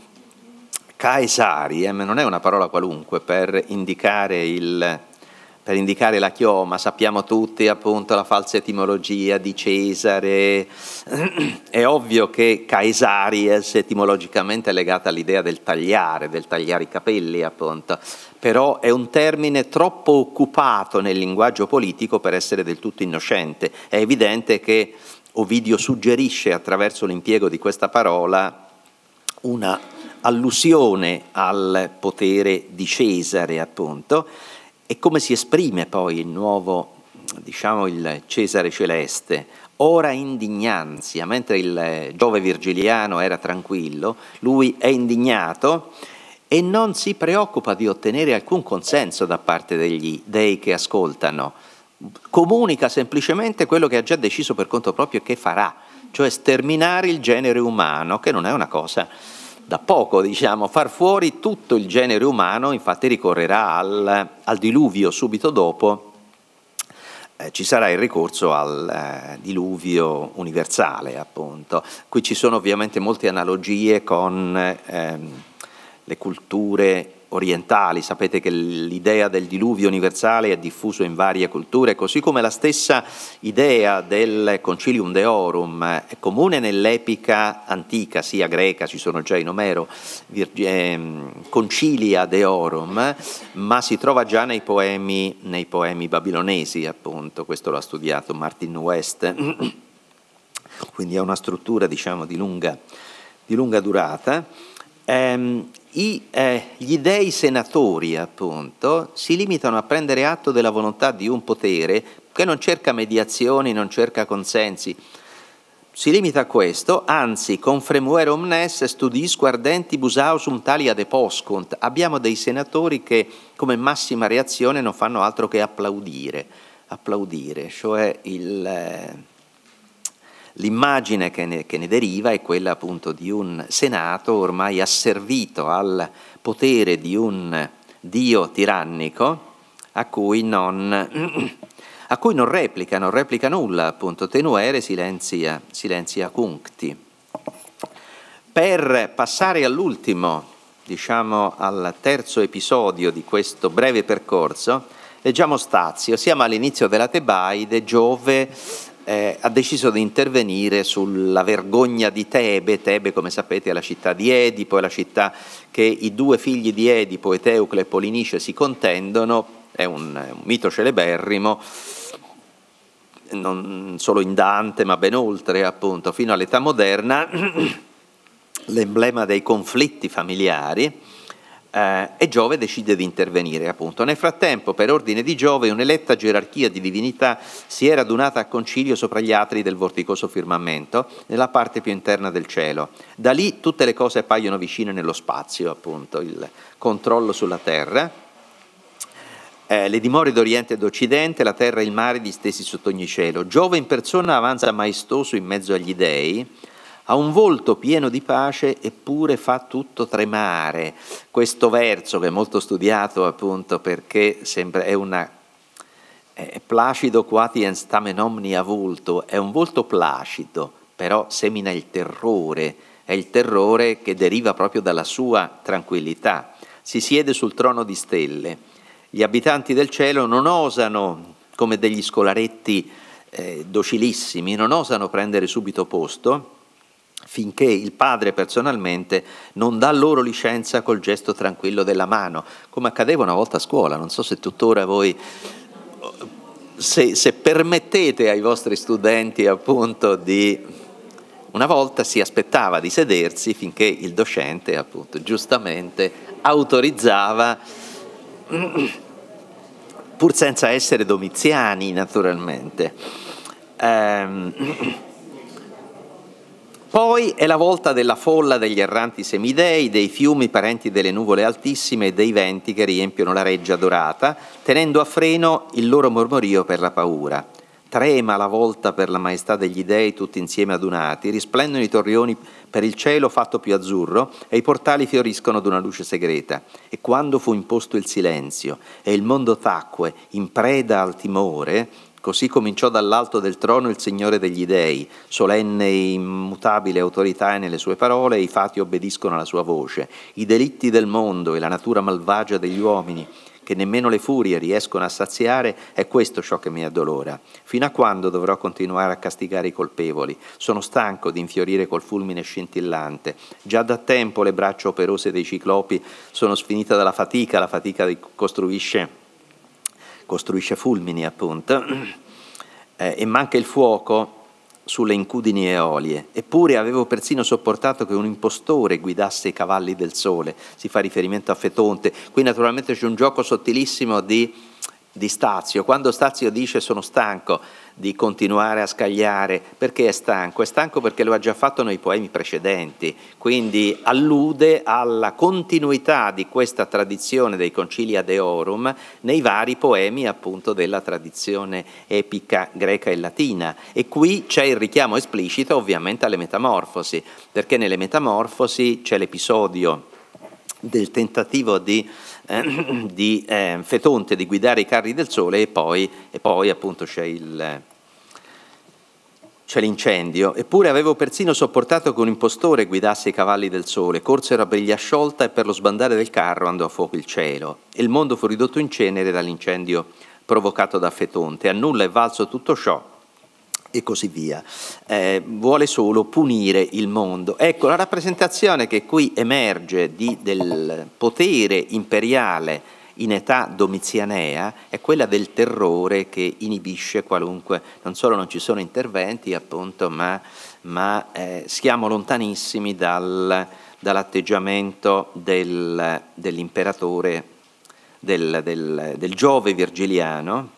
C: Caesariem non è una parola qualunque per indicare il... per indicare la chioma. Sappiamo tutti appunto la falsa etimologia di Cesare. È ovvio che Caesaries etimologicamente è legata all'idea del tagliare, del tagliare i capelli appunto, però è un termine troppo occupato nel linguaggio politico per essere del tutto innocente. È evidente che Ovidio suggerisce attraverso l'impiego di questa parola una allusione al potere di Cesare appunto. E come si esprime poi il nuovo, diciamo, il Cesare celeste? Ora indignanzia, mentre il Giove virgiliano era tranquillo, lui è indignato e non si preoccupa di ottenere alcun consenso da parte degli dei che ascoltano. Comunica semplicemente quello che ha già deciso per conto proprio che farà, cioè sterminare il genere umano, che non è una cosa da poco, diciamo, far fuori tutto il genere umano. Infatti ricorrerà al, al diluvio subito dopo, eh, ci sarà il ricorso al eh, diluvio universale appunto. Qui ci sono ovviamente molte analogie con ehm, le culture orientali. Sapete che l'idea del diluvio universale è diffuso in varie culture, così come la stessa idea del Concilium Deorum è comune nell'epica antica, sia greca, ci sono già in Omero, Concilia Deorum, ma si trova già nei poemi, nei poemi babilonesi, appunto. Questo l'ha studiato Martin West, quindi ha una struttura, diciamo, di lunga, di lunga durata. Ehm, I, eh, gli dei senatori, appunto, si limitano a prendere atto della volontà di un potere che non cerca mediazioni, non cerca consensi, si limita a questo, anzi, confremuere omnes studisque ardentibus ausum talia deposcunt. Abbiamo dei senatori che, come massima reazione, non fanno altro che applaudire, applaudire, cioè il... Eh, L'immagine che ne, che ne deriva è quella appunto di un Senato ormai asservito al potere di un Dio tirannico a cui non, a cui non replica, non replica nulla, appunto, tenuere silentia, silentia cuncti. Per passare all'ultimo, diciamo al terzo episodio di questo breve percorso, leggiamo Stazio. Siamo all'inizio della Tebaide. Giove Eh, ha deciso di intervenire sulla vergogna di Tebe. Tebe, come sapete, è la città di Edipo, è la città che i due figli di Edipo, Eteucle e Polinice, si contendono, è un, un mito celeberrimo. non solo in Dante ma ben oltre, appunto, fino all'età moderna, l'emblema dei conflitti familiari, eh, e Giove decide di intervenire, appunto. Nel frattempo, per ordine di Giove, un'eletta gerarchia di divinità si era adunata a concilio sopra gli atri del vorticoso firmamento, nella parte più interna del cielo. Da lì tutte le cose appaiono vicine nello spazio, appunto, il controllo sulla terra, eh, le dimore d'Oriente e d'Occidente, la terra e il mare distesi sotto ogni cielo. Giove in persona avanza maestoso in mezzo agli dei, ha un volto pieno di pace eppure fa tutto tremare. Questo verso che è molto studiato, appunto, perché sembra, è una è placido quatiens tamen omnia volto, è un volto placido, però semina il terrore, è il terrore che deriva proprio dalla sua tranquillità. Si siede sul trono di stelle. Gli abitanti del cielo non osano, come degli scolaretti eh, docilissimi, non osano prendere subito posto, finché il padre personalmente non dà loro licenza col gesto tranquillo della mano, come accadeva una volta a scuola. Non so se tuttora voi, se, se permettete ai vostri studenti, appunto, di... Una volta si aspettava di sedersi finché il docente, appunto, giustamente autorizzava, pur senza essere domiziani, naturalmente. Ehm... Poi è la volta della folla degli erranti semidei, dei fiumi parenti delle nuvole altissime e dei venti che riempiono la reggia dorata, tenendo a freno il loro mormorio per la paura. Trema la volta per la maestà degli dei tutti insieme adunati, risplendono i torrioni per il cielo fatto più azzurro e i portali fioriscono d'una luce segreta. E quando fu imposto il silenzio e il mondo tacque in preda al timore, così cominciò dall'alto del trono il Signore degli Dei, solenne e immutabile autorità nelle sue parole, e i fati obbediscono alla sua voce. I delitti del mondo e la natura malvagia degli uomini, che nemmeno le furie riescono a saziare, è questo ciò che mi addolora. Fino a quando dovrò continuare a castigare i colpevoli? Sono stanco di infiorire col fulmine scintillante. Già da tempo le braccia operose dei ciclopi sono sfinite dalla fatica, la fatica che costruisce costruisce fulmini, appunto, eh, e manca il fuoco sulle incudini eolie. Eppure avevo persino sopportato che un impostore guidasse i cavalli del sole. Si fa riferimento a Fetonte. Qui naturalmente c'è un gioco sottilissimo di, di Stazio. Quando Stazio dice sono stanco di continuare a scagliare, perché è stanco? È stanco perché lo ha già fatto nei poemi precedenti, quindi allude alla continuità di questa tradizione dei Concilia Deorum nei vari poemi, appunto, della tradizione epica greca e latina. E qui c'è il richiamo esplicito ovviamente alle Metamorfosi, perché nelle Metamorfosi c'è l'episodio del tentativo di, eh, di eh, Fetonte di guidare i carri del sole, e poi, e poi appunto c'è il c'è l'incendio. Eppure avevo persino sopportato che un impostore guidasse i cavalli del sole. Corsero a briglia sciolta e per lo sbandare del carro andò a fuoco il cielo, e il mondo fu ridotto in cenere dall'incendio provocato da Fetonte. A nulla è valso tutto ciò, e così via. Eh, vuole solo punire il mondo. Ecco, la rappresentazione che qui emerge di, del potere imperiale in età domizianea è quella del terrore che inibisce qualunque, non solo non ci sono interventi, appunto, ma, ma eh, siamo lontanissimi dal, dall'atteggiamento del, dell'imperatore, del, del, del Giove virgiliano.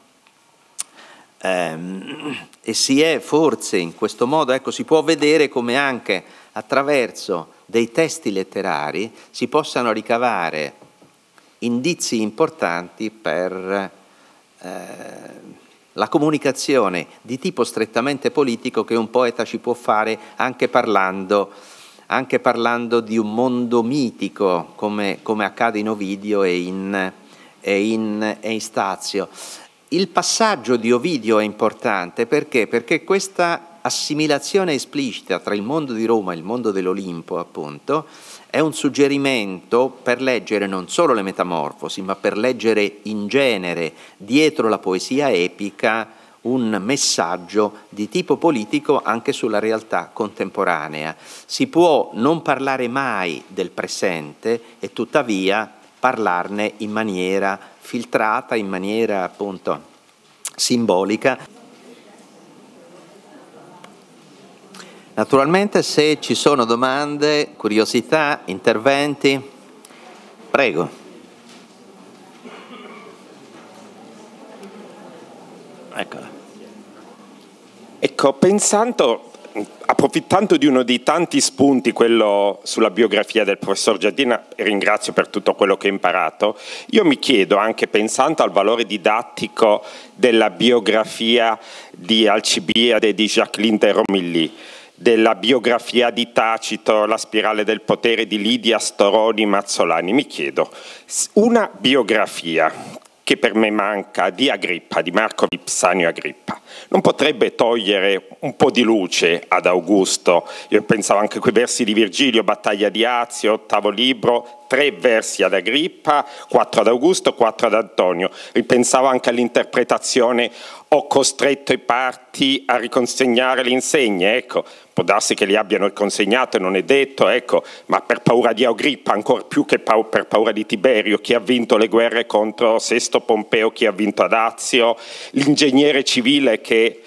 C: Um, e si è forse in questo modo, ecco, si può vedere come anche attraverso dei testi letterari si possano ricavare indizi importanti per eh, la comunicazione di tipo strettamente politico che un poeta ci può fare anche parlando, anche parlando di un mondo mitico, come, come accade in Ovidio e in, e in, e in Stazio. Il passaggio di Ovidio è importante perché? Perché questa assimilazione esplicita tra il mondo di Roma e il mondo dell'Olimpo, appunto, è un suggerimento per leggere non solo le Metamorfosi, ma per leggere in genere, dietro la poesia epica, un messaggio di tipo politico anche sulla realtà contemporanea. Si può non parlare mai del presente e tuttavia parlarne in maniera filtrata, in maniera appunto simbolica. Naturalmente, se ci sono domande, curiosità, interventi, prego. Eccola.
D: Ecco, pensando, approfittando di uno dei tanti spunti, quello sulla biografia del professor Giardina, e ringrazio per tutto quello che ho imparato, io mi chiedo, anche pensando al valore didattico della biografia di Alcibiade e di Jacqueline de Romilly, della biografia di Tacito, La spirale del potere di Lidia Storoni Mazzolani, mi chiedo, una biografia che per me manca di Agrippa, di Marco Vipsanio Agrippa, non potrebbe togliere un po' di luce ad Augusto? Io pensavo anche a quei versi di Virgilio, Battaglia di Azio, ottavo libro, tre versi ad Agrippa, quattro ad Augusto, quattro ad Antonio. Ripensavo anche all'interpretazione ho costretto i parti a riconsegnare le insegne, ecco, può darsi che li abbiano riconsegnate, non è detto, ecco, ma per paura di Agrippa, ancora più che per paura di Tiberio, chi ha vinto le guerre contro Sesto Pompeo, chi ha vinto ad Azio, l'ingegnere civile che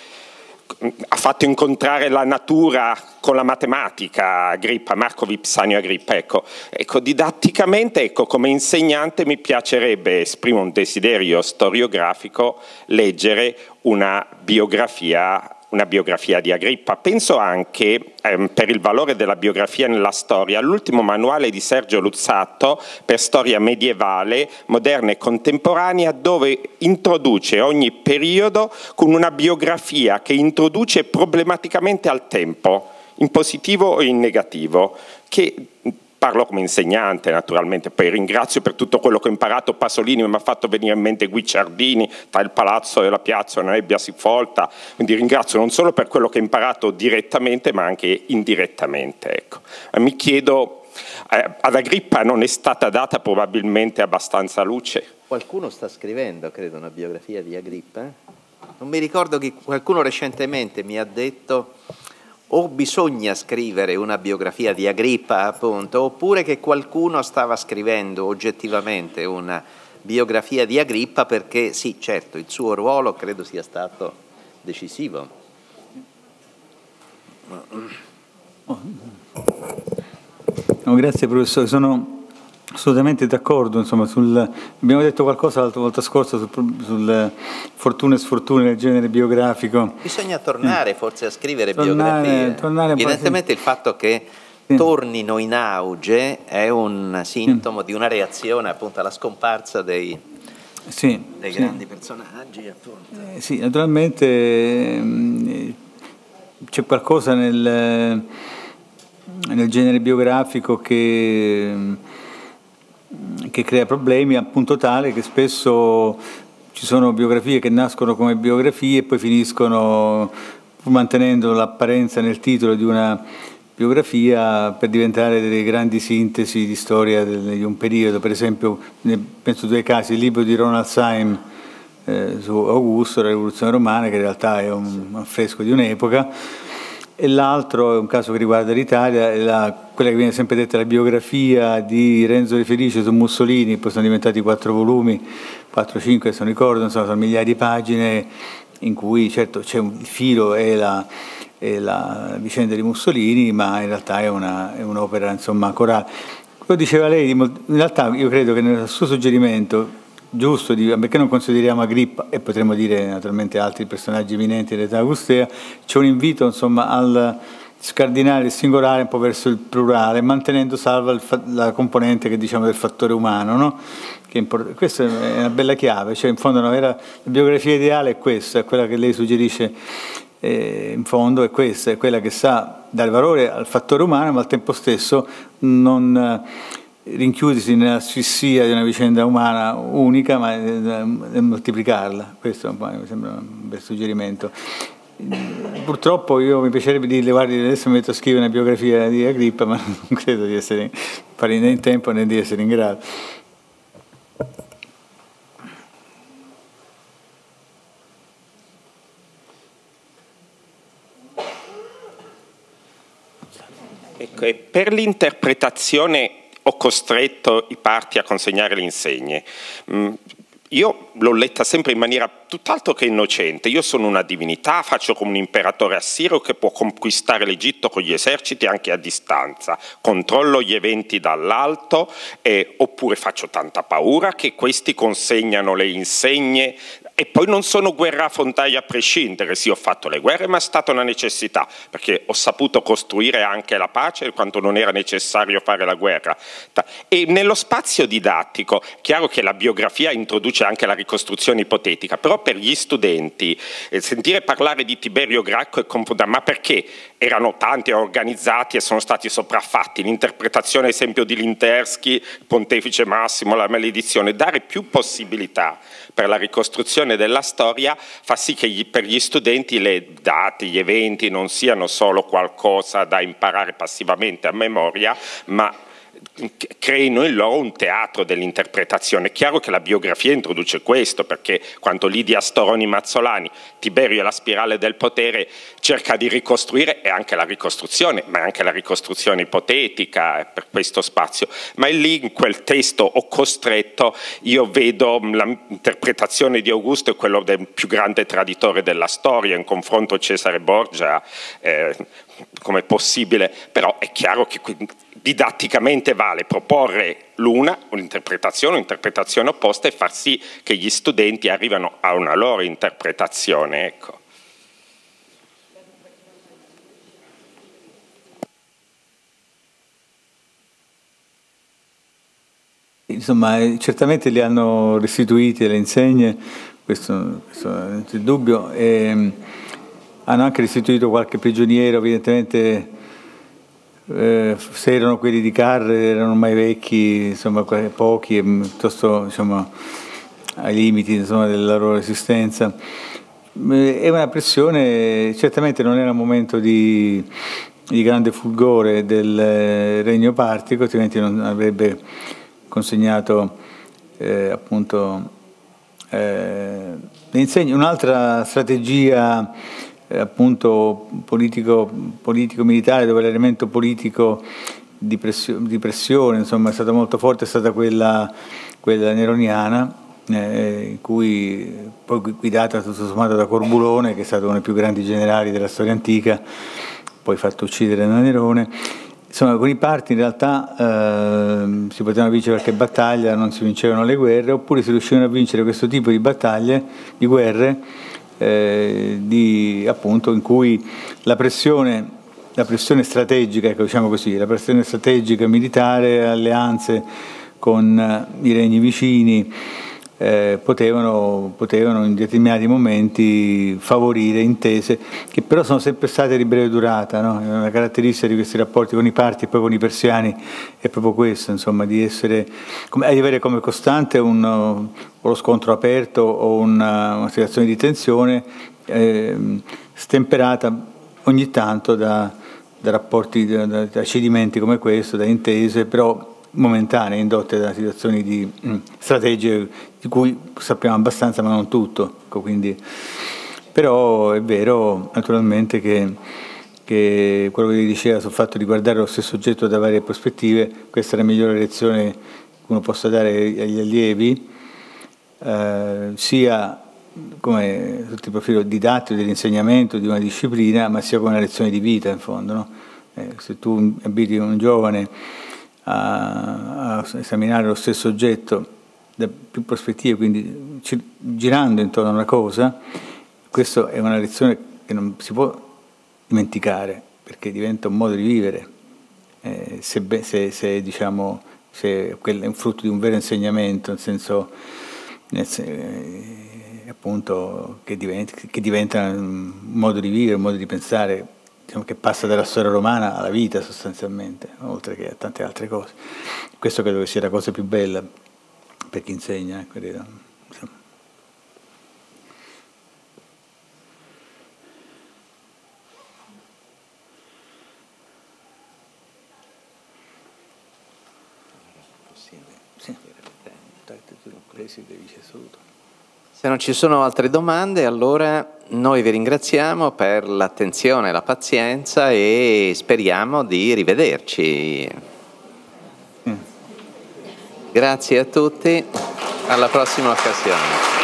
D: ha fatto incontrare la natura con la matematica, Agrippa, Marco Vipsanio Agrippa, ecco, ecco didatticamente, ecco, come insegnante mi piacerebbe, esprimo un desiderio storiografico, leggere una biografia una biografia di Agrippa. Penso anche, ehm, per il valore della biografia nella storia, all'ultimo manuale di Sergio Luzzatto per storia medievale, moderna e contemporanea, dove introduce ogni periodo con una biografia che introduce problematicamente al tempo, in positivo o in negativo, che parlo come insegnante naturalmente, poi ringrazio per tutto quello che ho imparato Pasolini, mi ha fatto venire in mente Guicciardini, tra il palazzo e la piazza una nebbia si folta, quindi ringrazio non solo per quello che ho imparato direttamente ma anche indirettamente. Ecco. Mi chiedo, eh, ad Agrippa non è stata data probabilmente abbastanza luce?
C: Qualcuno sta scrivendo, credo, una biografia di Agrippa? Non mi ricordo chi, qualcuno recentemente mi ha detto o bisogna scrivere una biografia di Agrippa, appunto, oppure che qualcuno stava scrivendo oggettivamente una biografia di Agrippa perché, sì, certo, il suo ruolo credo sia stato decisivo.
A: No, grazie professore, sono assolutamente d'accordo, insomma, sul, abbiamo detto qualcosa l'altra volta scorsa sul, sul fortune e sfortune del genere biografico.
C: Bisogna tornare eh. forse a scrivere
A: tornare,
C: biografie.
A: Tornare
C: Evidentemente il fatto che sì. tornino in auge è un sintomo sì. di una reazione appunto alla scomparsa dei,
A: sì,
C: dei
A: sì.
C: grandi personaggi. Appunto.
A: Eh, sì, naturalmente eh, c'è qualcosa nel, nel genere biografico che che crea problemi, appunto tale che spesso ci sono biografie che nascono come biografie e poi finiscono, pur mantenendo l'apparenza nel titolo di una biografia, per diventare delle grandi sintesi di storia di un periodo. Per esempio, penso due casi, il libro di Ronald Syme eh, su Augusto, la rivoluzione romana, che in realtà è un affresco di un'epoca, e l'altro è un caso che riguarda l'Italia, è la, quella che viene sempre detta la biografia di Renzo De Felice su Mussolini, poi sono diventati quattro volumi, quattro cinque se non ricordo, insomma sono migliaia di pagine in cui certo c'è un il filo e la, e la vicenda di Mussolini, ma in realtà è, una, è un'opera insomma corale. Come diceva lei, in realtà io credo che nel suo suggerimento giusto, di, perché non consideriamo Agrippa e potremmo dire naturalmente altri personaggi eminenti dell'età augustea, c'è un invito insomma al scardinare il singolare un po' verso il plurale, mantenendo salva il la componente che diciamo del fattore umano, no? Che è questa è una bella chiave, cioè in fondo una vera la biografia ideale è questa, è quella che lei suggerisce, eh, in fondo è questa, è quella che sa dare valore al fattore umano ma al tempo stesso non rinchiudersi nell'asfissia di una vicenda umana unica, ma e moltiplicarla. Questo mi sembra un bel suggerimento. Purtroppo io mi piacerebbe dirle, guardi, adesso mi metto a scrivere una biografia di Agrippa, ma non credo di essere fare né in tempo né di essere in grado.
D: Ecco, e per l'interpretazione ho costretto i parti a consegnare le insegne. io l'ho letta sempre in maniera tutt'altro che innocente. Io sono una divinità, faccio come un imperatore assiro che può conquistare l'Egitto con gli eserciti anche a distanza, controllo gli eventi dall'alto, eh, oppure faccio tanta paura che questi consegnano le insegne. E poi non sono guerrafontai a prescindere, sì, ho fatto le guerre, ma è stata una necessità, perché ho saputo costruire anche la pace quando non era necessario fare la guerra. E nello spazio didattico, chiaro che la biografia introduce anche la ricostruzione ipotetica, però per gli studenti eh, sentire parlare di Tiberio Gracco è confondere, ma perché erano tanti organizzati e sono stati sopraffatti? L'interpretazione, ad esempio, di Lintersky, Pontefice Massimo, la maledizione, dare più possibilità per la ricostruzione della storia fa sì che gli, per gli studenti le date, gli eventi non siano solo qualcosa da imparare passivamente a memoria, ma creino in loro un teatro dell'interpretazione. È chiaro che la biografia introduce questo, perché quando Lidia Storoni Mazzolani, Tiberio e la spirale del potere, cerca di ricostruire, è anche la ricostruzione, ma è anche la ricostruzione ipotetica per questo spazio. Ma è lì, in quel testo ho costretto, io vedo l'interpretazione di Augusto è quello del più grande traditore della storia, in confronto a Cesare Borgia, eh, come possibile, però è chiaro che didatticamente vale proporre l'una, un'interpretazione, un'interpretazione opposta e far sì che gli studenti arrivino a una loro interpretazione. Ecco.
A: Insomma, certamente li hanno restituiti le insegne, questo, questo non c'è dubbio, e hanno anche restituito qualche prigioniero, evidentemente. Eh, se erano quelli di Carre erano ormai vecchi, insomma pochi e piuttosto, diciamo, ai limiti, insomma, della loro esistenza. Eh, è una pressione, certamente non era un momento di, di grande fulgore del regno partico, altrimenti non avrebbe consegnato eh, appunto eh, le insegne. Un'altra strategia Eh, appunto politico, politico-militare, dove l'elemento politico di, pressio, di pressione, insomma, è stata molto forte, è stata quella, quella neroniana, eh, in cui poi guidata tutto sommato da Corbulone, che è stato uno dei più grandi generali della storia antica, poi fatto uccidere da Nerone. Insomma, con i parti in realtà eh, si potevano vincere qualche battaglia, non si vincevano le guerre, oppure si riuscivano a vincere questo tipo di battaglie, di guerre, Eh, di, appunto, in cui la pressione, la pressione strategica, ecco, diciamo così, la pressione strategica militare, alleanze con eh, i regni vicini eh, potevano, potevano in determinati momenti favorire intese che però sono sempre state di breve durata, no? Una caratteristica di questi rapporti con i parti e poi con i persiani è proprio questo, insomma, di essere, come, di avere come costante un, o lo scontro aperto o una, una situazione di tensione eh, stemperata ogni tanto da, da rapporti, da, da, da cedimenti come questo, da intese, però momentanee, indotte da situazioni di mh, strategie di cui sappiamo abbastanza ma non tutto, ecco, quindi, però è vero naturalmente che, che quello che diceva sul fatto di guardare lo stesso oggetto da varie prospettive, questa è la migliore lezione che uno possa dare agli allievi, eh, sia come sotto il profilo didattico dell'insegnamento di una disciplina, ma sia come una lezione di vita in fondo, no? Eh, se tu abiti un giovane a, a esaminare lo stesso oggetto da più prospettive, quindi girando intorno a una cosa, questa è una lezione che non si può dimenticare, perché diventa un modo di vivere, eh, se, se, se, diciamo, se quello è un frutto di un vero insegnamento, nel senso, nel, eh, appunto, che diventa, che diventa un modo di vivere, un modo di pensare, diciamo, che passa dalla storia romana alla vita sostanzialmente, oltre che a tante altre cose. Questo credo che sia la cosa più bella per chi insegna, eh, credo. Insomma.
C: Se non ci sono altre domande, allora noi vi ringraziamo per l'attenzione e la pazienza e speriamo di rivederci. Mm. Grazie a tutti. Alla prossima occasione.